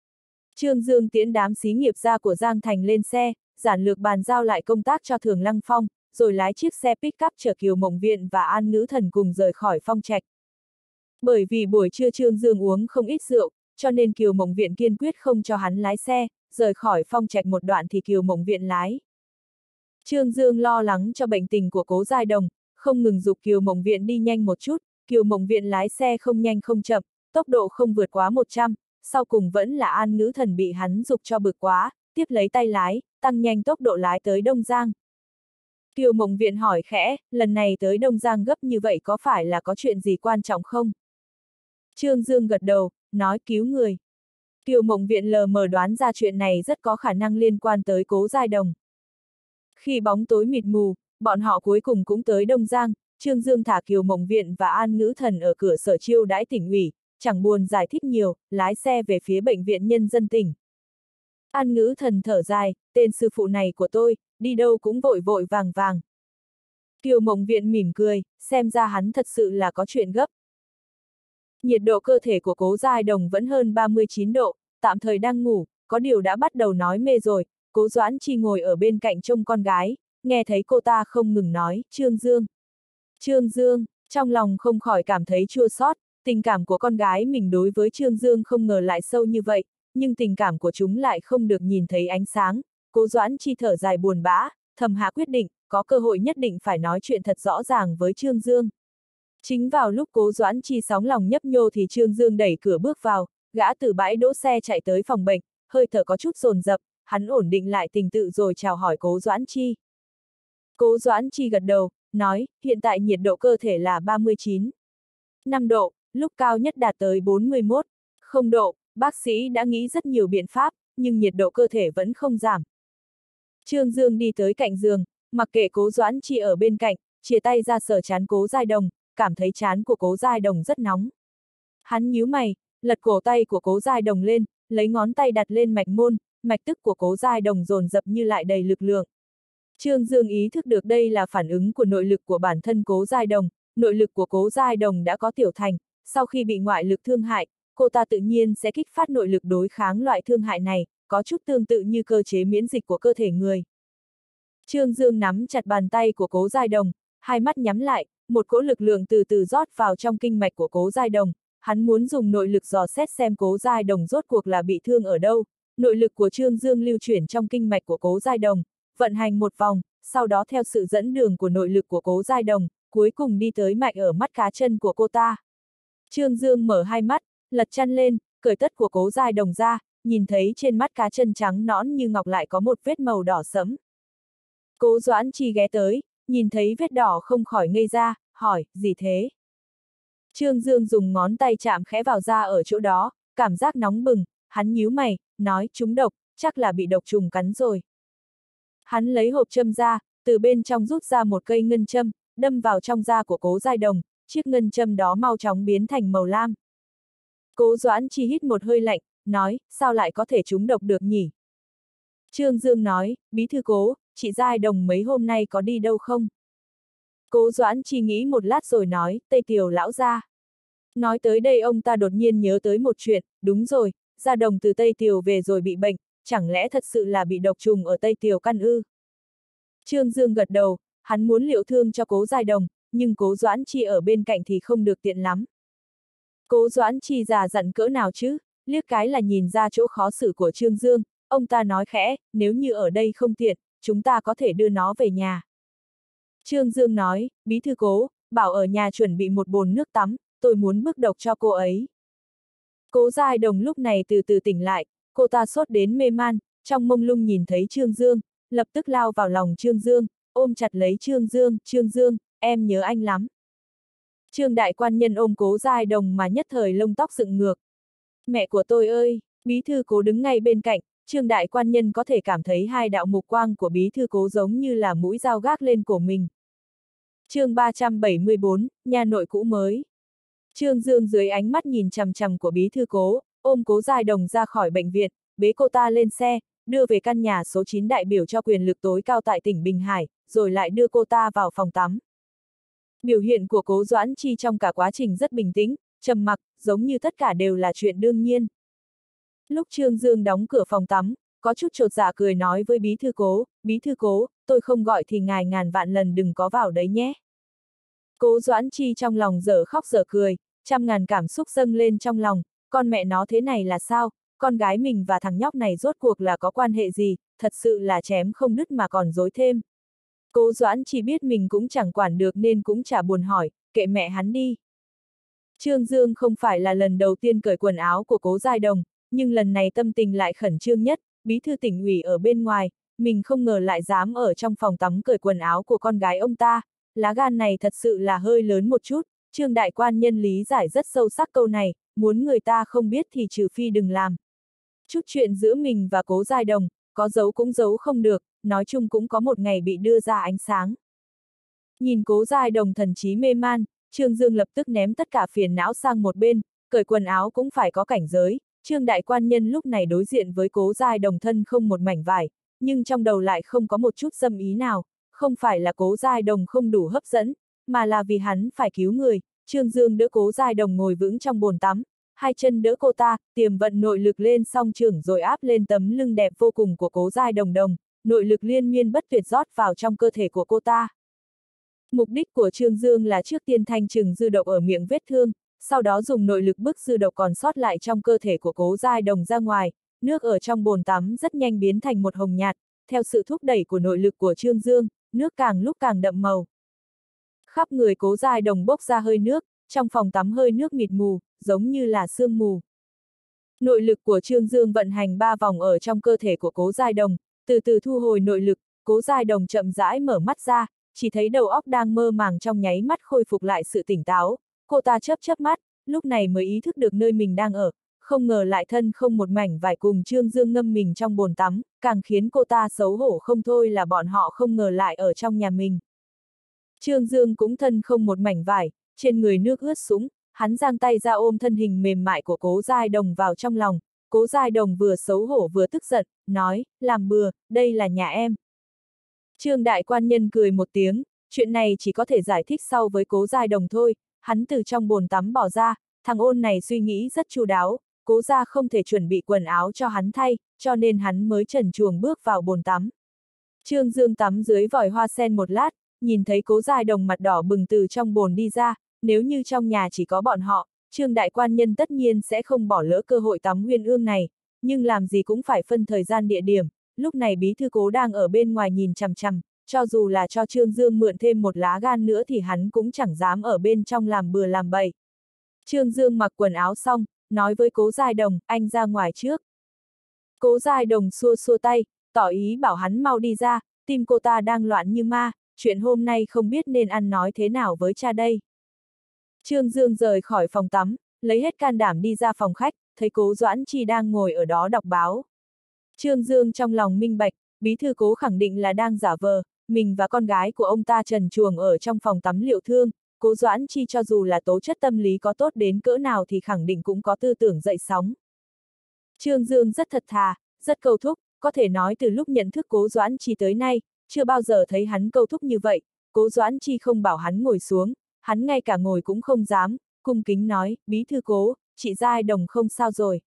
Trương Dương tiễn đám xí nghiệp gia của Giang Thành lên xe, giản lược bàn giao lại công tác cho Thường Lăng Phong, rồi lái chiếc xe pick-up chở Kiều Mộng Viện và An Ngữ Thần cùng rời khỏi Phong Trạch. Bởi vì buổi trưa Trương Dương uống không ít rượu, cho nên Kiều Mộng Viện kiên quyết không cho hắn lái xe, rời khỏi Phong Trạch một đoạn thì Kiều Mộng Viện lái. Trương Dương lo lắng cho bệnh tình của Cố Giai Đồng, không ngừng giục Kiều Mộng Viện đi nhanh một chút, Kiều Mộng Viện lái xe không nhanh không chậm, tốc độ không vượt quá 100, sau cùng vẫn là An Ngữ Thần bị hắn giục cho bực quá, tiếp lấy tay lái, tăng nhanh tốc độ lái tới Đông Giang. Kiều Mộng Viện hỏi khẽ, lần này tới Đông Giang gấp như vậy có phải là có chuyện gì quan trọng không? Trương Dương gật đầu, nói cứu người. Kiều Mộng Viện lờ mờ đoán ra chuyện này rất có khả năng liên quan tới Cố Giai Đồng. Khi bóng tối mịt mù, bọn họ cuối cùng cũng tới Đông Giang, Trương Dương thả Kiều Mộng Viện và An Ngữ Thần ở cửa sở chiêu đãi tỉnh ủy, chẳng buồn giải thích nhiều, lái xe về phía Bệnh viện Nhân dân tỉnh. An Ngữ Thần thở dài, tên sư phụ này của tôi, đi đâu cũng vội vội vàng vàng. Kiều Mộng Viện mỉm cười, xem ra hắn thật sự là có chuyện gấp. Nhiệt độ cơ thể của Cố Giai Đồng vẫn hơn 39 độ, tạm thời đang ngủ, có điều đã bắt đầu nói mê rồi. Cố Doãn Chi ngồi ở bên cạnh trông con gái, nghe thấy cô ta không ngừng nói, Trương Dương. Trương Dương, trong lòng không khỏi cảm thấy chua xót, tình cảm của con gái mình đối với Trương Dương không ngờ lại sâu như vậy, nhưng tình cảm của chúng lại không được nhìn thấy ánh sáng. Cố Doãn Chi thở dài buồn bã, thầm hạ quyết định, có cơ hội nhất định phải nói chuyện thật rõ ràng với Trương Dương. Chính vào lúc Cố Doãn Chi sóng lòng nhấp nhô thì Trương Dương đẩy cửa bước vào, gã từ bãi đỗ xe chạy tới phòng bệnh, hơi thở có chút dồn dập, hắn ổn định lại tình tự rồi chào hỏi Cố Doãn Chi. Cố Doãn Chi gật đầu, nói, hiện tại nhiệt độ cơ thể là 39,5 độ, lúc cao nhất đạt tới 41,0 độ, bác sĩ đã nghĩ rất nhiều biện pháp, nhưng nhiệt độ cơ thể vẫn không giảm. Trương Dương đi tới cạnh giường, mặc kệ Cố Doãn Chi ở bên cạnh, chìa tay ra sờ trán Cố Giai Đồng, cảm thấy trán của Cố Giai Đồng rất nóng. Hắn nhíu mày, lật cổ tay của Cố Giai Đồng lên, lấy ngón tay đặt lên mạch môn, mạch tức của Cố Giai Đồng dồn dập như lại đầy lực lượng. Trương Dương ý thức được đây là phản ứng của nội lực của bản thân Cố Giai Đồng, nội lực của Cố Giai Đồng đã có tiểu thành, sau khi bị ngoại lực thương hại, cô ta tự nhiên sẽ kích phát nội lực đối kháng loại thương hại này, có chút tương tự như cơ chế miễn dịch của cơ thể người. Trương Dương nắm chặt bàn tay của Cố Giai Đồng, hai mắt nhắm lại, một cỗ lực lượng từ từ rót vào trong kinh mạch của Cố Giai Đồng, hắn muốn dùng nội lực dò xét xem Cố Giai Đồng rốt cuộc là bị thương ở đâu. Nội lực của Trương Dương lưu chuyển trong kinh mạch của Cố Giai Đồng, vận hành một vòng, sau đó theo sự dẫn đường của nội lực của Cố Giai Đồng, cuối cùng đi tới mạch ở mắt cá chân của cô ta. Trương Dương mở hai mắt, lật chăn lên, cởi tất của Cố Giai Đồng ra, nhìn thấy trên mắt cá chân trắng nõn như ngọc lại có một vết màu đỏ sẫm. Cố Doãn Chi ghé tới, nhìn thấy vết đỏ không khỏi ngây ra, hỏi, gì thế? Trương Dương dùng ngón tay chạm khẽ vào da ở chỗ đó, cảm giác nóng bừng, hắn nhíu mày, nói, trúng độc, chắc là bị độc trùng cắn rồi. Hắn lấy hộp châm ra, từ bên trong rút ra một cây ngân châm, đâm vào trong da của Cố Giai Đồng, chiếc ngân châm đó mau chóng biến thành màu lam. Cố Doãn Chi hít một hơi lạnh, nói, sao lại có thể trúng độc được nhỉ? Trương Dương nói, bí thư Cố, chị Giai Đồng mấy hôm nay có đi đâu không? Cố Doãn Chi nghĩ một lát rồi nói, Tây Tiều lão gia. Nói tới đây ông ta đột nhiên nhớ tới một chuyện, đúng rồi, Gia Đồng từ Tây Tiều về rồi bị bệnh, chẳng lẽ thật sự là bị độc trùng ở Tây Tiều căn ư? Trương Dương gật đầu, hắn muốn liệu thương cho Cố Giai Đồng, nhưng Cố Doãn Chi ở bên cạnh thì không được tiện lắm. Cố Doãn Chi già dặn cỡ nào chứ, liếc cái là nhìn ra chỗ khó xử của Trương Dương, ông ta nói khẽ, nếu như ở đây không tiện, chúng ta có thể đưa nó về nhà. Trương Dương nói, bí thư Cố, bảo ở nhà chuẩn bị một bồn nước tắm, tôi muốn bước độc cho cô ấy. Cố Giai Đồng lúc này từ từ tỉnh lại, cô ta sốt đến mê man, trong mông lung nhìn thấy Trương Dương, lập tức lao vào lòng Trương Dương, ôm chặt lấy Trương Dương, em nhớ anh lắm. Trương đại quan nhân ôm Cố Giai Đồng mà nhất thời lông tóc dựng ngược. Mẹ của tôi ơi, bí thư Cố đứng ngay bên cạnh, Trương đại quan nhân có thể cảm thấy hai đạo mục quang của bí thư Cố giống như là mũi dao gác lên cổ mình. Chương 374, nhà nội cũ mới. Trương Dương dưới ánh mắt nhìn chằm chằm của bí thư Cố, ôm Cố Giai Đồng ra khỏi bệnh viện, bế cô ta lên xe, đưa về căn nhà số 9 đại biểu cho quyền lực tối cao tại tỉnh Bình Hải, rồi lại đưa cô ta vào phòng tắm. Biểu hiện của Cố Doãn Chi trong cả quá trình rất bình tĩnh, trầm mặc, giống như tất cả đều là chuyện đương nhiên. Lúc Trương Dương đóng cửa phòng tắm, có chút chột dạ cười nói với bí thư Cố, tôi không gọi thì ngài ngàn vạn lần đừng có vào đấy nhé. Cố Doãn Chi trong lòng dở khóc dở cười, trăm ngàn cảm xúc dâng lên trong lòng, con mẹ nó thế này là sao, con gái mình và thằng nhóc này rốt cuộc là có quan hệ gì, thật sự là chém không đứt mà còn dối thêm. Cố Doãn Chi biết mình cũng chẳng quản được nên cũng chả buồn hỏi, kệ mẹ hắn đi. Trương Dương không phải là lần đầu tiên cởi quần áo của Cố Giai Đồng, nhưng lần này tâm tình lại khẩn trương nhất, bí thư tỉnh ủy ở bên ngoài, mình không ngờ lại dám ở trong phòng tắm cởi quần áo của con gái ông ta, lá gan này thật sự là hơi lớn một chút, Trương đại quan nhân lý giải rất sâu sắc câu này, muốn người ta không biết thì trừ phi đừng làm. Chút chuyện giữa mình và Cố Giai Đồng, có giấu cũng giấu không được, nói chung cũng có một ngày bị đưa ra ánh sáng. Nhìn Cố Giai Đồng thần trí mê man, Trương Dương lập tức ném tất cả phiền não sang một bên, cởi quần áo cũng phải có cảnh giới, Trương đại quan nhân lúc này đối diện với Cố Giai Đồng thân không một mảnh vải, nhưng trong đầu lại không có một chút dâm ý nào, không phải là Cố Giai Đồng không đủ hấp dẫn, mà là vì hắn phải cứu người, Trương Dương đỡ Cố Giai Đồng ngồi vững trong bồn tắm, hai chân đỡ cô ta, tiềm vận nội lực lên song chưởng rồi áp lên tấm lưng đẹp vô cùng của Cố Giai Đồng, nội lực liên miên bất tuyệt rót vào trong cơ thể của cô ta. Mục đích của Trương Dương là trước tiên thanh trừng dư độc ở miệng vết thương, sau đó dùng nội lực bức dư độc còn sót lại trong cơ thể của Cố Giai Đồng ra ngoài, nước ở trong bồn tắm rất nhanh biến thành một hồng nhạt, theo sự thúc đẩy của nội lực của Trương Dương, nước càng lúc càng đậm màu. Khắp người Cố Giai Đồng bốc ra hơi nước, trong phòng tắm hơi nước mịt mù, giống như là sương mù. Nội lực của Trương Dương vận hành 3 vòng ở trong cơ thể của Cố Giai Đồng, từ từ thu hồi nội lực, Cố Giai Đồng chậm rãi mở mắt ra, chỉ thấy đầu óc đang mơ màng trong nháy mắt khôi phục lại sự tỉnh táo, cô ta chớp mắt, lúc này mới ý thức được nơi mình đang ở, không ngờ lại thân không một mảnh vải cùng Trương Dương ngâm mình trong bồn tắm, càng khiến cô ta xấu hổ không thôi là bọn họ không ngờ lại ở trong nhà mình. Trương Dương cũng thân không một mảnh vải, trên người nước ướt sũng, hắn giang tay ra ôm thân hình mềm mại của Cố Giai Đồng vào trong lòng, Cố Giai Đồng vừa xấu hổ vừa tức giận, nói, làm bừa, đây là nhà em. Trương đại quan nhân cười một tiếng, chuyện này chỉ có thể giải thích sau với Cố Giai Đồng thôi, hắn từ trong bồn tắm bỏ ra, thằng ôn này suy nghĩ rất chu đáo, Cố gia không thể chuẩn bị quần áo cho hắn thay, cho nên hắn mới trần truồng bước vào bồn tắm. Trương Dương tắm dưới vòi hoa sen một lát, nhìn thấy Cố Giai Đồng mặt đỏ bừng từ trong bồn đi ra, nếu như trong nhà chỉ có bọn họ, Trương đại quan nhân tất nhiên sẽ không bỏ lỡ cơ hội tắm uyên ương này, nhưng làm gì cũng phải phân thời gian địa điểm, lúc này bí thư Cố đang ở bên ngoài nhìn chằm chằm, cho dù là cho Trương Dương mượn thêm một lá gan nữa thì hắn cũng chẳng dám ở bên trong làm bừa làm bậy. Trương Dương mặc quần áo xong, nói với Cố Giai Đồng, anh ra ngoài trước. Cố Giai Đồng xua xua tay, tỏ ý bảo hắn mau đi ra, tim cô ta đang loạn như ma, chuyện hôm nay không biết nên ăn nói thế nào với cha đây. Trương Dương rời khỏi phòng tắm, lấy hết can đảm đi ra phòng khách, thấy Cố Doãn Chi đang ngồi ở đó đọc báo. Trương Dương trong lòng minh bạch, bí thư Cố khẳng định là đang giả vờ, mình và con gái của ông ta trần truồng ở trong phòng tắm liệu thương, Cố Doãn Chi cho dù là tố chất tâm lý có tốt đến cỡ nào thì khẳng định cũng có tư tưởng dậy sóng. Trương Dương rất thật thà, rất câu thúc, có thể nói từ lúc nhận thức Cố Doãn Chi tới nay, chưa bao giờ thấy hắn câu thúc như vậy, Cố Doãn Chi không bảo hắn ngồi xuống, hắn ngay cả ngồi cũng không dám, cung kính nói, bí thư Cố, chị Giai Đồng không sao rồi.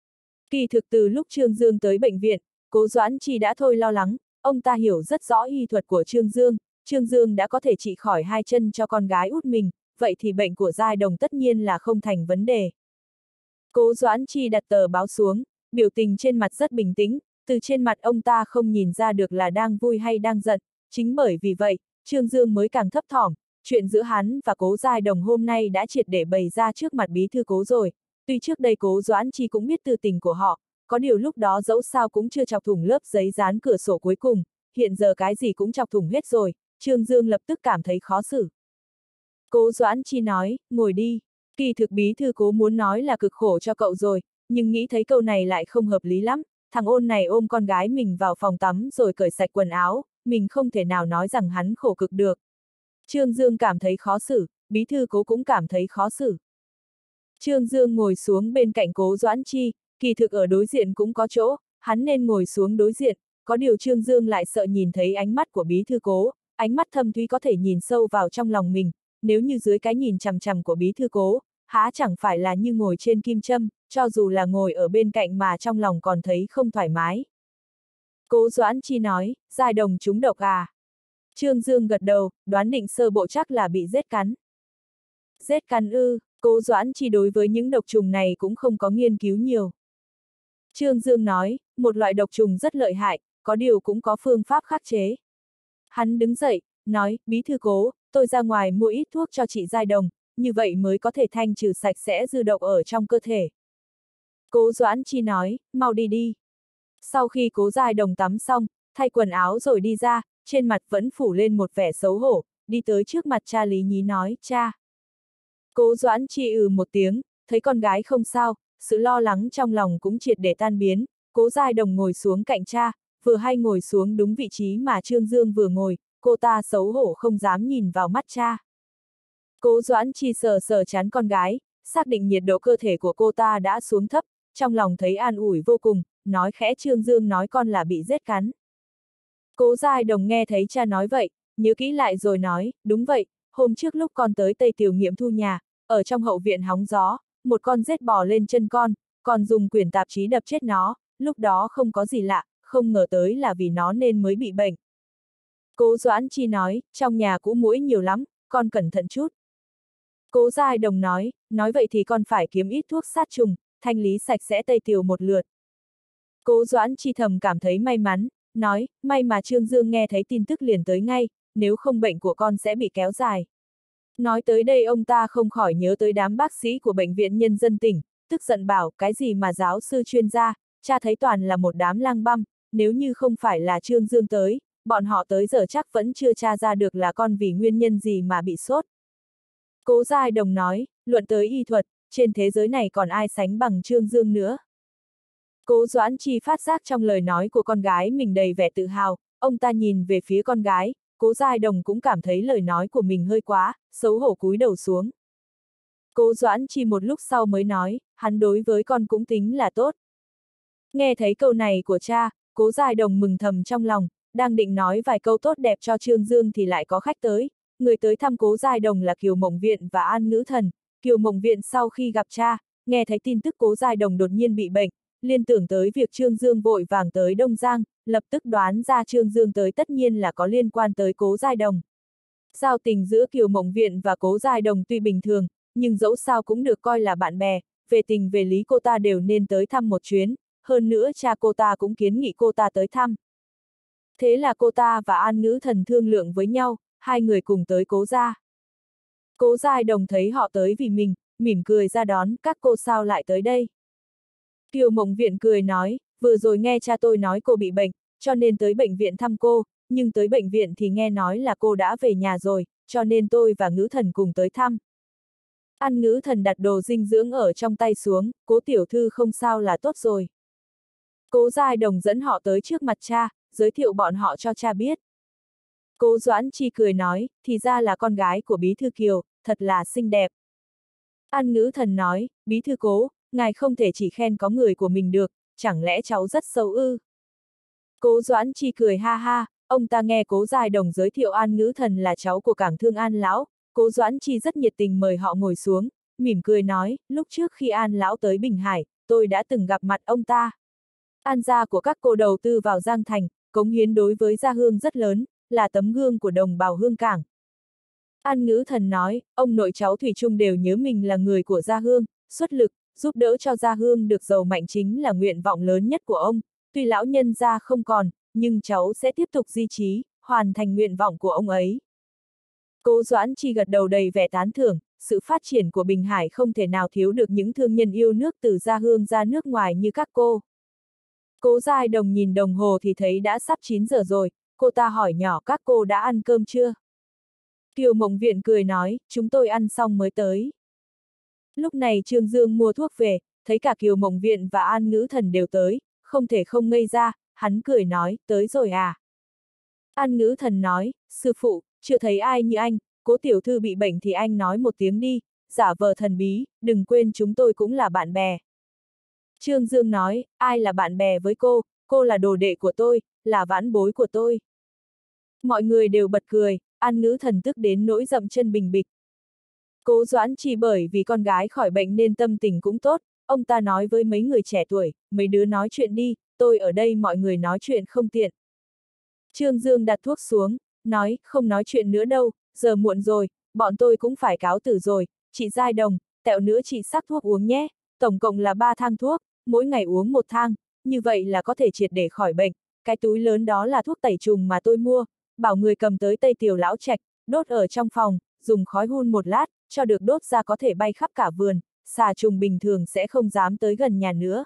Kỳ thực từ lúc Trương Dương tới bệnh viện, Cố Doãn Chi đã thôi lo lắng, ông ta hiểu rất rõ y thuật của Trương Dương đã có thể trị khỏi hai chân cho con gái út mình, vậy thì bệnh của Giai Đồng tất nhiên là không thành vấn đề. Cố Doãn Chi đặt tờ báo xuống, biểu tình trên mặt rất bình tĩnh, từ trên mặt ông ta không nhìn ra được là đang vui hay đang giận, chính bởi vì vậy, Trương Dương mới càng thấp thỏm, chuyện giữa hắn và Cố Giai Đồng hôm nay đã triệt để bày ra trước mặt bí thư Cố rồi, tuy trước đây Cố Doãn Chi cũng biết tư tình của họ, có điều lúc đó dẫu sao cũng chưa chọc thủng lớp giấy dán cửa sổ cuối cùng, hiện giờ cái gì cũng chọc thủng hết rồi, Trương Dương lập tức cảm thấy khó xử. Cố Doãn Chi nói, ngồi đi, kỳ thực bí thư Cố muốn nói là cực khổ cho cậu rồi, nhưng nghĩ thấy câu này lại không hợp lý lắm, thằng ôn này ôm con gái mình vào phòng tắm rồi cởi sạch quần áo, mình không thể nào nói rằng hắn khổ cực được. Trương Dương cảm thấy khó xử, bí thư Cố cũng cảm thấy khó xử. Trương Dương ngồi xuống bên cạnh Cố Doãn Chi, kỳ thực ở đối diện cũng có chỗ, hắn nên ngồi xuống đối diện, có điều Trương Dương lại sợ nhìn thấy ánh mắt của bí thư Cố, ánh mắt thâm thúy có thể nhìn sâu vào trong lòng mình, nếu như dưới cái nhìn chằm chằm của bí thư Cố, há chẳng phải là như ngồi trên kim châm, cho dù là ngồi ở bên cạnh mà trong lòng còn thấy không thoải mái. Cố Doãn Chi nói, Giai Đồng trúng độc à? Trương Dương gật đầu, đoán định sơ bộ chắc là bị rết cắn. Rết cắn ư? Cố Doãn Chi đối với những độc trùng này cũng không có nghiên cứu nhiều. Trương Dương nói, một loại độc trùng rất lợi hại, có điều cũng có phương pháp khắc chế. Hắn đứng dậy, nói, bí thư Cố, tôi ra ngoài mua ít thuốc cho chị Giai Đồng, như vậy mới có thể thanh trừ sạch sẽ dư độc ở trong cơ thể. Cố Doãn Chi nói, mau đi đi. Sau khi Cố Giai Đồng tắm xong, thay quần áo rồi đi ra, trên mặt vẫn phủ lên một vẻ xấu hổ, đi tới trước mặt cha Lý Nhí nói, cha. Cố Doãn Chi một tiếng, thấy con gái không sao, sự lo lắng trong lòng cũng triệt để tan biến, Cố Giai Đồng ngồi xuống cạnh cha, vừa hay ngồi xuống đúng vị trí mà Trương Dương vừa ngồi, cô ta xấu hổ không dám nhìn vào mắt cha. Cố Doãn Chi sờ sờ trán con gái, xác định nhiệt độ cơ thể của cô ta đã xuống thấp, trong lòng thấy an ủi vô cùng, nói khẽ Trương Dương nói con là bị rết cắn. Cố Giai Đồng nghe thấy cha nói vậy, nhớ kỹ lại rồi nói, đúng vậy, hôm trước lúc con tới Tây Tiểu Nghiệm thu nhà, ở trong hậu viện hóng gió, một con rết bò lên chân con dùng quyển tạp chí đập chết nó, lúc đó không có gì lạ, không ngờ tới là vì nó nên mới bị bệnh. Cố Doãn Chi nói, trong nhà cũ muỗi nhiều lắm, con cẩn thận chút. Cố Giai Đồng nói vậy thì con phải kiếm ít thuốc sát trùng, thanh lý sạch sẽ Tây Tiểu một lượt. Cố Doãn Chi thầm cảm thấy may mắn, nói, may mà Trương Dương nghe thấy tin tức liền tới ngay, nếu không bệnh của con sẽ bị kéo dài. Nói tới đây ông ta không khỏi nhớ tới đám bác sĩ của Bệnh viện Nhân dân tỉnh, tức giận bảo, cái gì mà giáo sư chuyên gia, cha thấy toàn là một đám lang băm, nếu như không phải là Trương Dương tới, bọn họ tới giờ chắc vẫn chưa tra ra được là con vì nguyên nhân gì mà bị sốt. Cố Giai Đồng nói, luận tới y thuật, trên thế giới này còn ai sánh bằng Trương Dương nữa. Cố Doãn Chi phát giác trong lời nói của con gái mình đầy vẻ tự hào, ông ta nhìn về phía con gái, Cố Giai Đồng cũng cảm thấy lời nói của mình hơi quá, xấu hổ cúi đầu xuống. Cố Doãn Chi một lúc sau mới nói, hắn đối với con cũng tính là tốt. Nghe thấy câu này của cha, Cố Giai Đồng mừng thầm trong lòng, đang định nói vài câu tốt đẹp cho Trương Dương thì lại có khách tới. Người tới thăm Cố Giai Đồng là Kiều Mộng Viện và An Ngữ Thần. Kiều Mộng Viện sau khi gặp cha, nghe thấy tin tức Cố Giai Đồng đột nhiên bị bệnh, liên tưởng tới việc Trương Dương vội vàng tới Đông Giang, lập tức đoán ra Trương Dương tới tất nhiên là có liên quan tới Cố Giai Đồng. Giao tình giữa Kiều Mộng Viện và Cố Giai Đồng tuy bình thường, nhưng dẫu sao cũng được coi là bạn bè, về tình về lý cô ta đều nên tới thăm một chuyến, hơn nữa cha cô ta cũng kiến nghị cô ta tới thăm. Thế là cô ta và An Ngữ Thần thương lượng với nhau, hai người cùng tới Cố gia. Cố Giai Đồng thấy họ tới vì mình, mỉm cười ra đón, các cô sao lại tới đây? Kiều Mộng Viện cười nói, vừa rồi nghe cha tôi nói cô bị bệnh, cho nên tới bệnh viện thăm cô, nhưng tới bệnh viện thì nghe nói là cô đã về nhà rồi, cho nên tôi và Ngữ Thần cùng tới thăm. An Ngữ Thần đặt đồ dinh dưỡng ở trong tay xuống, Cố tiểu thư không sao là tốt rồi. Cố Giai Đồng dẫn họ tới trước mặt cha, giới thiệu bọn họ cho cha biết. Cố Doãn Chi cười nói, thì ra là con gái của bí thư Kiều, thật là xinh đẹp. An Ngữ Thần nói, bí thư Cố, ngài không thể chỉ khen có người của mình được, chẳng lẽ cháu rất xấu ư? Cố Doãn Chi cười ha ha, ông ta nghe Cố Giai Đồng giới thiệu An Ngữ Thần là cháu của Cảng Thương An Lão, Cố Doãn Chi rất nhiệt tình mời họ ngồi xuống, mỉm cười nói, lúc trước khi An Lão tới Bình Hải, tôi đã từng gặp mặt ông ta. An gia của các cô đầu tư vào Giang Thành, cống hiến đối với gia hương rất lớn, là tấm gương của đồng bào hương cảng. An Ngữ Thần nói, ông nội cháu thủy chung đều nhớ mình là người của Gia Hương, xuất lực, giúp đỡ cho Gia Hương được giàu mạnh chính là nguyện vọng lớn nhất của ông, tuy lão nhân gia không còn, nhưng cháu sẽ tiếp tục duy trì, hoàn thành nguyện vọng của ông ấy. Cố Doãn Chi gật đầu đầy vẻ tán thưởng, sự phát triển của Bình Hải không thể nào thiếu được những thương nhân yêu nước từ Gia Hương ra nước ngoài như các cô. Cố Giai Đồng nhìn đồng hồ thì thấy đã sắp 9 giờ rồi, cô ta hỏi nhỏ các cô đã ăn cơm chưa? Kiều Mộng Viện cười nói, chúng tôi ăn xong mới tới. Lúc này Trương Dương mua thuốc về, thấy cả Kiều Mộng Viện và An Ngữ Thần đều tới, không thể không ngây ra, hắn cười nói, tới rồi à? An Ngữ Thần nói, sư phụ, chưa thấy ai như anh, Cố tiểu thư bị bệnh thì anh nói một tiếng đi, giả vờ thần bí, đừng quên chúng tôi cũng là bạn bè. Trương Dương nói, ai là bạn bè với cô là đồ đệ của tôi, là vãn bối của tôi. Mọi người đều bật cười, An Ngữ Thần tức đến nỗi dậm chân bình bịch. Cố Doãn Chi bởi vì con gái khỏi bệnh nên tâm tình cũng tốt, ông ta nói với mấy người trẻ tuổi, mấy đứa nói chuyện đi, tôi ở đây mọi người nói chuyện không tiện. Trương Dương đặt thuốc xuống, nói, không nói chuyện nữa đâu, giờ muộn rồi, bọn tôi cũng phải cáo từ rồi, chị Giai Đồng, tẹo nữa chị sắc thuốc uống nhé, tổng cộng là 3 thang thuốc, mỗi ngày uống 1 thang, như vậy là có thể triệt để khỏi bệnh, cái túi lớn đó là thuốc tẩy trùng mà tôi mua, bảo người cầm tới Tây Tiểu Lão Trạch, đốt ở trong phòng, dùng khói hun 1 lát, cho được đốt ra có thể bay khắp cả vườn, xà trùng bình thường sẽ không dám tới gần nhà nữa.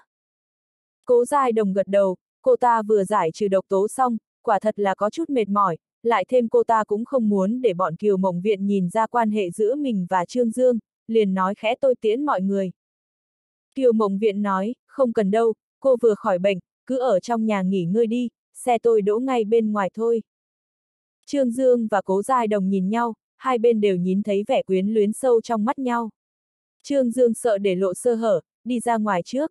Cố Giai Đồng gật đầu, cô ta vừa giải trừ độc tố xong, quả thật là có chút mệt mỏi, lại thêm cô ta cũng không muốn để bọn Kiều Mộng Viện nhìn ra quan hệ giữa mình và Trương Dương, liền nói khẽ tôi tiễn mọi người. Kiều Mộng Viện nói, không cần đâu, cô vừa khỏi bệnh, cứ ở trong nhà nghỉ ngơi đi, xe tôi đỗ ngay bên ngoài thôi. Trương Dương và Cố Giai Đồng nhìn nhau, hai bên đều nhìn thấy vẻ quyến luyến sâu trong mắt nhau. Trương Dương sợ để lộ sơ hở, đi ra ngoài trước.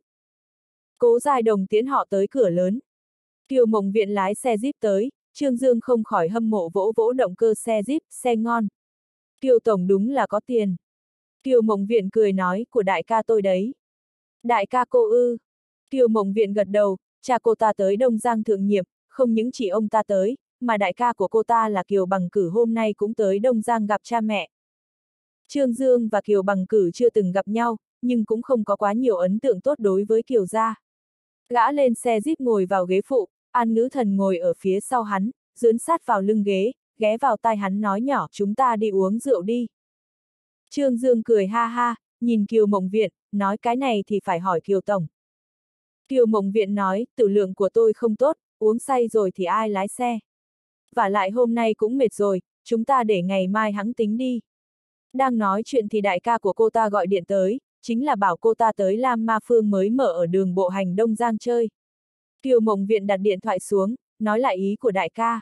Cố Giai Đồng tiễn họ tới cửa lớn. Kiều Mộng Viện lái xe Jeep tới, Trương Dương không khỏi hâm mộ vỗ vỗ động cơ xe Jeep, xe ngon. Kiều Tổng đúng là có tiền. Kiều Mộng Viện cười nói, của đại ca tôi đấy. Đại ca cô ư. Kiều Mộng Viện gật đầu, cha cô ta tới Đông Giang thượng nhiệm, không những chỉ ông ta tới, mà đại ca của cô ta là Kiều Bằng Cử hôm nay cũng tới Đông Giang gặp cha mẹ. Trương Dương và Kiều Bằng Cử chưa từng gặp nhau, nhưng cũng không có quá nhiều ấn tượng tốt đối với Kiều gia. Gã lên xe Jeep ngồi vào ghế phụ, An Ngữ Thần ngồi ở phía sau hắn, dướn sát vào lưng ghế, ghé vào tai hắn nói nhỏ, chúng ta đi uống rượu đi. Trương Dương cười ha ha, nhìn Kiều Mộng Viện, nói cái này thì phải hỏi Kiều Tổng. Kiều Mộng Viện nói, tử lượng của tôi không tốt, uống say rồi thì ai lái xe. Vả lại hôm nay cũng mệt rồi, chúng ta để ngày mai hẵng tính đi. Đang nói chuyện thì đại ca của cô ta gọi điện tới, chính là bảo cô ta tới Lam Ma Phương mới mở ở đường bộ hành Đông Giang chơi. Kiều Mộng Viện đặt điện thoại xuống, nói lại ý của đại ca.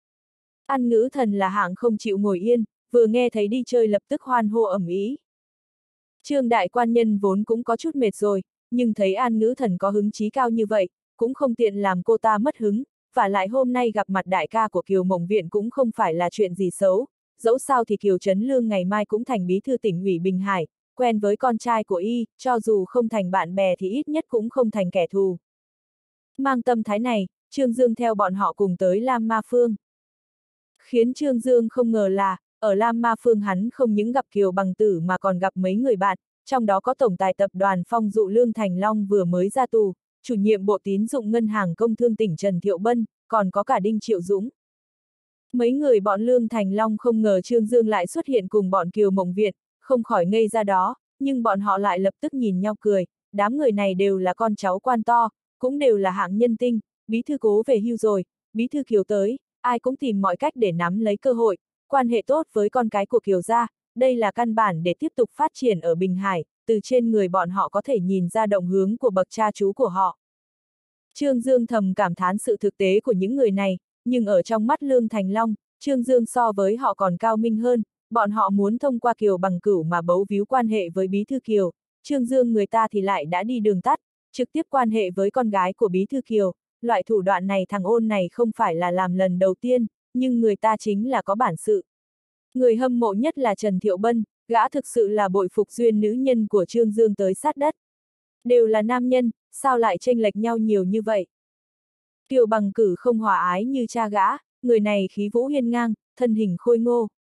An Ngữ Thần là hạng không chịu ngồi yên, vừa nghe thấy đi chơi lập tức hoan hô ầm ĩ. Trương đại quan nhân vốn cũng có chút mệt rồi, nhưng thấy An Ngữ Thần có hứng chí cao như vậy, cũng không tiện làm cô ta mất hứng, và lại hôm nay gặp mặt đại ca của Kiều Mộng Viện cũng không phải là chuyện gì xấu, dẫu sao thì Kiều Trấn Lương ngày mai cũng thành bí thư tỉnh ủy Bình Hải, quen với con trai của y, cho dù không thành bạn bè thì ít nhất cũng không thành kẻ thù. Mang tâm thái này, Trương Dương theo bọn họ cùng tới Lam Ma Phương. Khiến Trương Dương không ngờ là, ở Lam Ma Phương hắn không những gặp Kiều Bằng Tử mà còn gặp mấy người bạn, trong đó có tổng tài tập đoàn Phong Dụ Lương Thành Long vừa mới ra tù, chủ nhiệm bộ tín dụng ngân hàng công thương tỉnh Trần Thiệu Bân, còn có cả Đinh Triệu Dũng. Mấy người bọn Lương Thành Long không ngờ Trương Dương lại xuất hiện cùng bọn Kiều Mộng Viện, không khỏi ngây ra đó, nhưng bọn họ lại lập tức nhìn nhau cười, đám người này đều là con cháu quan to, cũng đều là hạng nhân tinh, bí thư Cố về hưu rồi, bí thư Kiều tới, ai cũng tìm mọi cách để nắm lấy cơ hội, quan hệ tốt với con cái của Kiều gia, đây là căn bản để tiếp tục phát triển ở Bình Hải, từ trên người bọn họ có thể nhìn ra động hướng của bậc cha chú của họ. Trương Dương thầm cảm thán sự thực tế của những người này, nhưng ở trong mắt Lương Thành Long, Trương Dương so với họ còn cao minh hơn, bọn họ muốn thông qua Kiều Bằng Cửu mà bấu víu quan hệ với bí thư Kiều, Trương Dương người ta thì lại đã đi đường tắt, trực tiếp quan hệ với con gái của bí thư Kiều, loại thủ đoạn này thằng ôn này không phải là làm lần đầu tiên, nhưng người ta chính là có bản sự. Người hâm mộ nhất là Trần Thiệu Bân, gã thực sự là bội phục duyên nữ nhân của Trương Dương tới sát đất. Đều là nam nhân, sao lại chênh lệch nhau nhiều như vậy? Kiều Bằng Cử không hòa ái như cha gã, người này khí vũ hiên ngang, thân hình khôi ngô.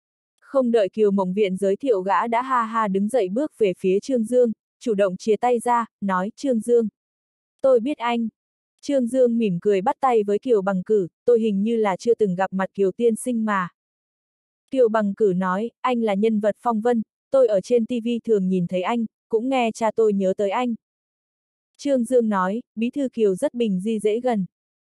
Không đợi Kiều Mộng Viện giới thiệu gã đã ha ha đứng dậy bước về phía Trương Dương, chủ động chìa tay ra, nói Trương Dương. Tôi biết anh. Trương Dương mỉm cười bắt tay với Kiều Bằng Cử, tôi hình như là chưa từng gặp mặt Kiều tiên sinh mà. Kiều Bằng Cử nói, anh là nhân vật phong vân, tôi ở trên TV thường nhìn thấy anh, cũng nghe cha tôi nhớ tới anh. Trương Dương nói, bí thư Kiều rất bình di dễ gần.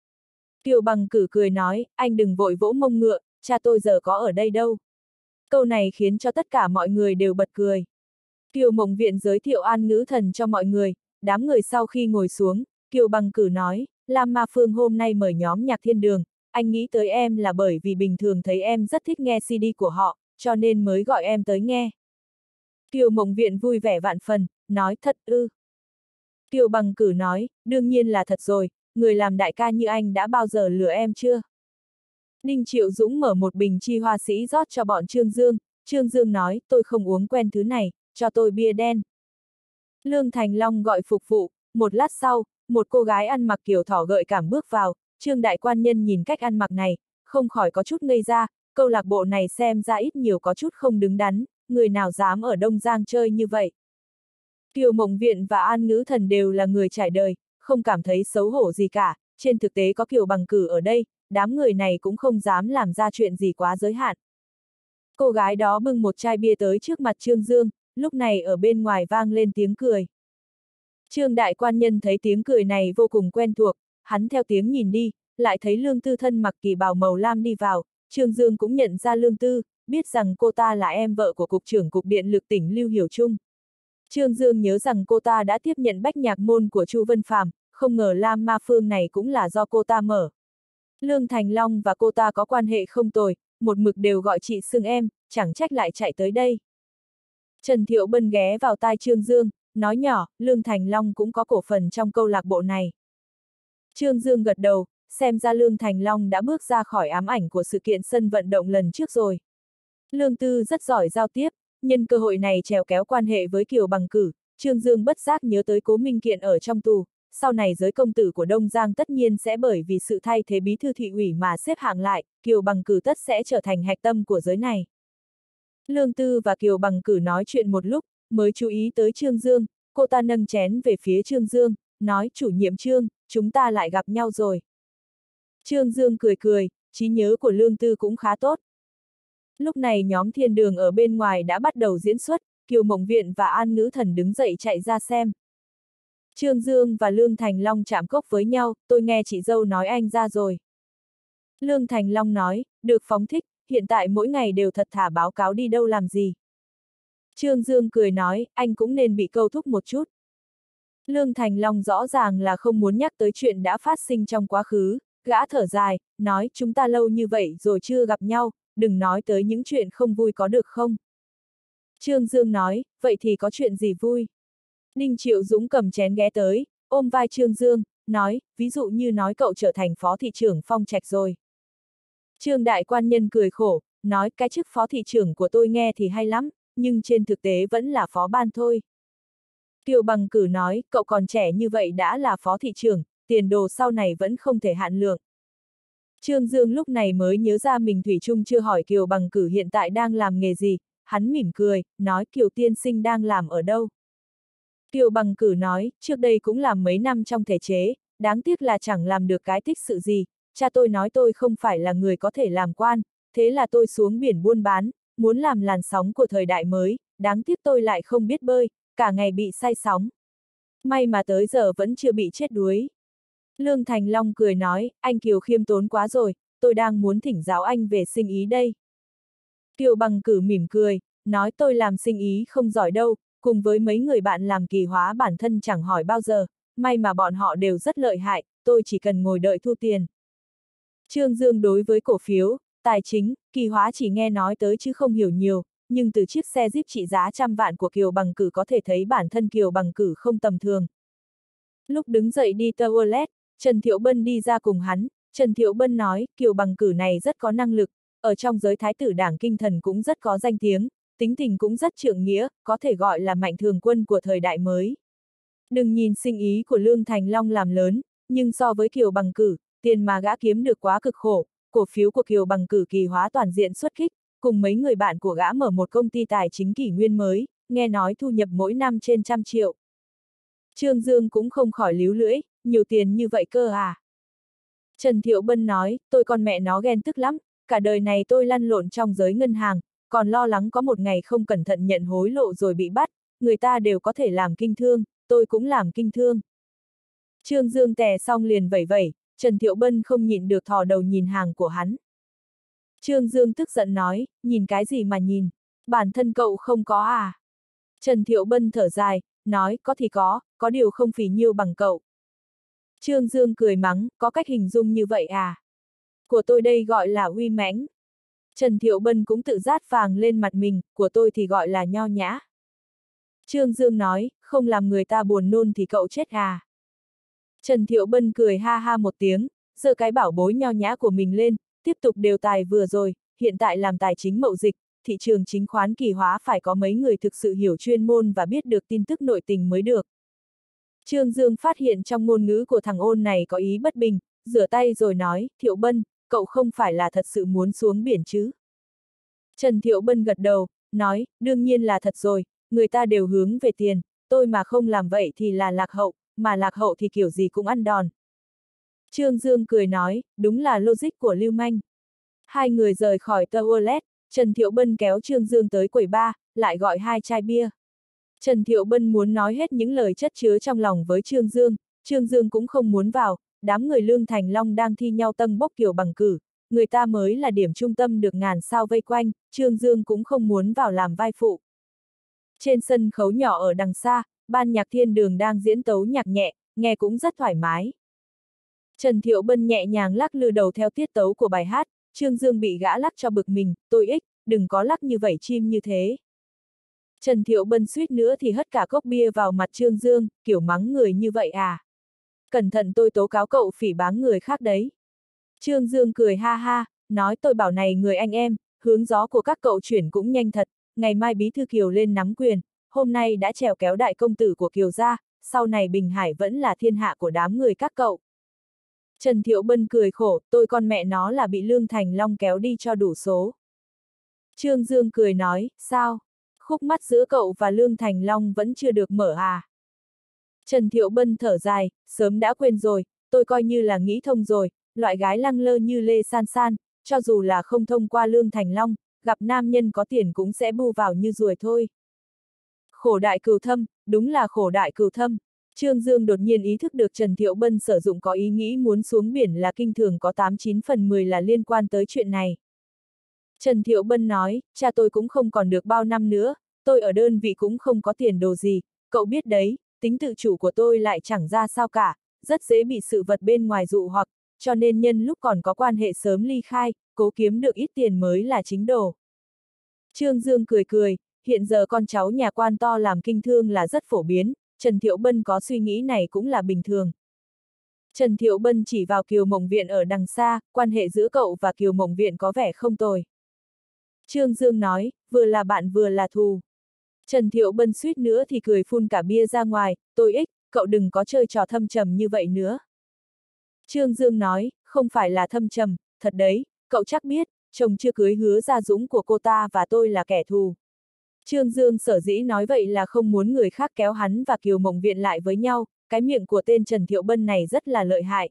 Kiều Bằng Cử cười nói, anh đừng vội vỗ mông ngựa, cha tôi giờ có ở đây đâu. Câu này khiến cho tất cả mọi người đều bật cười. Kiều Mộng Viện giới thiệu An Ngữ Thần cho mọi người, đám người sau khi ngồi xuống, Kiều Bằng Cử nói, Lam Ma Phương hôm nay mời nhóm nhạc thiên đường, anh nghĩ tới em là bởi vì bình thường thấy em rất thích nghe CD của họ, cho nên mới gọi em tới nghe. Kiều Mộng Viện vui vẻ vạn phần, nói thật ư. Kiều Bằng Cử nói, đương nhiên là thật rồi, người làm đại ca như anh đã bao giờ lừa em chưa? Ninh Triệu Dũng mở một bình chi hoa sĩ rót cho bọn Trương Dương, Trương Dương nói, tôi không uống quen thứ này, cho tôi bia đen. Lương Thành Long gọi phục vụ, một lát sau, một cô gái ăn mặc kiểu thỏ gợi cảm bước vào, Trương đại quan nhân nhìn cách ăn mặc này, không khỏi có chút ngây ra, câu lạc bộ này xem ra ít nhiều có chút không đứng đắn, người nào dám ở Đông Giang chơi như vậy. Kiều Mộng Viện và An Ngữ Thần đều là người trải đời, không cảm thấy xấu hổ gì cả, trên thực tế có Kiều Bằng Cử ở đây, đám người này cũng không dám làm ra chuyện gì quá giới hạn. Cô gái đó bưng một chai bia tới trước mặt Trương Dương, lúc này ở bên ngoài vang lên tiếng cười. Trương đại quan nhân thấy tiếng cười này vô cùng quen thuộc, hắn theo tiếng nhìn đi, lại thấy Lương Tư thân mặc kỳ bào màu lam đi vào, Trương Dương cũng nhận ra Lương Tư, biết rằng cô ta là em vợ của Cục trưởng Cục Điện lực tỉnh Lưu Hiểu Trung. Trương Dương nhớ rằng cô ta đã tiếp nhận bách nhạc môn của Chu Vân Phàm, không ngờ Lam Ma Phương này cũng là do cô ta mở. Lương Thành Long và cô ta có quan hệ không tồi, một mực đều gọi chị xưng em, chẳng trách lại chạy tới đây. Trần Thiệu Bân ghé vào tai Trương Dương, nói nhỏ, Lương Thành Long cũng có cổ phần trong câu lạc bộ này. Trương Dương gật đầu, xem ra Lương Thành Long đã bước ra khỏi ám ảnh của sự kiện sân vận động lần trước rồi. Lương Tư rất giỏi giao tiếp, nhân cơ hội này trèo kéo quan hệ với Kiều Bằng Cử, Trương Dương bất giác nhớ tới Cố Minh Kiện ở trong tù, sau này giới công tử của Đông Giang tất nhiên sẽ bởi vì sự thay thế bí thư thị ủy mà xếp hạng lại, Kiều Bằng Cử tất sẽ trở thành hạch tâm của giới này. Lương Tư và Kiều Bằng Cử nói chuyện một lúc, mới chú ý tới Trương Dương, cô ta nâng chén về phía Trương Dương, nói chủ nhiệm Trương, chúng ta lại gặp nhau rồi. Trương Dương cười cười, trí nhớ của Lương Tư cũng khá tốt. Lúc này nhóm thiên đường ở bên ngoài đã bắt đầu diễn xuất, Kiều Mộng Viện và An Ngữ Thần đứng dậy chạy ra xem. Trương Dương và Lương Thành Long chạm cốc với nhau, tôi nghe chị dâu nói anh ra rồi. Lương Thành Long nói, được phóng thích, hiện tại mỗi ngày đều thật thà báo cáo đi đâu làm gì. Trương Dương cười nói, anh cũng nên bị câu thúc một chút. Lương Thành Long rõ ràng là không muốn nhắc tới chuyện đã phát sinh trong quá khứ, gã thở dài, nói chúng ta lâu như vậy rồi chưa gặp nhau, đừng nói tới những chuyện không vui có được không? Trương Dương nói, vậy thì có chuyện gì vui? Ninh Triệu Dũng cầm chén ghé tới, ôm vai Trương Dương, nói, ví dụ như nói cậu trở thành phó thị trưởng Phong Trạch rồi. Trương đại quan nhân cười khổ, nói cái chức phó thị trưởng của tôi nghe thì hay lắm, nhưng trên thực tế vẫn là phó ban thôi. Kiều Bằng Cử nói, cậu còn trẻ như vậy đã là phó thị trưởng, tiền đồ sau này vẫn không thể hạn lượng. Trương Dương lúc này mới nhớ ra mình thủy chung chưa hỏi Kiều Bằng Cử hiện tại đang làm nghề gì, hắn mỉm cười, nói Kiều tiên sinh đang làm ở đâu. Kiều Bằng Cử nói, trước đây cũng làm mấy năm trong thể chế, đáng tiếc là chẳng làm được cái tích sự gì, cha tôi nói tôi không phải là người có thể làm quan, thế là tôi xuống biển buôn bán, muốn làm làn sóng của thời đại mới, đáng tiếc tôi lại không biết bơi, cả ngày bị say sóng. May mà tới giờ vẫn chưa bị chết đuối. Lương Thành Long cười nói, anh Kiều khiêm tốn quá rồi, tôi đang muốn thỉnh giáo anh về sinh ý đây. Kiều Bằng Cử mỉm cười, nói tôi làm sinh ý không giỏi đâu, cùng với mấy người bạn làm kỳ hóa bản thân chẳng hỏi bao giờ, may mà bọn họ đều rất lợi hại, tôi chỉ cần ngồi đợi thu tiền. Trương Dương đối với cổ phiếu, tài chính, kỳ hóa chỉ nghe nói tới chứ không hiểu nhiều, nhưng từ chiếc xe Jeep trị giá 100 vạn của Kiều Bằng Cử có thể thấy bản thân Kiều Bằng Cử không tầm thường. Lúc đứng dậy đi toilet, Trần Thiệu Bân đi ra cùng hắn, Trần Thiệu Bân nói, Kiều Bằng Cử này rất có năng lực, ở trong giới thái tử đảng Kinh Thần cũng rất có danh tiếng, tính tình cũng rất trượng nghĩa, có thể gọi là mạnh thường quân của thời đại mới. Đừng nhìn sinh ý của Lương Thành Long làm lớn, nhưng so với Kiều Bằng Cử, tiền mà gã kiếm được quá cực khổ, cổ phiếu của Kiều Bằng Cử kỳ hóa toàn diện xuất kích, cùng mấy người bạn của gã mở một công ty tài chính kỷ nguyên mới, nghe nói thu nhập mỗi năm trên 100 triệu. Trương Dương cũng không khỏi líu lưỡi, nhiều tiền như vậy cơ à? Trần Thiệu Bân nói, tôi con mẹ nó ghen tức lắm, cả đời này tôi lăn lộn trong giới ngân hàng, còn lo lắng có một ngày không cẩn thận nhận hối lộ rồi bị bắt, người ta đều có thể làm kinh thương, tôi cũng làm kinh thương. Trương Dương tè xong liền vẩy vẩy, Trần Thiệu Bân không nhịn được thò đầu nhìn hàng của hắn. Trương Dương tức giận nói, nhìn cái gì mà nhìn, bản thân cậu không có à? Trần Thiệu Bân thở dài, nói, có thì có điều không phì nhiêu bằng cậu. Trương Dương cười mắng, có cách hình dung như vậy à? Của tôi đây gọi là uy mãnh. Trần Thiệu Bân cũng tự rát vàng lên mặt mình, của tôi thì gọi là nho nhã. Trương Dương nói, không làm người ta buồn nôn thì cậu chết à? Trần Thiệu Bân cười ha ha một tiếng, giơ cái bảo bối nho nhã của mình lên, tiếp tục đề tài vừa rồi, hiện tại làm tài chính mậu dịch, thị trường chứng khoán kỳ hóa phải có mấy người thực sự hiểu chuyên môn và biết được tin tức nội tình mới được. Trương Dương phát hiện trong ngôn ngữ của thằng ôn này có ý bất bình, rửa tay rồi nói, Thiệu Bân, cậu không phải là thật sự muốn xuống biển chứ? Trần Thiệu Bân gật đầu, nói, đương nhiên là thật rồi, người ta đều hướng về tiền, tôi mà không làm vậy thì là lạc hậu, mà lạc hậu thì kiểu gì cũng ăn đòn. Trương Dương cười nói, đúng là logic của lưu manh. Hai người rời khỏi toilet, Trần Thiệu Bân kéo Trương Dương tới quầy bar, lại gọi 2 chai bia. Trần Thiệu Bân muốn nói hết những lời chất chứa trong lòng với Trương Dương cũng không muốn vào, đám người Lương Thành Long đang thi nhau tâng bốc kiểu bằng cử, người ta mới là điểm trung tâm được ngàn sao vây quanh, Trương Dương cũng không muốn vào làm vai phụ. Trên sân khấu nhỏ ở đằng xa, ban nhạc Thiên Đường đang diễn tấu nhạc nhẹ, nghe cũng rất thoải mái. Trần Thiệu Bân nhẹ nhàng lắc lư đầu theo tiết tấu của bài hát, Trương Dương bị gã lắc cho bực mình, tôi ích, đừng có lắc như vậy chim như thế. Trần Thiệu Bân suýt nữa thì hất cả cốc bia vào mặt Trương Dương, kiểu mắng người như vậy à? Cẩn thận tôi tố cáo cậu phỉ báng người khác đấy. Trương Dương cười ha ha, nói tôi bảo này người anh em, hướng gió của các cậu chuyển cũng nhanh thật, ngày mai bí thư Kiều lên nắm quyền, hôm nay đã trèo kéo đại công tử của Kiều ra, sau này Bình Hải vẫn là thiên hạ của đám người các cậu. Trần Thiệu Bân cười khổ, tôi con mẹ nó là bị Lương Thành Long kéo đi cho đủ số. Trương Dương cười nói, sao? Khúc mắc giữa cậu và Lương Thành Long vẫn chưa được mở à? Trần Thiệu Bân thở dài, sớm đã quên rồi, tôi coi như là nghĩ thông rồi, loại gái lăng lơ như Lê San San, cho dù là không thông qua Lương Thành Long, gặp nam nhân có tiền cũng sẽ bu vào như ruồi thôi. Khổ đại cừu thâm, đúng là khổ đại cừu thâm. Trương Dương đột nhiên ý thức được Trần Thiệu Bân sử dụng có ý nghĩ muốn xuống biển là kinh thường có 89/10 là liên quan tới chuyện này. Trần Thiệu Bân nói, cha tôi cũng không còn được bao năm nữa, tôi ở đơn vị cũng không có tiền đồ gì, cậu biết đấy, tính tự chủ của tôi lại chẳng ra sao cả, rất dễ bị sự vật bên ngoài dụ hoặc, cho nên nhân lúc còn có quan hệ sớm ly khai, cố kiếm được ít tiền mới là chính đồ. Trương Dương cười cười, hiện giờ con cháu nhà quan to làm kinh thương là rất phổ biến, Trần Thiệu Bân có suy nghĩ này cũng là bình thường. Trần Thiệu Bân chỉ vào Kiều Mộng Viện ở đằng xa, quan hệ giữa cậu và Kiều Mộng Viện có vẻ không tồi. Trương Dương nói, vừa là bạn vừa là thù. Trần Thiệu Bân suýt nữa thì cười phun cả bia ra ngoài, tôi ích, cậu đừng có chơi trò thâm trầm như vậy nữa. Trương Dương nói, không phải là thâm trầm, thật đấy, cậu chắc biết, chồng chưa cưới Hứa Gia Dũng của cô ta và tôi là kẻ thù. Trương Dương sở dĩ nói vậy là không muốn người khác kéo hắn và Kiều Mộng Viện lại với nhau, cái miệng của tên Trần Thiệu Bân này rất là lợi hại.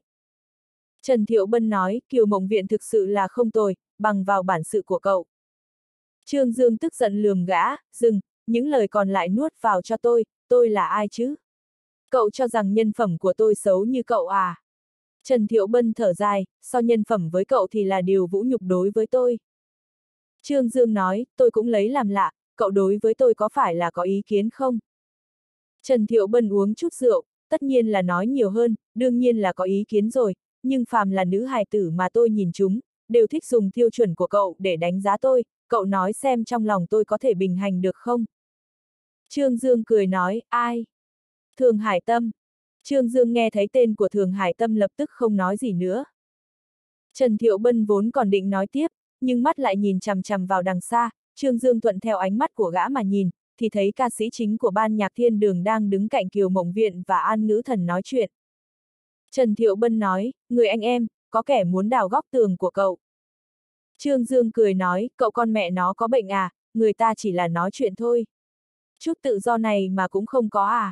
Trần Thiệu Bân nói, Kiều Mộng Viện thực sự là không tồi, bằng vào bản sự của cậu. Trương Dương tức giận lườm gã, dừng, những lời còn lại nuốt vào cho tôi là ai chứ? Cậu cho rằng nhân phẩm của tôi xấu như cậu à? Trần Thiệu Bân thở dài, so nhân phẩm với cậu thì là điều vũ nhục đối với tôi. Trương Dương nói, tôi cũng lấy làm lạ, cậu đối với tôi có phải là có ý kiến không? Trần Thiệu Bân uống chút rượu, tất nhiên là nói nhiều hơn, đương nhiên là có ý kiến rồi, nhưng phàm là nữ hài tử mà tôi nhìn chúng, đều thích dùng tiêu chuẩn của cậu để đánh giá tôi, cậu nói xem trong lòng tôi có thể bình hành được không? Trương Dương cười nói, ai? Thường Hải Tâm. Trương Dương nghe thấy tên của Thường Hải Tâm lập tức không nói gì nữa. Trần Thiệu Bân vốn còn định nói tiếp, nhưng mắt lại nhìn chằm chằm vào đằng xa, Trương Dương thuận theo ánh mắt của gã mà nhìn, thì thấy ca sĩ chính của ban nhạc Thiên Đường đang đứng cạnh Kiều Mộng Viện và An Ngữ Thần nói chuyện. Trần Thiệu Bân nói, người anh em, có kẻ muốn đào góc tường của cậu. Trương Dương cười nói, cậu con mẹ nó có bệnh à, người ta chỉ là nói chuyện thôi. Chút tự do này mà cũng không có à.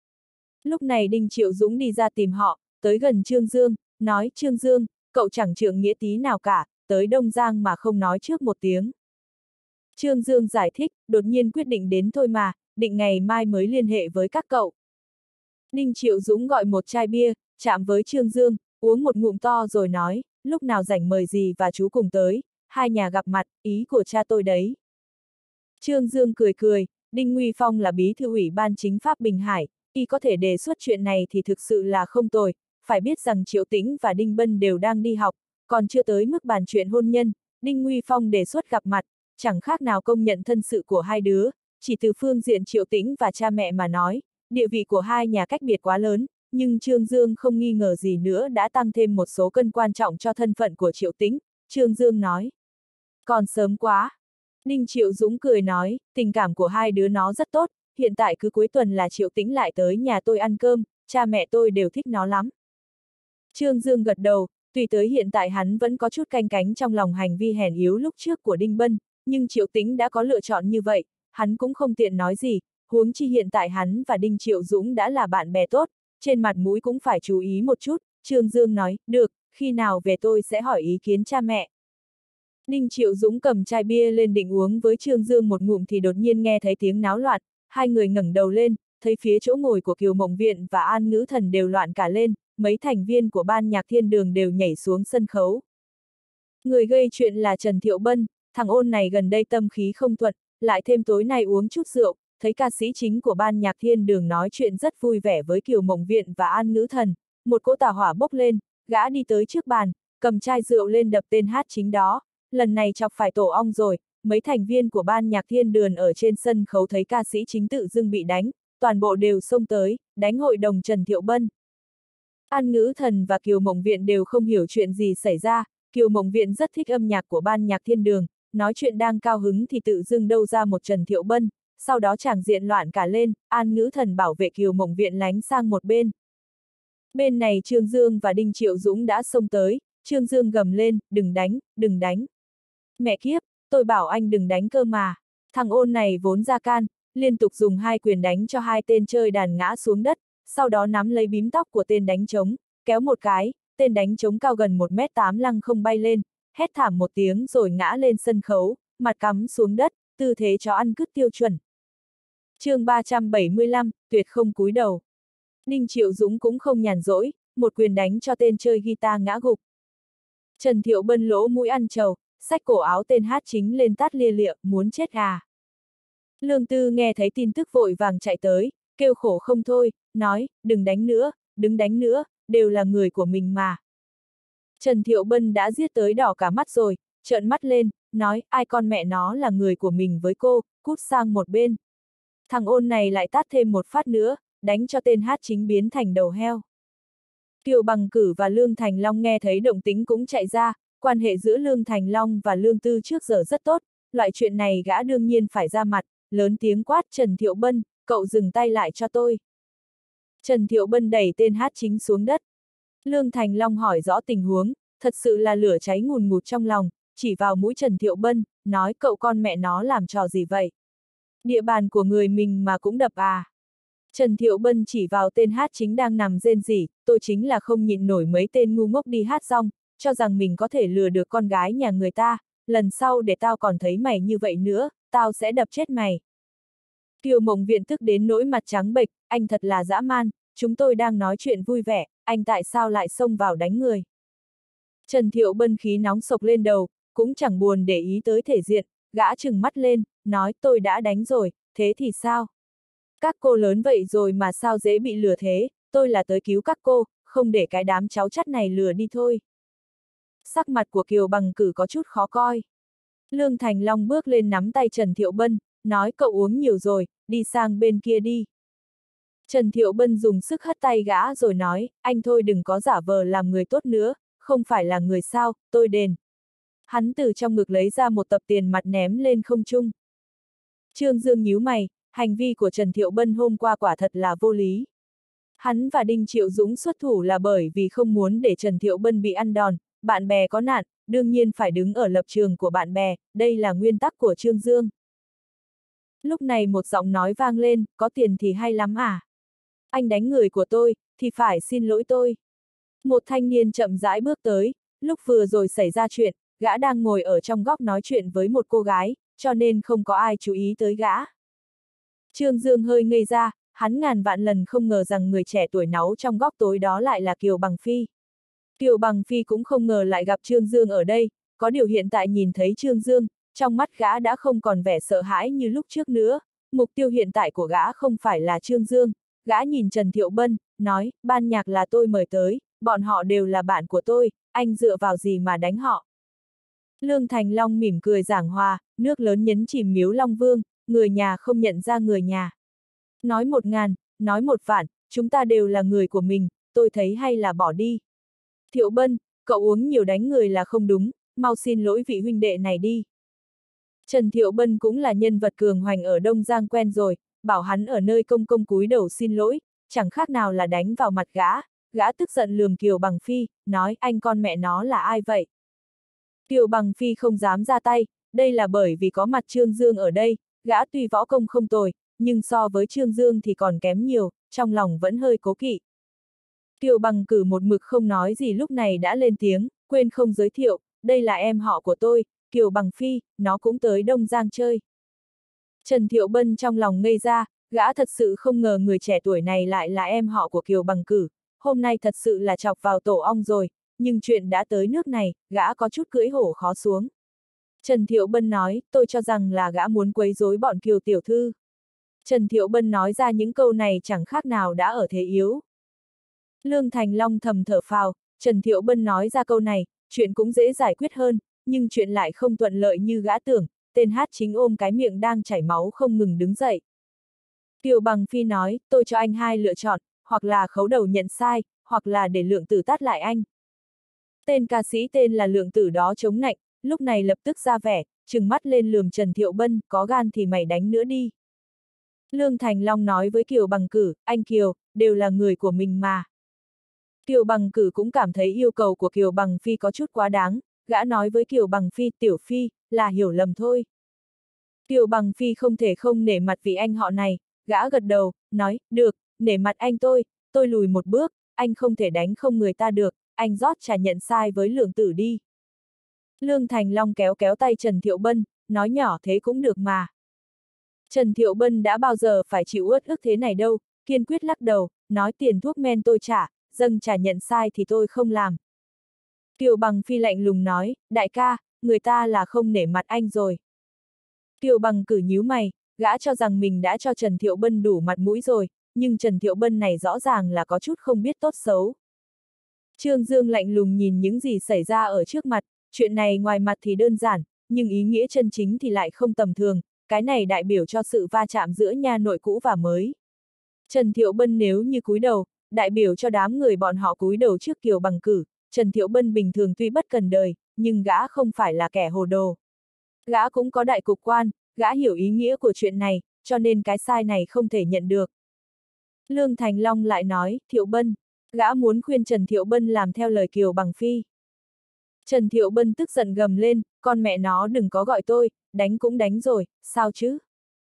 Lúc này Đinh Triệu Dũng đi ra tìm họ, tới gần Trương Dương, nói Trương Dương, cậu chẳng trượng nghĩa tí nào cả, tới Đông Giang mà không nói trước một tiếng. Trương Dương giải thích, đột nhiên quyết định đến thôi mà, định ngày mai mới liên hệ với các cậu. Đinh Triệu Dũng gọi một chai bia, chạm với Trương Dương, uống một ngụm to rồi nói, lúc nào rảnh mời dì và chú cùng tới, hai nhà gặp mặt, ý của cha tôi đấy. Trương Dương cười cười, Đinh Nguy Phong là bí thư ủy ban chính pháp Bình Hải, y có thể đề xuất chuyện này thì thực sự là không tồi, phải biết rằng Triệu Tĩnh và Đinh Bân đều đang đi học, còn chưa tới mức bàn chuyện hôn nhân, Đinh Nguy Phong đề xuất gặp mặt, chẳng khác nào công nhận thân sự của hai đứa, chỉ từ phương diện Triệu Tĩnh và cha mẹ mà nói, địa vị của hai nhà cách biệt quá lớn, nhưng Trương Dương không nghi ngờ gì nữa đã tăng thêm một số cân quan trọng cho thân phận của Triệu Tĩnh, Trương Dương nói. Còn sớm quá. Đinh Triệu Dũng cười nói, tình cảm của hai đứa nó rất tốt, hiện tại cứ cuối tuần là Triệu Tĩnh lại tới nhà tôi ăn cơm, cha mẹ tôi đều thích nó lắm. Trương Dương gật đầu, tuy tới hiện tại hắn vẫn có chút canh cánh trong lòng hành vi hèn yếu lúc trước của Đinh Bân, nhưng Triệu Tĩnh đã có lựa chọn như vậy, hắn cũng không tiện nói gì, huống chi hiện tại hắn và Đinh Triệu Dũng đã là bạn bè tốt, trên mặt mũi cũng phải chú ý một chút, Trương Dương nói, được, khi nào về tôi sẽ hỏi ý kiến cha mẹ. Đinh Triệu Dũng cầm chai bia lên định uống với Trương Dương một ngụm thì đột nhiên nghe thấy tiếng náo loạn, hai người ngẩng đầu lên, thấy phía chỗ ngồi của Kiều Mộng Viện và An Ngữ Thần đều loạn cả lên, mấy thành viên của ban nhạc thiên đường đều nhảy xuống sân khấu. Người gây chuyện là Trần Thiệu Bân, thằng ôn này gần đây tâm khí không thuận, lại thêm tối nay uống chút rượu, thấy ca sĩ chính của ban nhạc thiên đường nói chuyện rất vui vẻ với Kiều Mộng Viện và An Ngữ Thần, một cỗ tà hỏa bốc lên, gã đi tới trước bàn, cầm chai rượu lên đập tên hát chính đó. Lần này chọc phải tổ ong rồi, mấy thành viên của ban nhạc thiên đường ở trên sân khấu thấy ca sĩ chính tự dưng bị đánh, toàn bộ đều xông tới, đánh hội đồng Trần Thiệu Bân. An Ngữ Thần và Kiều Mộng Viện đều không hiểu chuyện gì xảy ra, Kiều Mộng Viện rất thích âm nhạc của ban nhạc thiên đường, nói chuyện đang cao hứng thì tự dưng đâu ra một Trần Thiệu Bân, sau đó tràng diện loạn cả lên, An Ngữ Thần bảo vệ Kiều Mộng Viện lánh sang một bên. Bên này Trương Dương và Đinh Triệu Dũng đã xông tới, Trương Dương gầm lên, đừng đánh, đừng đánh. Mẹ kiếp, tôi bảo anh đừng đánh cơ mà. Thằng ôn này vốn ra can, liên tục dùng hai quyền đánh cho hai tên chơi đàn ngã xuống đất, sau đó nắm lấy bím tóc của tên đánh trống, kéo một cái, tên đánh trống cao gần 1m8 lăng không bay lên, hét thảm một tiếng rồi ngã lên sân khấu, mặt cắm xuống đất, tư thế chó ăn cứt tiêu chuẩn. Chương 375, tuyệt không cúi đầu. Đinh Triệu Dũng cũng không nhàn rỗi, một quyền đánh cho tên chơi guitar ngã gục. Trần Thiệu Bân lỗ mũi ăn trầu, xách cổ áo tên hát chính lên tát lia lịa, muốn chết à. Lương Tư nghe thấy tin tức vội vàng chạy tới, kêu khổ không thôi, nói, đừng đánh nữa, đừng đánh nữa, đều là người của mình mà. Trần Thiệu Bân đã giết tới đỏ cả mắt rồi, trợn mắt lên, nói, ai con mẹ nó là người của mình với cô, cút sang một bên. Thằng ôn này lại tát thêm một phát nữa, đánh cho tên hát chính biến thành đầu heo. Kiều Bằng Cử và Lương Thành Long nghe thấy động tĩnh cũng chạy ra, quan hệ giữa Lương Thành Long và Lương Tư trước giờ rất tốt, loại chuyện này gã đương nhiên phải ra mặt, lớn tiếng quát Trần Thiệu Bân, cậu dừng tay lại cho tôi. Trần Thiệu Bân đẩy tên hát chính xuống đất. Lương Thành Long hỏi rõ tình huống, thật sự là lửa cháy ngùn ngụt trong lòng, chỉ vào mũi Trần Thiệu Bân, nói cậu con mẹ nó làm trò gì vậy? Địa bàn của người mình mà cũng đập à? Trần Thiệu Bân chỉ vào tên hát chính đang nằm rên rỉ, tôi chính là không nhịn nổi mấy tên ngu ngốc đi hát rong, cho rằng mình có thể lừa được con gái nhà người ta, lần sau để tao còn thấy mày như vậy nữa, tao sẽ đập chết mày. Kiều Mộng Viện tức đến nỗi mặt trắng bệch, anh thật là dã man, chúng tôi đang nói chuyện vui vẻ, anh tại sao lại xông vào đánh người. Trần Thiệu Bân khí nóng sộc lên đầu, cũng chẳng buồn để ý tới thể diện, gã trừng mắt lên, nói tôi đã đánh rồi, thế thì sao? Các cô lớn vậy rồi mà sao dễ bị lừa thế, tôi là tới cứu các cô, không để cái đám cháu chắt này lừa đi thôi. Sắc mặt của Kiều Bằng Cử có chút khó coi. Lương Thành Long bước lên nắm tay Trần Thiệu Bân, nói cậu uống nhiều rồi, đi sang bên kia đi. Trần Thiệu Bân dùng sức hất tay gã rồi nói, anh thôi đừng có giả vờ làm người tốt nữa, không phải là người sao, tôi đền. Hắn từ trong ngực lấy ra một tập tiền mặt ném lên không trung. Trương Dương nhíu mày, hành vi của Trần Thiệu Bân hôm qua quả thật là vô lý. Hắn và Đinh Triệu Dũng xuất thủ là bởi vì không muốn để Trần Thiệu Bân bị ăn đòn, bạn bè có nạn, đương nhiên phải đứng ở lập trường của bạn bè, đây là nguyên tắc của Trương Dương. Lúc này một giọng nói vang lên, có tiền thì hay lắm à? Anh đánh người của tôi, thì phải xin lỗi tôi. Một thanh niên chậm rãi bước tới, lúc vừa rồi xảy ra chuyện, gã đang ngồi ở trong góc nói chuyện với một cô gái, cho nên không có ai chú ý tới gã. Trương Dương hơi ngây ra, hắn ngàn vạn lần không ngờ rằng người trẻ tuổi náu trong góc tối đó lại là Kiều Bằng Phi. Kiều Bằng Phi cũng không ngờ lại gặp Trương Dương ở đây, có điều hiện tại nhìn thấy Trương Dương, trong mắt gã đã không còn vẻ sợ hãi như lúc trước nữa, mục tiêu hiện tại của gã không phải là Trương Dương, gã nhìn Trần Thiệu Bân, nói, ban nhạc là tôi mời tới, bọn họ đều là bạn của tôi, anh dựa vào gì mà đánh họ. Lương Thành Long mỉm cười giảng hòa, nước lớn nhấn chìm miếu Long Vương, người nhà không nhận ra người nhà. Nói 1000, nói 1 vạn, chúng ta đều là người của mình, tôi thấy hay là bỏ đi. Thiệu Bân, cậu uống nhiều đánh người là không đúng, mau xin lỗi vị huynh đệ này đi. Trần Thiệu Bân cũng là nhân vật cường hoành ở Đông Giang quen rồi, bảo hắn ở nơi công công cúi đầu xin lỗi, chẳng khác nào là đánh vào mặt gã, gã tức giận lườm Kiều Bằng Phi, nói anh con mẹ nó là ai vậy? Kiều Bằng Phi không dám ra tay, đây là bởi vì có mặt Trương Dương ở đây, gã tuy võ công không tồi, nhưng so với Trương Dương thì còn kém nhiều, trong lòng vẫn hơi cố kỵ. Kiều Bằng Cử một mực không nói gì lúc này đã lên tiếng, quên không giới thiệu, đây là em họ của tôi, Kiều Bằng Phi, nó cũng tới Đông Giang chơi. Trần Thiệu Bân trong lòng ngây ra, gã thật sự không ngờ người trẻ tuổi này lại là em họ của Kiều Bằng Cử, hôm nay thật sự là chọc vào tổ ong rồi, nhưng chuyện đã tới nước này, gã có chút cưỡi hổ khó xuống. Trần Thiệu Bân nói, tôi cho rằng là gã muốn quấy rối bọn Kiều tiểu thư. Trần Thiệu Bân nói ra những câu này chẳng khác nào đã ở thế yếu. Lương Thành Long thầm thở phào, Trần Thiệu Bân nói ra câu này, chuyện cũng dễ giải quyết hơn, nhưng chuyện lại không thuận lợi như gã tưởng, tên hát chính ôm cái miệng đang chảy máu không ngừng đứng dậy. Kiều Bằng Phi nói, tôi cho anh hai lựa chọn, hoặc là khấu đầu nhận sai, hoặc là để Lượng Tử tát lại anh. Tên ca sĩ tên là Lượng Tử đó chống nạnh, lúc này lập tức ra vẻ, trừng mắt lên lườm Trần Thiệu Bân, có gan thì mày đánh nữa đi. Lương Thành Long nói với Kiều Bằng Cử, anh Kiều, đều là người của mình mà. Kiều Bằng Cử cũng cảm thấy yêu cầu của Kiều Bằng Phi có chút quá đáng, gã nói với Kiều Bằng Phi, tiểu Phi, là hiểu lầm thôi. Kiều Bằng Phi không thể không nể mặt vị anh họ này, gã gật đầu, nói, được, nể mặt anh tôi lùi một bước, anh không thể đánh không người ta được, anh rót trà nhận sai với Lượng Tử đi. Lương Thành Long kéo kéo tay Trần Thiệu Bân, nói nhỏ thế cũng được mà. Trần Thiệu Bân đã bao giờ phải chịu uất ức thế này đâu, kiên quyết lắc đầu, nói tiền thuốc men tôi trả, dâng trà nhận sai thì tôi không làm. Kiều Bằng Phi lạnh lùng nói, đại ca, người ta là không nể mặt anh rồi. Kiều Bằng Cử nhíu mày, gã cho rằng mình đã cho Trần Thiệu Bân đủ mặt mũi rồi, nhưng Trần Thiệu Bân này rõ ràng là có chút không biết tốt xấu. Trương Dương lạnh lùng nhìn những gì xảy ra ở trước mặt, chuyện này ngoài mặt thì đơn giản, nhưng ý nghĩa chân chính thì lại không tầm thường, cái này đại biểu cho sự va chạm giữa nha nội cũ và mới. Trần Thiệu Bân nếu như cúi đầu, đại biểu cho đám người bọn họ cúi đầu trước Kiều Bằng Cử, Trần Thiệu Bân bình thường tuy bất cần đời, nhưng gã không phải là kẻ hồ đồ. Gã cũng có đại cục quan, gã hiểu ý nghĩa của chuyện này, cho nên cái sai này không thể nhận được. Lương Thành Long lại nói, Thiệu Bân, gã muốn khuyên Trần Thiệu Bân làm theo lời Kiều Bằng Phi. Trần Thiệu Bân tức giận gầm lên, con mẹ nó đừng có gọi tôi, đánh cũng đánh rồi, sao chứ?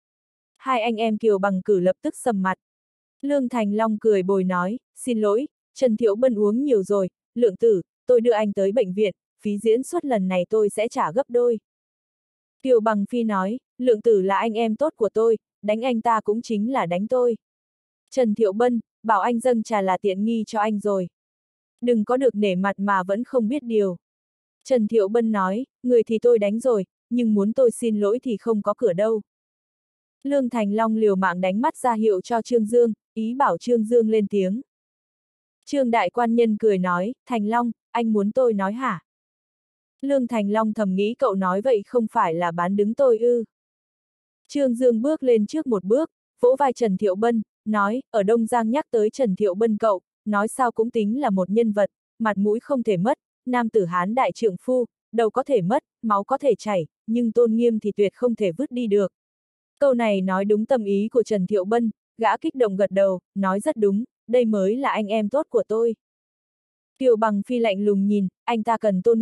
Hai anh em Kiều Bằng Cử lập tức sầm mặt. Lương Thành Long cười bồi nói, xin lỗi, Trần Thiệu Bân uống nhiều rồi, Lượng Tử, tôi đưa anh tới bệnh viện, phí diễn xuất lần này tôi sẽ trả gấp đôi. Kiều Bằng Phi nói, Lượng Tử là anh em tốt của tôi, đánh anh ta cũng chính là đánh tôi. Trần Thiệu Bân, bảo anh dâng trà là tiện nghi cho anh rồi. Đừng có được nể mặt mà vẫn không biết điều. Trần Thiệu Bân nói, người thì tôi đánh rồi, nhưng muốn tôi xin lỗi thì không có cửa đâu. Lương Thành Long liều mạng đánh mắt ra hiệu cho Trương Dương, ý bảo Trương Dương lên tiếng. Trương Đại Quan Nhân cười nói, Thành Long, anh muốn tôi nói hả? Lương Thành Long thầm nghĩ cậu nói vậy không phải là bán đứng tôi ư. Trương Dương bước lên trước một bước, vỗ vai Trần Thiệu Bân, nói, ở Đông Giang nhắc tới Trần Thiệu Bân cậu, nói sao cũng tính là một nhân vật, mặt mũi không thể mất, nam tử Hán đại trượng phu, đầu có thể mất, máu có thể chảy, nhưng tôn nghiêm thì tuyệt không thể vứt đi được. Câu này nói đúng tâm ý của Trần Thiệu Bân, gã kích động gật đầu, nói rất đúng, đây mới là anh em tốt của tôi. Kiều Bằng Phi lạnh lùng nhìn, anh ta cần tôn nghiêm,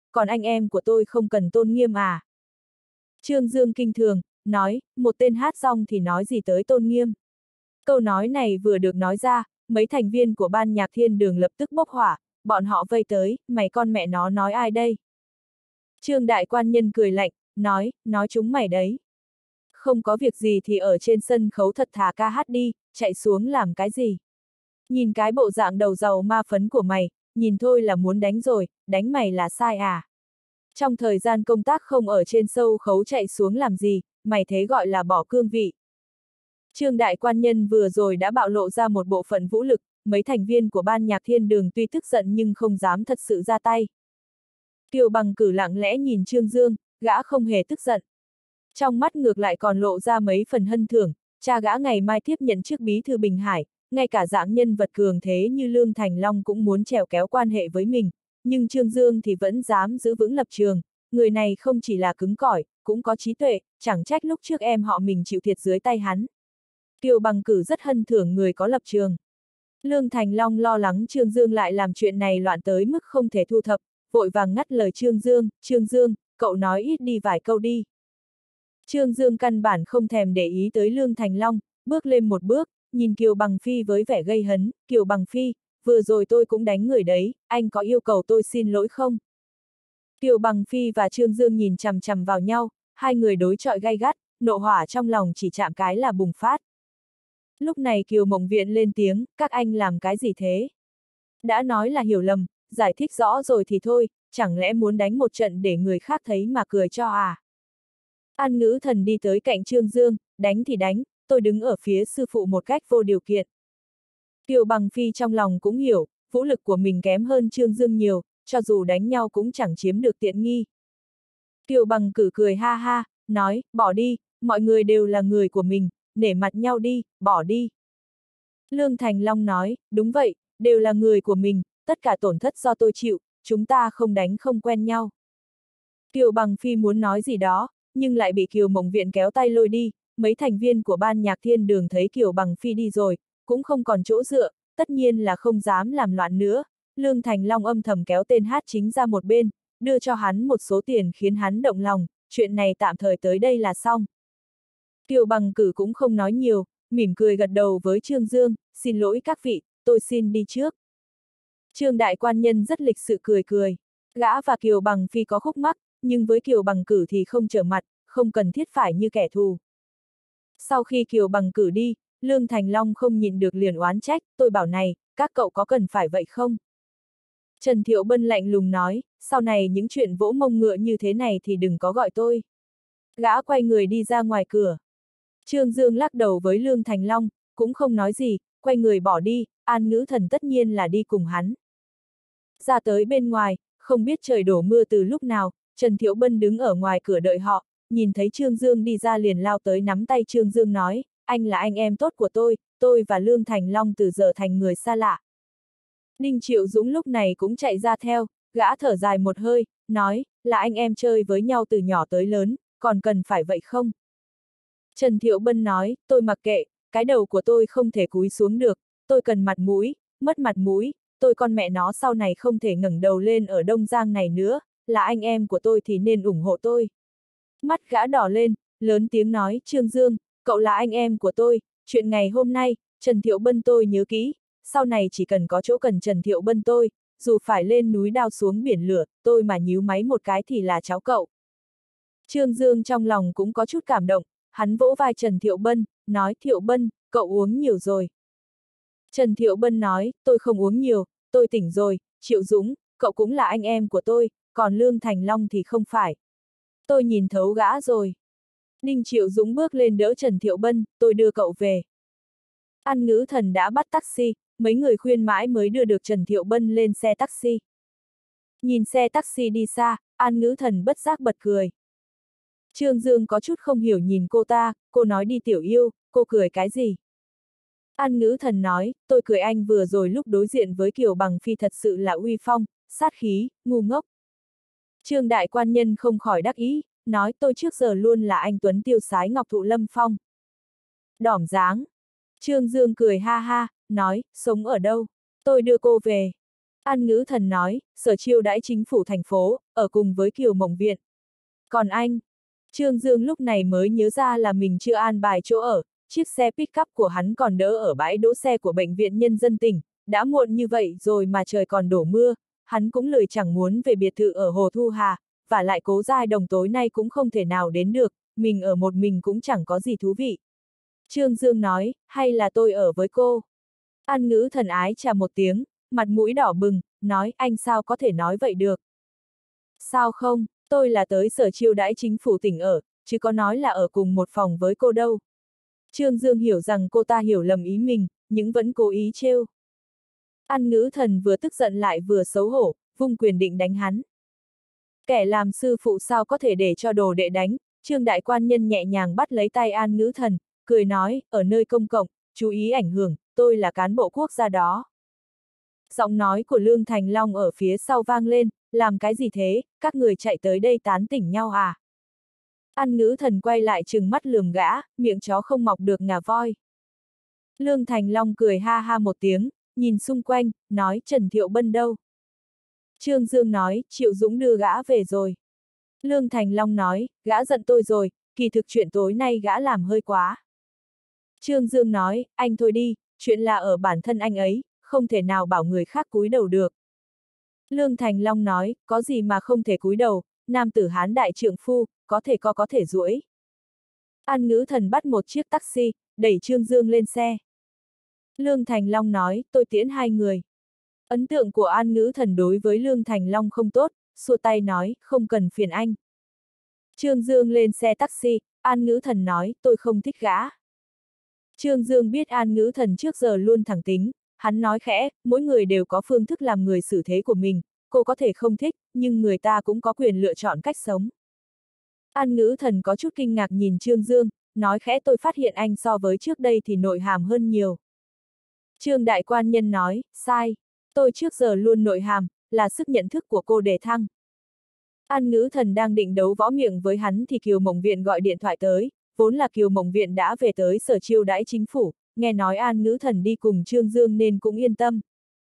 còn anh em của tôi không cần tôn nghiêm à? Trương Dương kinh thường, nói, một tên hát rong thì nói gì tới tôn nghiêm. Câu nói này vừa được nói ra, mấy thành viên của ban nhạc thiên đường lập tức bốc hỏa, bọn họ vây tới, mày con mẹ nó nói ai đây? Trương đại quan nhân cười lạnh, nói chúng mày đấy. Không có việc gì thì ở trên sân khấu thật thà ca hát đi, chạy xuống làm cái gì? Nhìn cái bộ dạng đầu giàu ma phấn của mày, nhìn thôi là muốn đánh rồi, đánh mày là sai à? Trong thời gian công tác không ở trên sân khấu chạy xuống làm gì, mày thế gọi là bỏ cương vị. Trương đại quan nhân vừa rồi đã bạo lộ ra một bộ phận vũ lực, mấy thành viên của ban nhạc thiên đường tuy tức giận nhưng không dám thật sự ra tay. Kiều Bằng Cử lặng lẽ nhìn Trương Dương, gã không hề tức giận. Trong mắt ngược lại còn lộ ra mấy phần hân thưởng, cha gã ngày mai tiếp nhận chức bí thư Bình Hải, ngay cả dạng nhân vật cường thế như Lương Thành Long cũng muốn trèo kéo quan hệ với mình, nhưng Trương Dương thì vẫn dám giữ vững lập trường, người này không chỉ là cứng cỏi, cũng có trí tuệ, chẳng trách lúc trước em họ mình chịu thiệt dưới tay hắn. Kiều Bằng Cử rất hân thưởng người có lập trường. Lương Thành Long lo lắng Trương Dương lại làm chuyện này loạn tới mức không thể thu thập, vội vàng ngắt lời Trương Dương, cậu nói ít đi vài câu đi. Trương Dương căn bản không thèm để ý tới Lương Thành Long, bước lên một bước, nhìn Kiều Bằng Phi với vẻ gây hấn, Kiều Bằng Phi, vừa rồi tôi cũng đánh người đấy, anh có yêu cầu tôi xin lỗi không? Kiều Bằng Phi và Trương Dương nhìn chằm chằm vào nhau, hai người đối chọi gay gắt, nộ hỏa trong lòng chỉ chạm cái là bùng phát. Lúc này Kiều Mộng Viện lên tiếng, các anh làm cái gì thế? Đã nói là hiểu lầm, giải thích rõ rồi thì thôi, chẳng lẽ muốn đánh một trận để người khác thấy mà cười cho à? An Ngữ Thần đi tới cạnh Trương Dương, đánh thì đánh, tôi đứng ở phía sư phụ một cách vô điều kiện. Kiều Bằng Phi trong lòng cũng hiểu, vũ lực của mình kém hơn Trương Dương nhiều, cho dù đánh nhau cũng chẳng chiếm được tiện nghi. Kiều Bằng Cử cười ha ha, nói, bỏ đi, mọi người đều là người của mình, nể mặt nhau đi, bỏ đi. Lương Thành Long nói, đúng vậy, đều là người của mình, tất cả tổn thất do tôi chịu, chúng ta không đánh không quen nhau. Kiều Bằng Phi muốn nói gì đó, nhưng lại bị Kiều Mộng Viện kéo tay lôi đi, mấy thành viên của ban nhạc thiên đường thấy Kiều Bằng Phi đi rồi, cũng không còn chỗ dựa, tất nhiên là không dám làm loạn nữa. Lương Thành Long âm thầm kéo tên hát chính ra một bên, đưa cho hắn một số tiền khiến hắn động lòng, chuyện này tạm thời tới đây là xong. Kiều Bằng Cử cũng không nói nhiều, mỉm cười gật đầu với Trương Dương, xin lỗi các vị, tôi xin đi trước. Trương đại quan nhân rất lịch sự cười cười, gã và Kiều Bằng Phi có khúc mắc, nhưng với Kiều Bằng Cử thì không trở mặt, không cần thiết phải như kẻ thù. Sau khi Kiều Bằng Cử đi, Lương Thành Long không nhịn được liền oán trách, tôi bảo này, các cậu có cần phải vậy không? Trần Thiệu Bân lạnh lùng nói, sau này những chuyện vỗ mông ngựa như thế này thì đừng có gọi tôi. Gã quay người đi ra ngoài cửa. Trương Dương lắc đầu với Lương Thành Long, cũng không nói gì, quay người bỏ đi, An Ngữ Thần tất nhiên là đi cùng hắn. Ra tới bên ngoài, không biết trời đổ mưa từ lúc nào, Trần Thiệu Bân đứng ở ngoài cửa đợi họ, nhìn thấy Trương Dương đi ra liền lao tới nắm tay Trương Dương nói, anh là anh em tốt của tôi và Lương Thành Long từ giờ thành người xa lạ. Đinh Triệu Dũng lúc này cũng chạy ra theo, gã thở dài một hơi, nói, là anh em chơi với nhau từ nhỏ tới lớn, còn cần phải vậy không? Trần Thiệu Bân nói, tôi mặc kệ, cái đầu của tôi không thể cúi xuống được, tôi cần mặt mũi, mất mặt mũi, tôi con mẹ nó sau này không thể ngẩng đầu lên ở Đông Giang này nữa, là anh em của tôi thì nên ủng hộ tôi. Mắt gã đỏ lên, lớn tiếng nói, Trương Dương, cậu là anh em của tôi, chuyện ngày hôm nay, Trần Thiệu Bân tôi nhớ kỹ, sau này chỉ cần có chỗ cần Trần Thiệu Bân tôi, dù phải lên núi đao xuống biển lửa, tôi mà nhíu máy một cái thì là cháu cậu. Trương Dương trong lòng cũng có chút cảm động, hắn vỗ vai Trần Thiệu Bân, nói Thiệu Bân, cậu uống nhiều rồi. Trần Thiệu Bân nói, tôi không uống nhiều, tôi tỉnh rồi, Triệu Dũng, cậu cũng là anh em của tôi, còn Lương Thành Long thì không phải. Tôi nhìn thấu gã rồi. Đinh Triệu Dũng bước lên đỡ Trần Thiệu Bân, tôi đưa cậu về. An Ngữ Thần đã bắt taxi, mấy người khuyên mãi mới đưa được Trần Thiệu Bân lên xe taxi. Nhìn xe taxi đi xa, An Ngữ Thần bất giác bật cười. Trương Dương có chút không hiểu nhìn cô ta, cô nói đi tiểu yêu, cô cười cái gì? An Ngữ Thần nói, tôi cười anh vừa rồi lúc đối diện với Kiều Bằng Phi thật sự là uy phong, sát khí, ngu ngốc. Trương đại quan nhân không khỏi đắc ý, nói tôi trước giờ luôn là anh Tuấn tiêu sái ngọc thụ lâm phong. Đỏm dáng. Trương Dương cười ha ha, nói, sống ở đâu? Tôi đưa cô về. An Ngữ Thần nói, Sở chiêu đãi chính phủ thành phố, ở cùng với Kiều Mộng Viện. Còn anh? Trương Dương lúc này mới nhớ ra là mình chưa an bài chỗ ở, chiếc xe pick-up của hắn còn đỡ ở bãi đỗ xe của Bệnh viện Nhân dân tỉnh, đã muộn như vậy rồi mà trời còn đổ mưa, hắn cũng lười chẳng muốn về biệt thự ở Hồ Thu Hà, và lại Cố Giai Đồng tối nay cũng không thể nào đến được, mình ở một mình cũng chẳng có gì thú vị. Trương Dương nói, hay là tôi ở với cô? An Ngữ Thần ái chà một tiếng, mặt mũi đỏ bừng, nói anh sao có thể nói vậy được? Sao không, tôi là tới Sở chiêu đãi chính phủ tỉnh ở, chứ có nói là ở cùng một phòng với cô đâu. Trương Dương hiểu rằng cô ta hiểu lầm ý mình, nhưng vẫn cố ý trêu. An Ngữ Thần vừa tức giận lại vừa xấu hổ, vung quyền định đánh hắn. Kẻ làm sư phụ sao có thể để cho đồ đệ đánh, Trương đại quan nhân nhẹ nhàng bắt lấy tay An Ngữ Thần, cười nói, ở nơi công cộng, chú ý ảnh hưởng, tôi là cán bộ quốc gia đó. Giọng nói của Lương Thành Long ở phía sau vang lên, làm cái gì thế, các người chạy tới đây tán tỉnh nhau à? An Ngữ Thần quay lại trừng mắt lườm gã, miệng chó không mọc được ngà voi. Lương Thành Long cười ha ha một tiếng, nhìn xung quanh, nói Trần Thiệu Bân đâu? Trương Dương nói, Triệu Dũng đưa gã về rồi. Lương Thành Long nói, gã giận tôi rồi, kỳ thực chuyện tối nay gã làm hơi quá. Trương Dương nói, anh thôi đi, chuyện là ở bản thân anh ấy, không thể nào bảo người khác cúi đầu được. Lương Thành Long nói, có gì mà không thể cúi đầu, nam tử Hán đại trượng phu, có thể duỗi. An Ngữ Thần bắt một chiếc taxi, đẩy Trương Dương lên xe. Lương Thành Long nói, tôi tiễn hai người. Ấn tượng của An Ngữ Thần đối với Lương Thành Long không tốt, xua tay nói, không cần phiền anh. Trương Dương lên xe taxi, An Ngữ Thần nói, tôi không thích gã. Trương Dương biết An Ngữ Thần trước giờ luôn thẳng tính, hắn nói khẽ, mỗi người đều có phương thức làm người xử thế của mình, cô có thể không thích, nhưng người ta cũng có quyền lựa chọn cách sống. An Ngữ Thần có chút kinh ngạc nhìn Trương Dương, nói khẽ tôi phát hiện anh so với trước đây thì nội hàm hơn nhiều. Trương đại quan nhân nói, sai, tôi trước giờ luôn nội hàm, là sức nhận thức của cô đề thăng. An Ngữ Thần đang định đấu võ miệng với hắn thì Kiều Mộng Viện gọi điện thoại tới, vốn là Kiều Mộng Viện đã về tới Sở chiêu đãi chính phủ, nghe nói An Ngữ Thần đi cùng Trương Dương nên cũng yên tâm.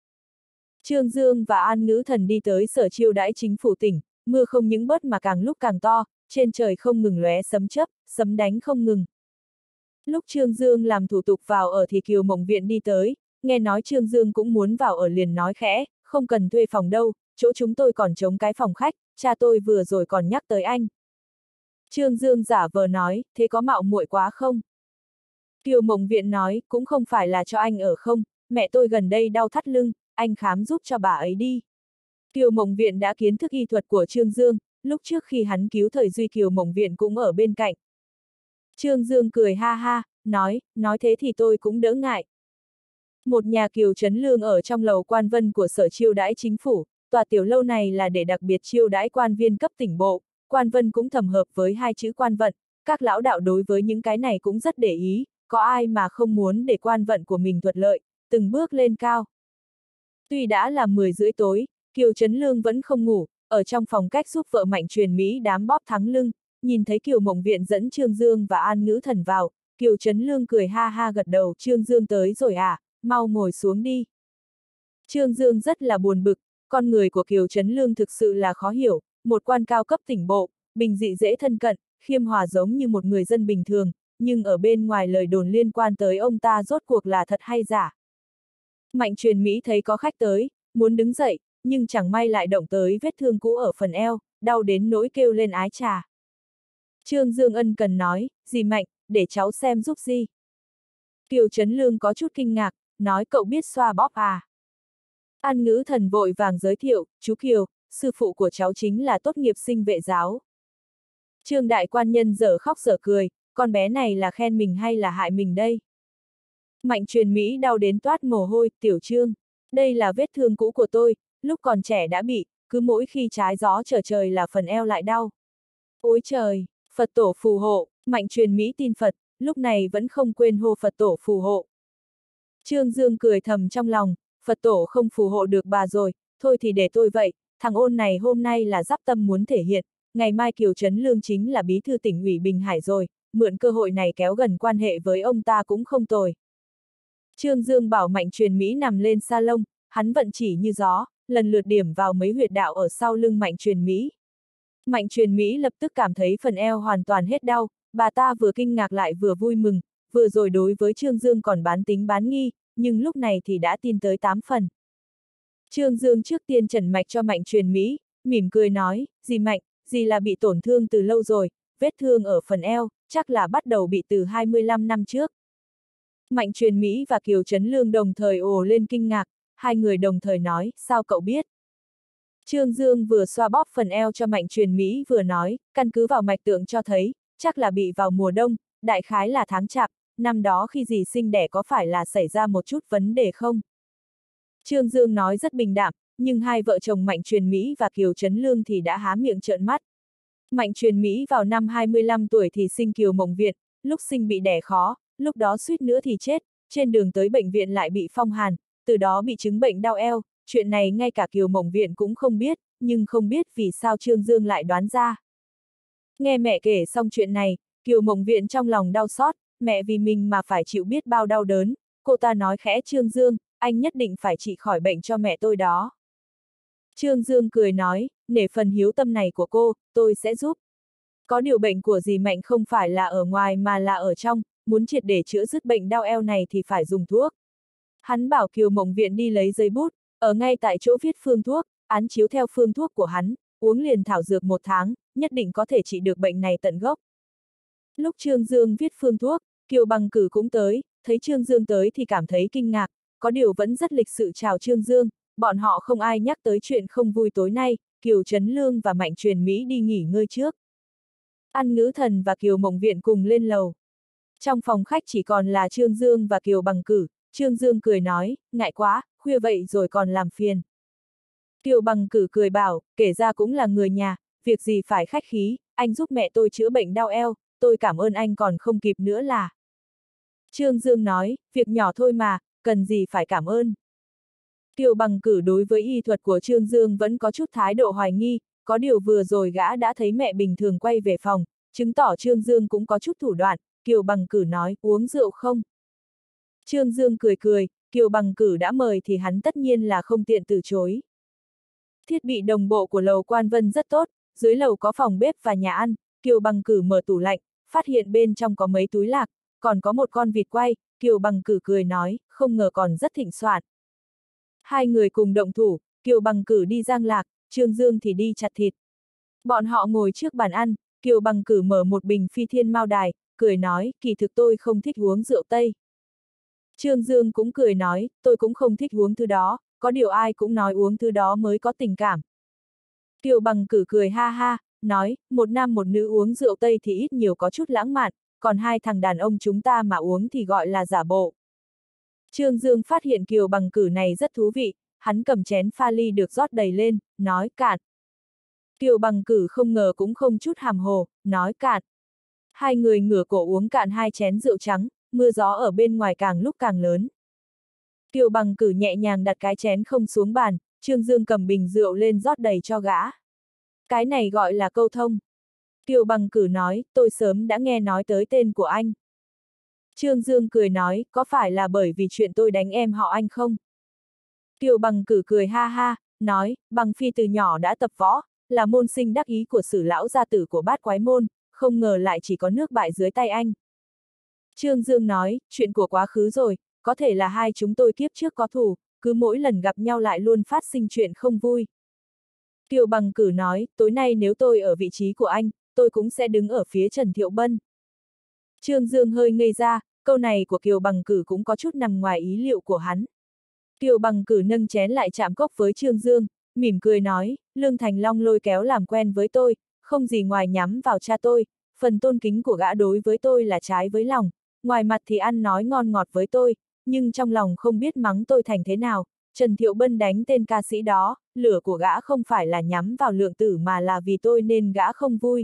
Trương Dương và An Ngữ Thần đi tới Sở chiêu đãi chính phủ tỉnh, mưa không những bớt mà càng lúc càng to, trên trời không ngừng lóe sấm chớp, sấm đánh không ngừng. Lúc Trương Dương làm thủ tục vào ở thì Kiều Mộng Viện đi tới, nghe nói Trương Dương cũng muốn vào ở liền nói khẽ, không cần thuê phòng đâu, chỗ chúng tôi còn trống cái phòng khách, cha tôi vừa rồi còn nhắc tới anh. Trương Dương giả vờ nói, thế có mạo muội quá không? Kiều Mộng Viện nói, cũng không phải là cho anh ở không, mẹ tôi gần đây đau thắt lưng, anh khám giúp cho bà ấy đi. Kiều Mộng Viện đã kiến thức y thuật của Trương Dương, lúc trước khi hắn cứu thời Duy Kiều Mộng Viện cũng ở bên cạnh. Trương Dương cười ha ha, nói thế thì tôi cũng đỡ ngại. Một nhà Kiều Trấn Lương ở trong lầu quan vân của Sở chiêu đãi chính phủ, tòa tiểu lâu này là để đặc biệt chiêu đãi quan viên cấp tỉnh bộ, quan vân cũng thầm hợp với hai chữ quan vận, các lão đạo đối với những cái này cũng rất để ý, có ai mà không muốn để quan vận của mình thuận lợi, từng bước lên cao. Tuy đã là 10 rưỡi tối, Kiều Trấn Lương vẫn không ngủ, ở trong phòng cách giúp vợ Mạnh Truyền Mỹ đám bóp thắng lưng, nhìn thấy Kiều Mộng Viện dẫn Trương Dương và An Ngữ Thần vào, Kiều Trấn Lương cười ha ha gật đầu, Trương Dương tới rồi à, mau ngồi xuống đi. Trương Dương rất là buồn bực, con người của Kiều Trấn Lương thực sự là khó hiểu, một quan cao cấp tỉnh bộ, bình dị dễ thân cận, khiêm hòa giống như một người dân bình thường, nhưng ở bên ngoài lời đồn liên quan tới ông ta rốt cuộc là thật hay giả. Mạnh Truyền Mỹ thấy có khách tới, muốn đứng dậy, nhưng chẳng may lại động tới vết thương cũ ở phần eo, đau đến nỗi kêu lên ái trà. Trương Dương ân cần nói, dì Mạnh, để cháu xem giúp gì. Kiều Trấn Lương có chút kinh ngạc, nói cậu biết xoa bóp à. An Ngữ Thần vội vàng giới thiệu, chú Kiều, sư phụ của cháu chính là tốt nghiệp sinh vệ giáo. Trương đại quan nhân dở khóc dở cười, con bé này là khen mình hay là hại mình đây? Mạnh Truyền Mỹ đau đến toát mồ hôi, tiểu Trương, đây là vết thương cũ của tôi, lúc còn trẻ đã bị, cứ mỗi khi trái gió trở trời là phần eo lại đau. Ôi trời, Phật tổ phù hộ, Mạnh Truyền Mỹ tin Phật, lúc này vẫn không quên hô Phật tổ phù hộ. Trương Dương cười thầm trong lòng, Phật tổ không phù hộ được bà rồi, thôi thì để tôi vậy, thằng ôn này hôm nay là giáp tâm muốn thể hiện, ngày mai Kiều Trấn Lương chính là bí thư tỉnh ủy Bình Hải rồi, mượn cơ hội này kéo gần quan hệ với ông ta cũng không tồi. Trương Dương bảo Mạnh Truyền Mỹ nằm lên salon, hắn vận chỉ như gió, lần lượt điểm vào mấy huyệt đạo ở sau lưng Mạnh Truyền Mỹ. Mạnh Truyền Mỹ lập tức cảm thấy phần eo hoàn toàn hết đau, bà ta vừa kinh ngạc lại vừa vui mừng, vừa rồi đối với Trương Dương còn bán tính bán nghi, nhưng lúc này thì đã tin tới 8 phần. Trương Dương trước tiên trần mạch cho Mạnh Truyền Mỹ, mỉm cười nói, dì Mạnh, dì là bị tổn thương từ lâu rồi, vết thương ở phần eo, chắc là bắt đầu bị từ 25 năm trước. Mạnh Truyền Mỹ và Kiều Trấn Lương đồng thời ồ lên kinh ngạc, hai người đồng thời nói, sao cậu biết? Trương Dương vừa xoa bóp phần eo cho Mạnh Truyền Mỹ vừa nói, căn cứ vào mạch tượng cho thấy, chắc là bị vào mùa đông, đại khái là tháng chạp, năm đó khi dì sinh đẻ có phải là xảy ra một chút vấn đề không? Trương Dương nói rất bình đạm, nhưng hai vợ chồng Mạnh Truyền Mỹ và Kiều Trấn Lương thì đã há miệng trợn mắt. Mạnh Truyền Mỹ vào năm 25 tuổi thì sinh Kiều Mộng Việt, lúc sinh bị đẻ khó, lúc đó suýt nữa thì chết, trên đường tới bệnh viện lại bị phong hàn, từ đó bị chứng bệnh đau eo, chuyện này ngay cả Kiều Mộng Viện cũng không biết, nhưng không biết vì sao Trương Dương lại đoán ra. Nghe mẹ kể xong chuyện này, Kiều Mộng Viện trong lòng đau xót, mẹ vì mình mà phải chịu biết bao đau đớn, cô ta nói khẽ Trương Dương, anh nhất định phải trị khỏi bệnh cho mẹ tôi đó. Trương Dương cười nói, nể phần hiếu tâm này của cô, tôi sẽ giúp. Có điều bệnh của dì Mạnh không phải là ở ngoài mà là ở trong, muốn triệt để chữa dứt bệnh đau eo này thì phải dùng thuốc. Hắn bảo Kiều Mộng Viện đi lấy giấy bút, ở ngay tại chỗ viết phương thuốc, án chiếu theo phương thuốc của hắn, uống liền thảo dược 1 tháng, nhất định có thể trị được bệnh này tận gốc. Lúc Trương Dương viết phương thuốc, Kiều Bằng Cử cũng tới, thấy Trương Dương tới thì cảm thấy kinh ngạc, có điều vẫn rất lịch sự chào Trương Dương, bọn họ không ai nhắc tới chuyện không vui tối nay, Kiều Trấn Lương và Mạnh Truyền Mỹ đi nghỉ ngơi trước. An Ngữ Thần và Kiều Mộng Viện cùng lên lầu. Trong phòng khách chỉ còn là Trương Dương và Kiều Bằng Cử, Trương Dương cười nói, ngại quá, khuya vậy rồi còn làm phiền. Kiều Bằng Cử cười bảo, kể ra cũng là người nhà, việc gì phải khách khí, anh giúp mẹ tôi chữa bệnh đau eo, tôi cảm ơn anh còn không kịp nữa là. Trương Dương nói, việc nhỏ thôi mà, cần gì phải cảm ơn. Kiều Bằng Cử đối với y thuật của Trương Dương vẫn có chút thái độ hoài nghi, có điều vừa rồi gã đã thấy mẹ bình thường quay về phòng, chứng tỏ Trương Dương cũng có chút thủ đoạn, Kiều Bằng Cử nói, uống rượu không? Trương Dương cười cười, Kiều Bằng Cử đã mời thì hắn tất nhiên là không tiện từ chối. Thiết bị đồng bộ của lầu Quan Vân rất tốt, dưới lầu có phòng bếp và nhà ăn, Kiều Bằng Cử mở tủ lạnh, phát hiện bên trong có mấy túi lạc, còn có một con vịt quay, Kiều Bằng Cử cười nói, không ngờ còn rất thịnh soạn. Hai người cùng động thủ, Kiều Bằng Cử đi giang lạc, Trương Dương thì đi chặt thịt. Bọn họ ngồi trước bàn ăn, Kiều Bằng Cử mở một bình Phi Thiên Mao Đài, cười nói, kỳ thực tôi không thích uống rượu Tây. Trương Dương cũng cười nói, tôi cũng không thích uống thứ đó, có điều ai cũng nói uống thứ đó mới có tình cảm. Kiều Bằng Cử cười ha ha, nói, một nam một nữ uống rượu Tây thì ít nhiều có chút lãng mạn, còn hai thằng đàn ông chúng ta mà uống thì gọi là giả bộ. Trương Dương phát hiện Kiều Bằng Cử này rất thú vị, hắn cầm chén pha ly được rót đầy lên, nói cạn. Kiều Bằng Cử không ngờ cũng không chút hàm hồ, nói cạn. Hai người ngửa cổ uống cạn 2 chén rượu trắng, mưa gió ở bên ngoài càng lúc càng lớn. Kiều Bằng Cử nhẹ nhàng đặt cái chén không xuống bàn, Trương Dương cầm bình rượu lên rót đầy cho gã. Cái này gọi là câu thông. Kiều Bằng Cử nói, tôi sớm đã nghe nói tới tên của anh. Trương Dương cười nói, có phải là bởi vì chuyện tôi đánh em họ anh không? Kiều Bằng Cử cười ha ha, nói, Bằng Phi từ nhỏ đã tập võ, là môn sinh đắc ý của Sử lão gia tử của Bát Quái môn, không ngờ lại chỉ có nước bại dưới tay anh. Trương Dương nói, chuyện của quá khứ rồi, có thể là hai chúng tôi kiếp trước có thù, cứ mỗi lần gặp nhau lại luôn phát sinh chuyện không vui. Kiều Bằng Cử nói, tối nay nếu tôi ở vị trí của anh, tôi cũng sẽ đứng ở phía Trần Thiệu Bân. Trương Dương hơi ngây ra, câu này của Kiều Bằng Cử cũng có chút nằm ngoài ý liệu của hắn. Kiều Bằng Cử nâng chén lại chạm cốc với Trương Dương, mỉm cười nói, Lương Thành Long lôi kéo làm quen với tôi, không gì ngoài nhắm vào cha tôi, phần tôn kính của gã đối với tôi là trái với lòng, ngoài mặt thì ăn nói ngon ngọt với tôi, nhưng trong lòng không biết mắng tôi thành thế nào. Trần Thiệu Bân đánh tên ca sĩ đó, lửa của gã không phải là nhắm vào Lượng Tử mà là vì tôi nên gã không vui.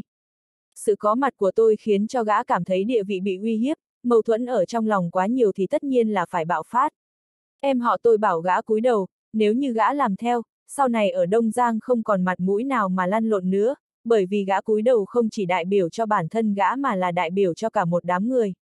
Sự có mặt của tôi khiến cho gã cảm thấy địa vị bị uy hiếp, mâu thuẫn ở trong lòng quá nhiều thì tất nhiên là phải bạo phát. Em họ tôi bảo gã cúi đầu, nếu như gã làm theo, sau này ở Đông Giang không còn mặt mũi nào mà lăn lộn nữa, bởi vì gã cúi đầu không chỉ đại biểu cho bản thân gã mà là đại biểu cho cả một đám người.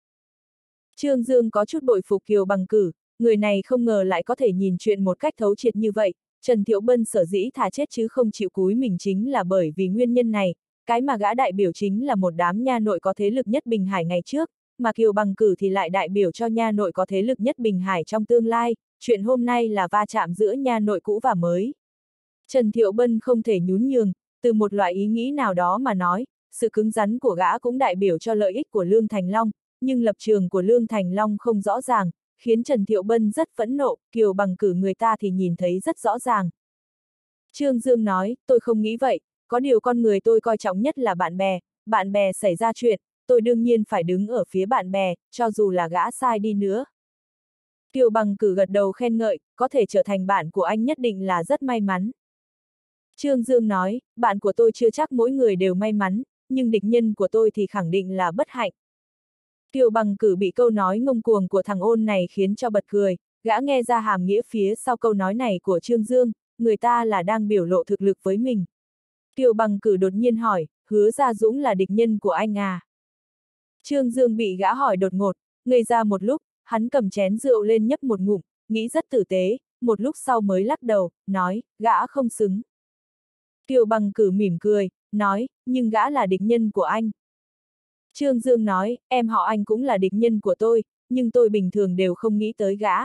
Trương Dương có chút bội phục Kiều Bằng Cử, người này không ngờ lại có thể nhìn chuyện một cách thấu triệt như vậy, Trần Thiệu Bân sở dĩ thà chết chứ không chịu cúi mình chính là bởi vì nguyên nhân này, cái mà gã đại biểu chính là một đám nha nội có thế lực nhất Bình Hải ngày trước, mà Kiều Bằng Cử thì lại đại biểu cho nha nội có thế lực nhất Bình Hải trong tương lai, chuyện hôm nay là va chạm giữa nha nội cũ và mới. Trần Thiệu Bân không thể nhún nhường, từ một loại ý nghĩ nào đó mà nói, sự cứng rắn của gã cũng đại biểu cho lợi ích của Lương Thành Long, nhưng lập trường của Lương Thành Long không rõ ràng, khiến Trần Thiệu Bân rất phẫn nộ, Kiều Bằng Cử người ta thì nhìn thấy rất rõ ràng. Trương Dương nói, tôi không nghĩ vậy, có điều con người tôi coi trọng nhất là bạn bè xảy ra chuyện, tôi đương nhiên phải đứng ở phía bạn bè, cho dù là gã sai đi nữa. Kiều Bằng Cử gật đầu khen ngợi, có thể trở thành bạn của anh nhất định là rất may mắn. Trương Dương nói, bạn của tôi chưa chắc mỗi người đều may mắn, nhưng địch nhân của tôi thì khẳng định là bất hạnh. Kiều Bằng Cử bị câu nói ngông cuồng của thằng ôn này khiến cho bật cười, gã nghe ra hàm nghĩa phía sau câu nói này của Trương Dương, người ta là đang biểu lộ thực lực với mình. Kiều Bằng Cử đột nhiên hỏi, Hứa Gia Dũng là địch nhân của anh à? Trương Dương bị gã hỏi đột ngột, ngây ra một lúc, hắn cầm chén rượu lên nhấp một ngụm, nghĩ rất tử tế, một lúc sau mới lắc đầu, nói, gã không xứng. Kiều Bằng Cử mỉm cười, nói, nhưng gã là địch nhân của anh. Trương Dương nói, em họ anh cũng là địch nhân của tôi, nhưng tôi bình thường đều không nghĩ tới gã.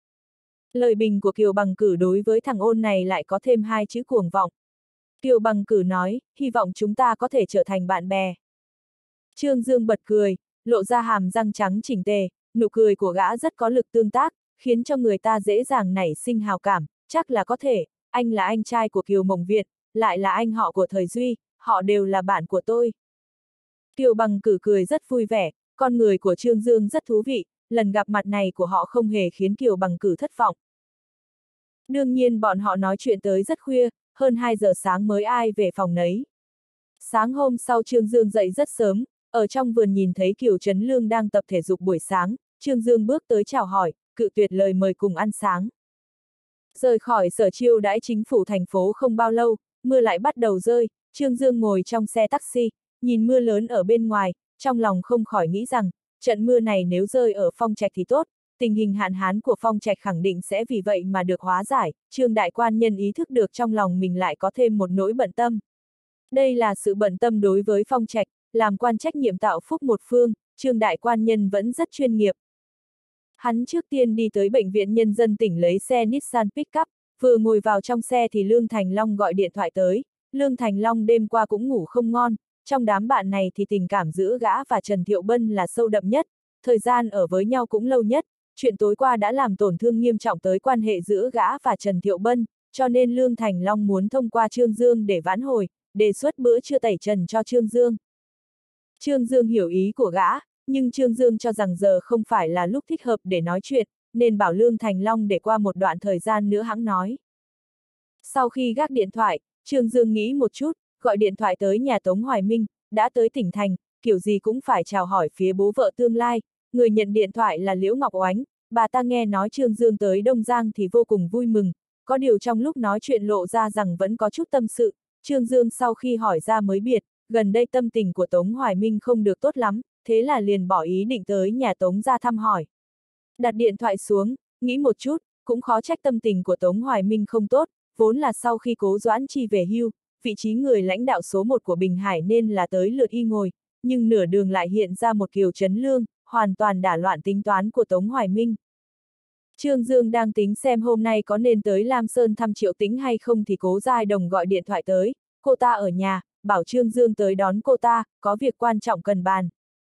Lời bình của Kiều Bằng Cử đối với thằng ôn này lại có thêm hai chữ cuồng vọng. Kiều Bằng Cử nói, hy vọng chúng ta có thể trở thành bạn bè. Trương Dương bật cười, lộ ra hàm răng trắng chỉnh tề, nụ cười của gã rất có lực tương tác, khiến cho người ta dễ dàng nảy sinh hào cảm, chắc là có thể, anh là anh trai của Kiều Mộng Việt, lại là anh họ của Thời Duy, họ đều là bạn của tôi. Kiều Bằng Cử cười rất vui vẻ, con người của Trương Dương rất thú vị, lần gặp mặt này của họ không hề khiến Kiều Bằng Cử thất vọng. Đương nhiên bọn họ nói chuyện tới rất khuya, hơn 2 giờ sáng mới ai về phòng nấy. Sáng hôm sau Trương Dương dậy rất sớm, ở trong vườn nhìn thấy Kiều Trấn Lương đang tập thể dục buổi sáng, Trương Dương bước tới chào hỏi, cự tuyệt lời mời cùng ăn sáng. Rời khỏi sở chiêu đãi chính phủ thành phố không bao lâu, mưa lại bắt đầu rơi, Trương Dương ngồi trong xe taxi, nhìn mưa lớn ở bên ngoài, trong lòng không khỏi nghĩ rằng, trận mưa này nếu rơi ở Phong Trạch thì tốt, tình hình hạn hán của Phong Trạch khẳng định sẽ vì vậy mà được hóa giải, Trương đại quan nhân ý thức được trong lòng mình lại có thêm một nỗi bận tâm. Đây là sự bận tâm đối với Phong Trạch, làm quan trách nhiệm tạo phúc một phương, Trương đại quan nhân vẫn rất chuyên nghiệp. Hắn trước tiên đi tới bệnh viện nhân dân tỉnh lấy xe Nissan Pickup, vừa ngồi vào trong xe thì Lương Thành Long gọi điện thoại tới, Lương Thành Long đêm qua cũng ngủ không ngon, trong đám bạn này thì tình cảm giữa gã và Trần Thiệu Bân là sâu đậm nhất, thời gian ở với nhau cũng lâu nhất, chuyện tối qua đã làm tổn thương nghiêm trọng tới quan hệ giữa gã và Trần Thiệu Bân, cho nên Lương Thành Long muốn thông qua Trương Dương để vãn hồi, đề xuất bữa trưa tẩy trần cho Trương Dương. Trương Dương hiểu ý của gã, nhưng Trương Dương cho rằng giờ không phải là lúc thích hợp để nói chuyện, nên bảo Lương Thành Long để qua một đoạn thời gian nữa hẵng nói. Sau khi gác điện thoại, Trương Dương nghĩ một chút, gọi điện thoại tới nhà Tống Hoài Minh, đã tới tỉnh thành, kiểu gì cũng phải chào hỏi phía bố vợ tương lai, người nhận điện thoại là Liễu Ngọc Oánh, bà ta nghe nói Trương Dương tới Đông Giang thì vô cùng vui mừng, có điều trong lúc nói chuyện lộ ra rằng vẫn có chút tâm sự, Trương Dương sau khi hỏi ra mới biết, gần đây tâm tình của Tống Hoài Minh không được tốt lắm, thế là liền bỏ ý định tới nhà Tống ra thăm hỏi. Đặt điện thoại xuống, nghĩ một chút, cũng khó trách tâm tình của Tống Hoài Minh không tốt, vốn là sau khi Cố Doãn Chi về hưu, vị trí người lãnh đạo số 1 của Bình Hải nên là tới lượt y ngồi, nhưng nửa đường lại hiện ra một Kiều Trấn Lương, hoàn toàn đả loạn tính toán của Tống Hoài Minh. Trương Dương đang tính xem hôm nay có nên tới Lam Sơn thăm Triệu Tĩnh hay không thì Cố Giai Đồng gọi điện thoại tới, cô ta ở nhà, bảo Trương Dương tới đón cô ta, có việc quan trọng cần bàn.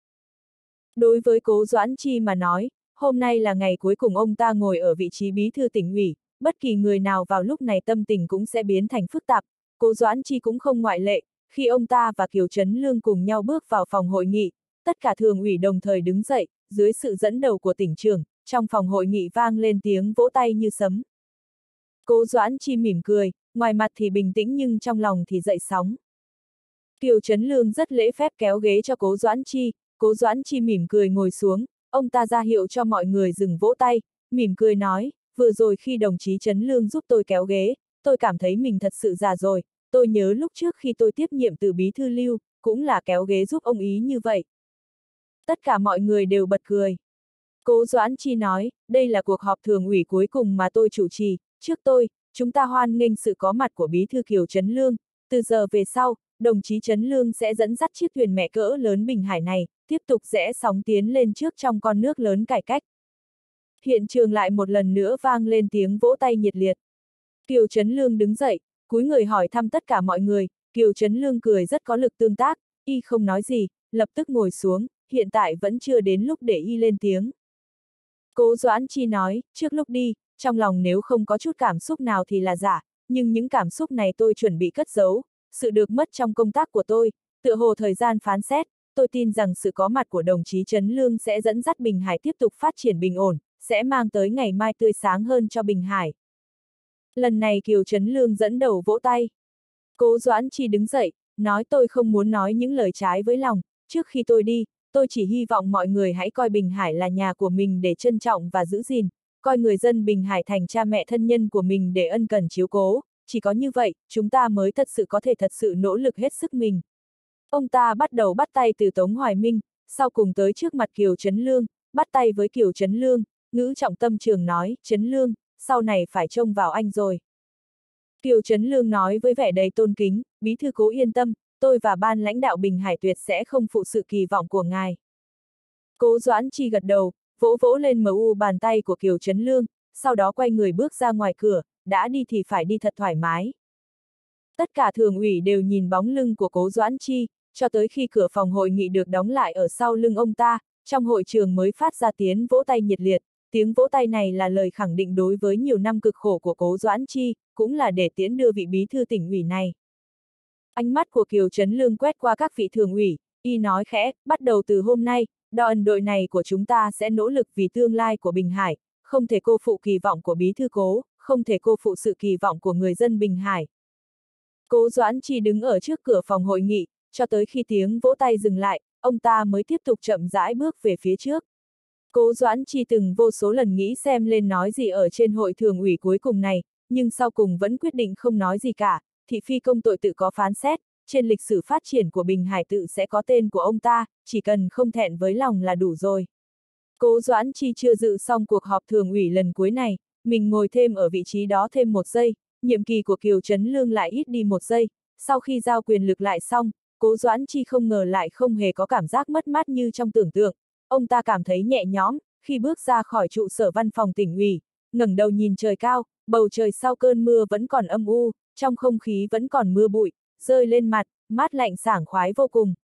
Đối với Cố Doãn Chi mà nói, hôm nay là ngày cuối cùng ông ta ngồi ở vị trí bí thư tỉnh ủy, bất kỳ người nào vào lúc này tâm tình cũng sẽ biến thành phức tạp, Cố Doãn Chi cũng không ngoại lệ, khi ông ta và Kiều Trấn Lương cùng nhau bước vào phòng hội nghị, tất cả thường ủy đồng thời đứng dậy, dưới sự dẫn đầu của tỉnh trưởng, trong phòng hội nghị vang lên tiếng vỗ tay như sấm. Cố Doãn Chi mỉm cười, ngoài mặt thì bình tĩnh nhưng trong lòng thì dậy sóng. Kiều Trấn Lương rất lễ phép kéo ghế cho Cố Doãn Chi mỉm cười ngồi xuống, ông ta ra hiệu cho mọi người dừng vỗ tay, mỉm cười nói, vừa rồi khi đồng chí Trấn Lương giúp tôi kéo ghế, tôi cảm thấy mình thật sự già rồi, tôi nhớ lúc trước khi tôi tiếp nhiệm từ bí thư Lưu, cũng là kéo ghế giúp ông ý như vậy. Tất cả mọi người đều bật cười. Cố Doãn Chi nói, đây là cuộc họp thường ủy cuối cùng mà tôi chủ trì, trước tôi, chúng ta hoan nghênh sự có mặt của Bí thư Kiều Trấn Lương, từ giờ về sau, đồng chí Trấn Lương sẽ dẫn dắt chiếc thuyền mẹ cỡ lớn Bình Hải này, tiếp tục rẽ sóng tiến lên trước trong con nước lớn cải cách. Hiện trường lại một lần nữa vang lên tiếng vỗ tay nhiệt liệt. Kiều Trấn Lương đứng dậy, cúi người hỏi thăm tất cả mọi người, Kiều Trấn Lương cười rất có lực tương tác, y không nói gì, lập tức ngồi xuống, hiện tại vẫn chưa đến lúc để y lên tiếng. Cố Doãn Chi nói, trước lúc đi, trong lòng nếu không có chút cảm xúc nào thì là giả, nhưng những cảm xúc này tôi chuẩn bị cất giấu, sự được mất trong công tác của tôi, tựa hồ thời gian phán xét, tôi tin rằng sự có mặt của đồng chí Trấn Lương sẽ dẫn dắt Bình Hải tiếp tục phát triển bình ổn, sẽ mang tới ngày mai tươi sáng hơn cho Bình Hải. Lần này Kiều Trấn Lương dẫn đầu vỗ tay. Cố Doãn Chi đứng dậy, nói tôi không muốn nói những lời trái với lòng, trước khi tôi đi, tôi chỉ hy vọng mọi người hãy coi Bình Hải là nhà của mình để trân trọng và giữ gìn, coi người dân Bình Hải thành cha mẹ thân nhân của mình để ân cần chiếu cố, chỉ có như vậy, chúng ta mới thật sự có thể thật sự nỗ lực hết sức mình. Ông ta bắt đầu bắt tay từ Tống Hoài Minh, sau cùng tới trước mặt Kiều Trấn Lương, bắt tay với Kiều Trấn Lương, ngữ trọng tâm trường nói, Trấn Lương, sau này phải trông vào anh rồi. Kiều Trấn Lương nói với vẻ đầy tôn kính, Bí thư Cố yên tâm, tôi và ban lãnh đạo Bình Hải tuyệt sẽ không phụ sự kỳ vọng của ngài. Cố Doãn Chi gật đầu, vỗ vỗ lên bàn tay của Kiều Trấn Lương, sau đó quay người bước ra ngoài cửa, đã đi thì phải đi thật thoải mái. Tất cả thường ủy đều nhìn bóng lưng của Cố Doãn Chi, cho tới khi cửa phòng hội nghị được đóng lại ở sau lưng ông ta, trong hội trường mới phát ra tiếng vỗ tay nhiệt liệt. Tiếng vỗ tay này là lời khẳng định đối với nhiều năm cực khổ của Cố Doãn Chi, cũng là để tiễn đưa vị bí thư tỉnh ủy này. Ánh mắt của Kiều Trấn Lương quét qua các vị thường ủy, y nói khẽ, bắt đầu từ hôm nay, đoàn đội này của chúng ta sẽ nỗ lực vì tương lai của Bình Hải, không thể cô phụ kỳ vọng của bí thư Cố, không thể cô phụ sự kỳ vọng của người dân Bình Hải. Cố Doãn Chi đứng ở trước cửa phòng hội nghị, cho tới khi tiếng vỗ tay dừng lại, ông ta mới tiếp tục chậm rãi bước về phía trước. Cố Doãn Chi từng vô số lần nghĩ xem lên nói gì ở trên hội thường ủy cuối cùng này, nhưng sau cùng vẫn quyết định không nói gì cả, thị phi công tội tự có phán xét, trên lịch sử phát triển của Bình Hải tự sẽ có tên của ông ta, chỉ cần không thẹn với lòng là đủ rồi. Cố Doãn Chi chưa dự xong cuộc họp thường ủy lần cuối này, mình ngồi thêm ở vị trí đó thêm 1 giây, nhiệm kỳ của Kiều Trấn Lương lại ít đi 1 giây, sau khi giao quyền lực lại xong, Cố Doãn Chi không ngờ lại không hề có cảm giác mất mát như trong tưởng tượng. Ông ta cảm thấy nhẹ nhõm, khi bước ra khỏi trụ sở văn phòng tỉnh ủy, ngẩng đầu nhìn trời cao, bầu trời sau cơn mưa vẫn còn âm u, trong không khí vẫn còn mưa bụi, rơi lên mặt, mát lạnh sảng khoái vô cùng.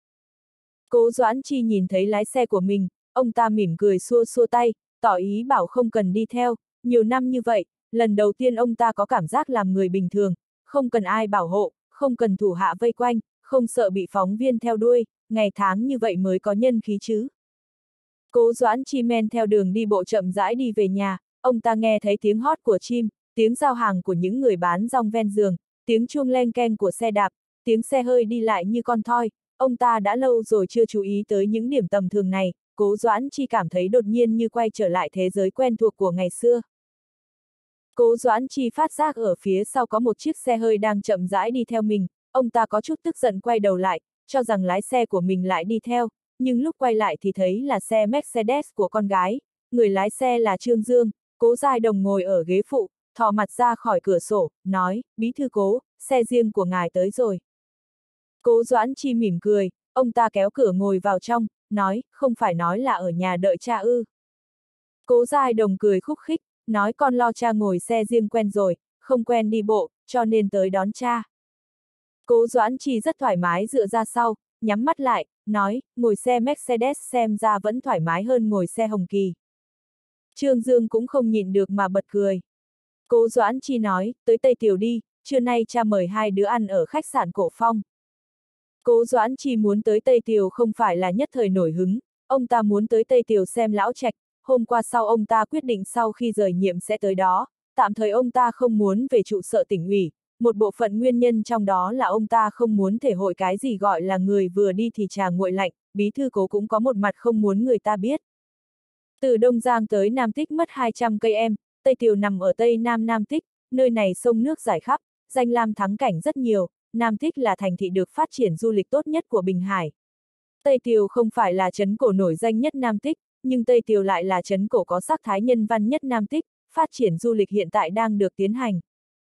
Cố Doãn Chi nhìn thấy lái xe của mình, ông ta mỉm cười xua xua tay, tỏ ý bảo không cần đi theo, nhiều năm như vậy, lần đầu tiên ông ta có cảm giác làm người bình thường, không cần ai bảo hộ, không cần thủ hạ vây quanh, không sợ bị phóng viên theo đuôi, ngày tháng như vậy mới có nhân khí chứ. Cố Doãn Chi men theo đường đi bộ chậm rãi đi về nhà, ông ta nghe thấy tiếng hót của chim, tiếng giao hàng của những người bán rong ven giường, tiếng chuông leng keng của xe đạp, tiếng xe hơi đi lại như con thoi, ông ta đã lâu rồi chưa chú ý tới những điểm tầm thường này, Cố Doãn Chi cảm thấy đột nhiên như quay trở lại thế giới quen thuộc của ngày xưa. Cố Doãn Chi phát giác ở phía sau có một chiếc xe hơi đang chậm rãi đi theo mình, ông ta có chút tức giận quay đầu lại, cho rằng lái xe của mình lại đi theo, nhưng lúc quay lại thì thấy là xe Mercedes của con gái, người lái xe là Trương Dương, Cố Giai Đồng ngồi ở ghế phụ, thò mặt ra khỏi cửa sổ, nói, Bí thư Cố, xe riêng của ngài tới rồi. Cố Doãn Chi mỉm cười, ông ta kéo cửa ngồi vào trong, nói, không phải nói là ở nhà đợi cha ư. Cố Giai Đồng cười khúc khích, nói con lo cha ngồi xe riêng quen rồi, không quen đi bộ, cho nên tới đón cha. Cố Doãn Chi rất thoải mái dựa ra sau, nhắm mắt lại, nói, ngồi xe Mercedes xem ra vẫn thoải mái hơn ngồi xe Hồng Kỳ. Trương Dương cũng không nhịn được mà bật cười. Cố Doãn Chi nói, tới Tây Tiểu đi, trưa nay cha mời 2 đứa ăn ở khách sạn Cổ Phong. Cố Doãn Chi muốn tới Tây Tiểu không phải là nhất thời nổi hứng, ông ta muốn tới Tây Tiểu xem lão trạch, hôm qua sau ông ta quyết định sau khi rời nhiệm sẽ tới đó, tạm thời ông ta không muốn về trụ sở tỉnh ủy, một bộ phận nguyên nhân trong đó là ông ta không muốn thể hội cái gì gọi là người vừa đi thì trà nguội lạnh, Bí thư Cố cũng có một mặt không muốn người ta biết. Từ Đông Giang tới Nam Tích mất 200 cây em, Tây Tiểu nằm ở Tây Nam Nam Tích, nơi này sông nước rải khắp, danh lam thắng cảnh rất nhiều, Nam Tích là thành thị được phát triển du lịch tốt nhất của Bình Hải. Tây Tiểu không phải là trấn cổ nổi danh nhất Nam Tích, nhưng Tây Tiểu lại là trấn cổ có sắc thái nhân văn nhất Nam Tích, phát triển du lịch hiện tại đang được tiến hành.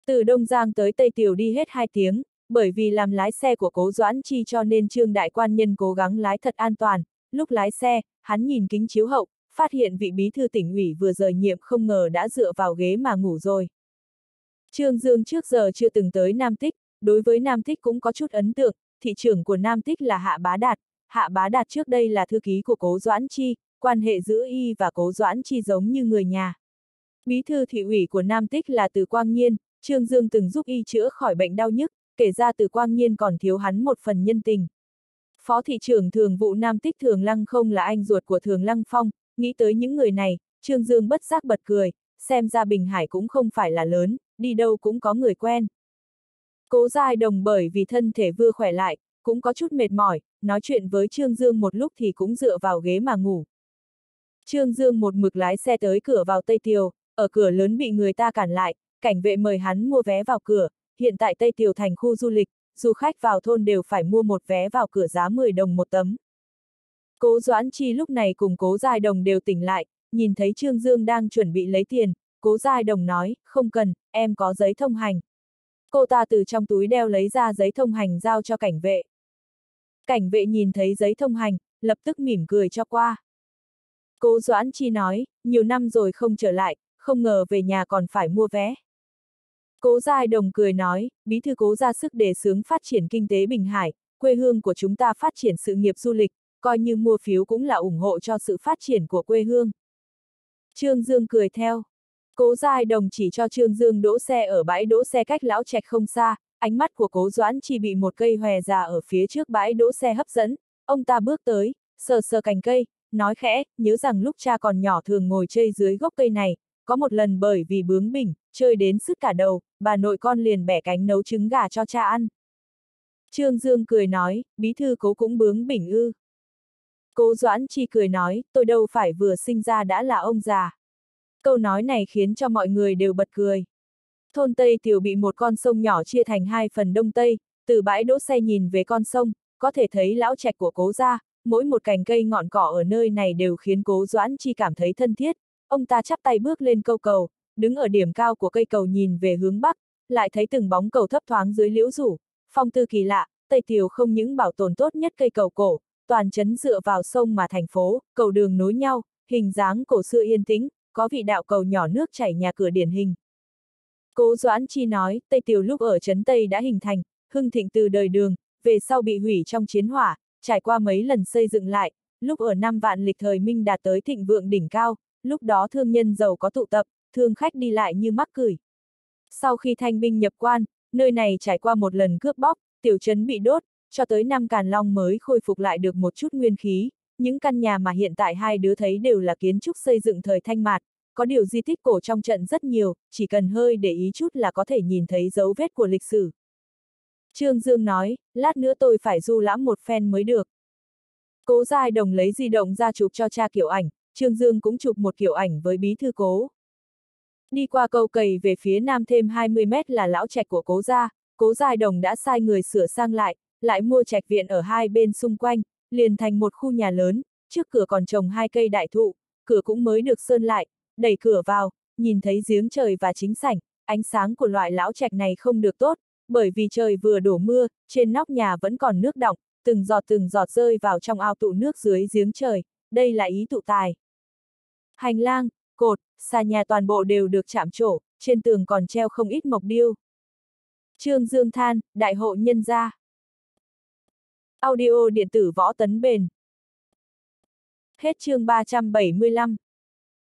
Từ Đông Giang tới Tây Tiều đi hết 2 tiếng, bởi vì làm lái xe của Cố Doãn Chi cho nên Trương đại quan nhân cố gắng lái thật an toàn. Lúc lái xe, hắn nhìn kính chiếu hậu, phát hiện vị bí thư tỉnh ủy vừa rời nhiệm không ngờ đã dựa vào ghế mà ngủ rồi. Trương Dương trước giờ chưa từng tới Nam Tích, đối với Nam Tích cũng có chút ấn tượng, thị trưởng của Nam Tích là Hạ Bá Đạt. Hạ Bá Đạt trước đây là thư ký của Cố Doãn Chi, quan hệ giữa y và Cố Doãn Chi giống như người nhà. Bí thư thị ủy của Nam Tích là Từ Quang Nhiên, Trương Dương từng giúp y chữa khỏi bệnh đau nhức, kể ra Từ Quang Nhiên còn thiếu hắn một phần nhân tình. Phó thị trưởng thường vụ Nam Tích Thường Lăng không là anh ruột của Thường Lăng Phong, nghĩ tới những người này, Trương Dương bất giác bật cười, xem ra Bình Hải cũng không phải là lớn, đi đâu cũng có người quen. Cố Giai Đồng bởi vì thân thể vừa khỏe lại, cũng có chút mệt mỏi, nói chuyện với Trương Dương một lúc thì cũng dựa vào ghế mà ngủ. Trương Dương một mực lái xe tới cửa vào Tây Tiều, ở cửa lớn bị người ta cản lại, cảnh vệ mời hắn mua vé vào cửa, hiện tại Tây Tiều thành khu du lịch, du khách vào thôn đều phải mua một vé vào cửa giá 10 đồng một tấm. Cố Doãn Chi lúc này cùng Cố Giai Đồng đều tỉnh lại, nhìn thấy Trương Dương đang chuẩn bị lấy tiền, Cố Giai Đồng nói, không cần, em có giấy thông hành. Cô ta từ trong túi đeo lấy ra giấy thông hành giao cho cảnh vệ. Cảnh vệ nhìn thấy giấy thông hành, lập tức mỉm cười cho qua. Cố Doãn Chi nói, nhiều năm rồi không trở lại, không ngờ về nhà còn phải mua vé. Cố Giai Đồng cười nói, bí thư Cố ra sức đề xướng phát triển kinh tế Bình Hải, quê hương của chúng ta phát triển sự nghiệp du lịch, coi như mua phiếu cũng là ủng hộ cho sự phát triển của quê hương. Trương Dương cười theo. Cố Giai Đồng chỉ cho Trương Dương đỗ xe ở bãi đỗ xe cách Lão Trạch không xa, ánh mắt của Cố Doãn Chi bị một cây hòe già ở phía trước bãi đỗ xe hấp dẫn, ông ta bước tới, sờ sờ cành cây, nói khẽ, nhớ rằng lúc cha còn nhỏ thường ngồi chơi dưới gốc cây này, có một lần bởi vì bướng bỉnh, chơi đến sứt cả đầu, bà nội con liền bẻ cánh nấu trứng gà cho cha ăn. Trương Dương cười nói, bí thư Cố cũng bướng bỉnh ư. Cố Doãn Chi cười nói, tôi đâu phải vừa sinh ra đã là ông già. Câu nói này khiến cho mọi người đều bật cười. Thôn Tây Tiều bị một con sông nhỏ chia thành 2 phần đông tây, từ bãi đỗ xe nhìn về con sông, có thể thấy lão trạch của Cố gia, mỗi một cành cây ngọn cỏ ở nơi này đều khiến Cố Doãn Chi cảm thấy thân thiết. Ông ta chắp tay bước lên câu cầu, đứng ở điểm cao của cây cầu nhìn về hướng bắc, lại thấy từng bóng cầu thấp thoáng dưới liễu rủ, phong tư kỳ lạ. Tây Tiều không những bảo tồn tốt nhất cây cầu cổ, toàn trấn dựa vào sông mà thành phố, cầu đường nối nhau, hình dáng cổ xưa yên tĩnh, có vị đạo cầu nhỏ nước chảy nhà cửa điển hình. Cố Doãn Chi nói, Tây Tiều lúc ở trấn Tây đã hình thành, hưng thịnh từ đời Đường, về sau bị hủy trong chiến hỏa, trải qua mấy lần xây dựng lại, lúc ở năm vạn lịch thời Minh đạt tới thịnh vượng đỉnh cao, lúc đó thương nhân giàu có tụ tập, thương khách đi lại như mắc cửi. Sau khi thanh binh nhập quan, nơi này trải qua một lần cướp bóc, tiểu trấn bị đốt, cho tới năm Càn Long mới khôi phục lại được một chút nguyên khí. Những căn nhà mà hiện tại hai đứa thấy đều là kiến trúc xây dựng thời Thanh Mạt, có điều di tích cổ trong trận rất nhiều, chỉ cần hơi để ý chút là có thể nhìn thấy dấu vết của lịch sử. Trương Dương nói, lát nữa tôi phải du lãm một phen mới được. Cố Giai Đồng lấy di động ra chụp cho cha kiểu ảnh, Trương Dương cũng chụp một kiểu ảnh với bí thư Cố. Đi qua câu cày về phía nam thêm 20 mét là lão trạch của Cố gia, Cố Giai Đồng đã sai người sửa sang lại mua trạch viện ở hai bên xung quanh, liền thành một khu nhà lớn, trước cửa còn trồng 2 cây đại thụ, cửa cũng mới được sơn lại, đẩy cửa vào, nhìn thấy giếng trời và chính sảnh, ánh sáng của loại lão trạch này không được tốt, bởi vì trời vừa đổ mưa, trên nóc nhà vẫn còn nước đọng, từng giọt rơi vào trong ao tụ nước dưới giếng trời, đây là ý tụ tài. Hành lang, cột, xà nhà toàn bộ đều được chạm trổ, trên tường còn treo không ít mộc điêu. Trương Dương than, đại hộ nhân gia. Audio điện tử Võ Tấn Bền. Hết chương 375.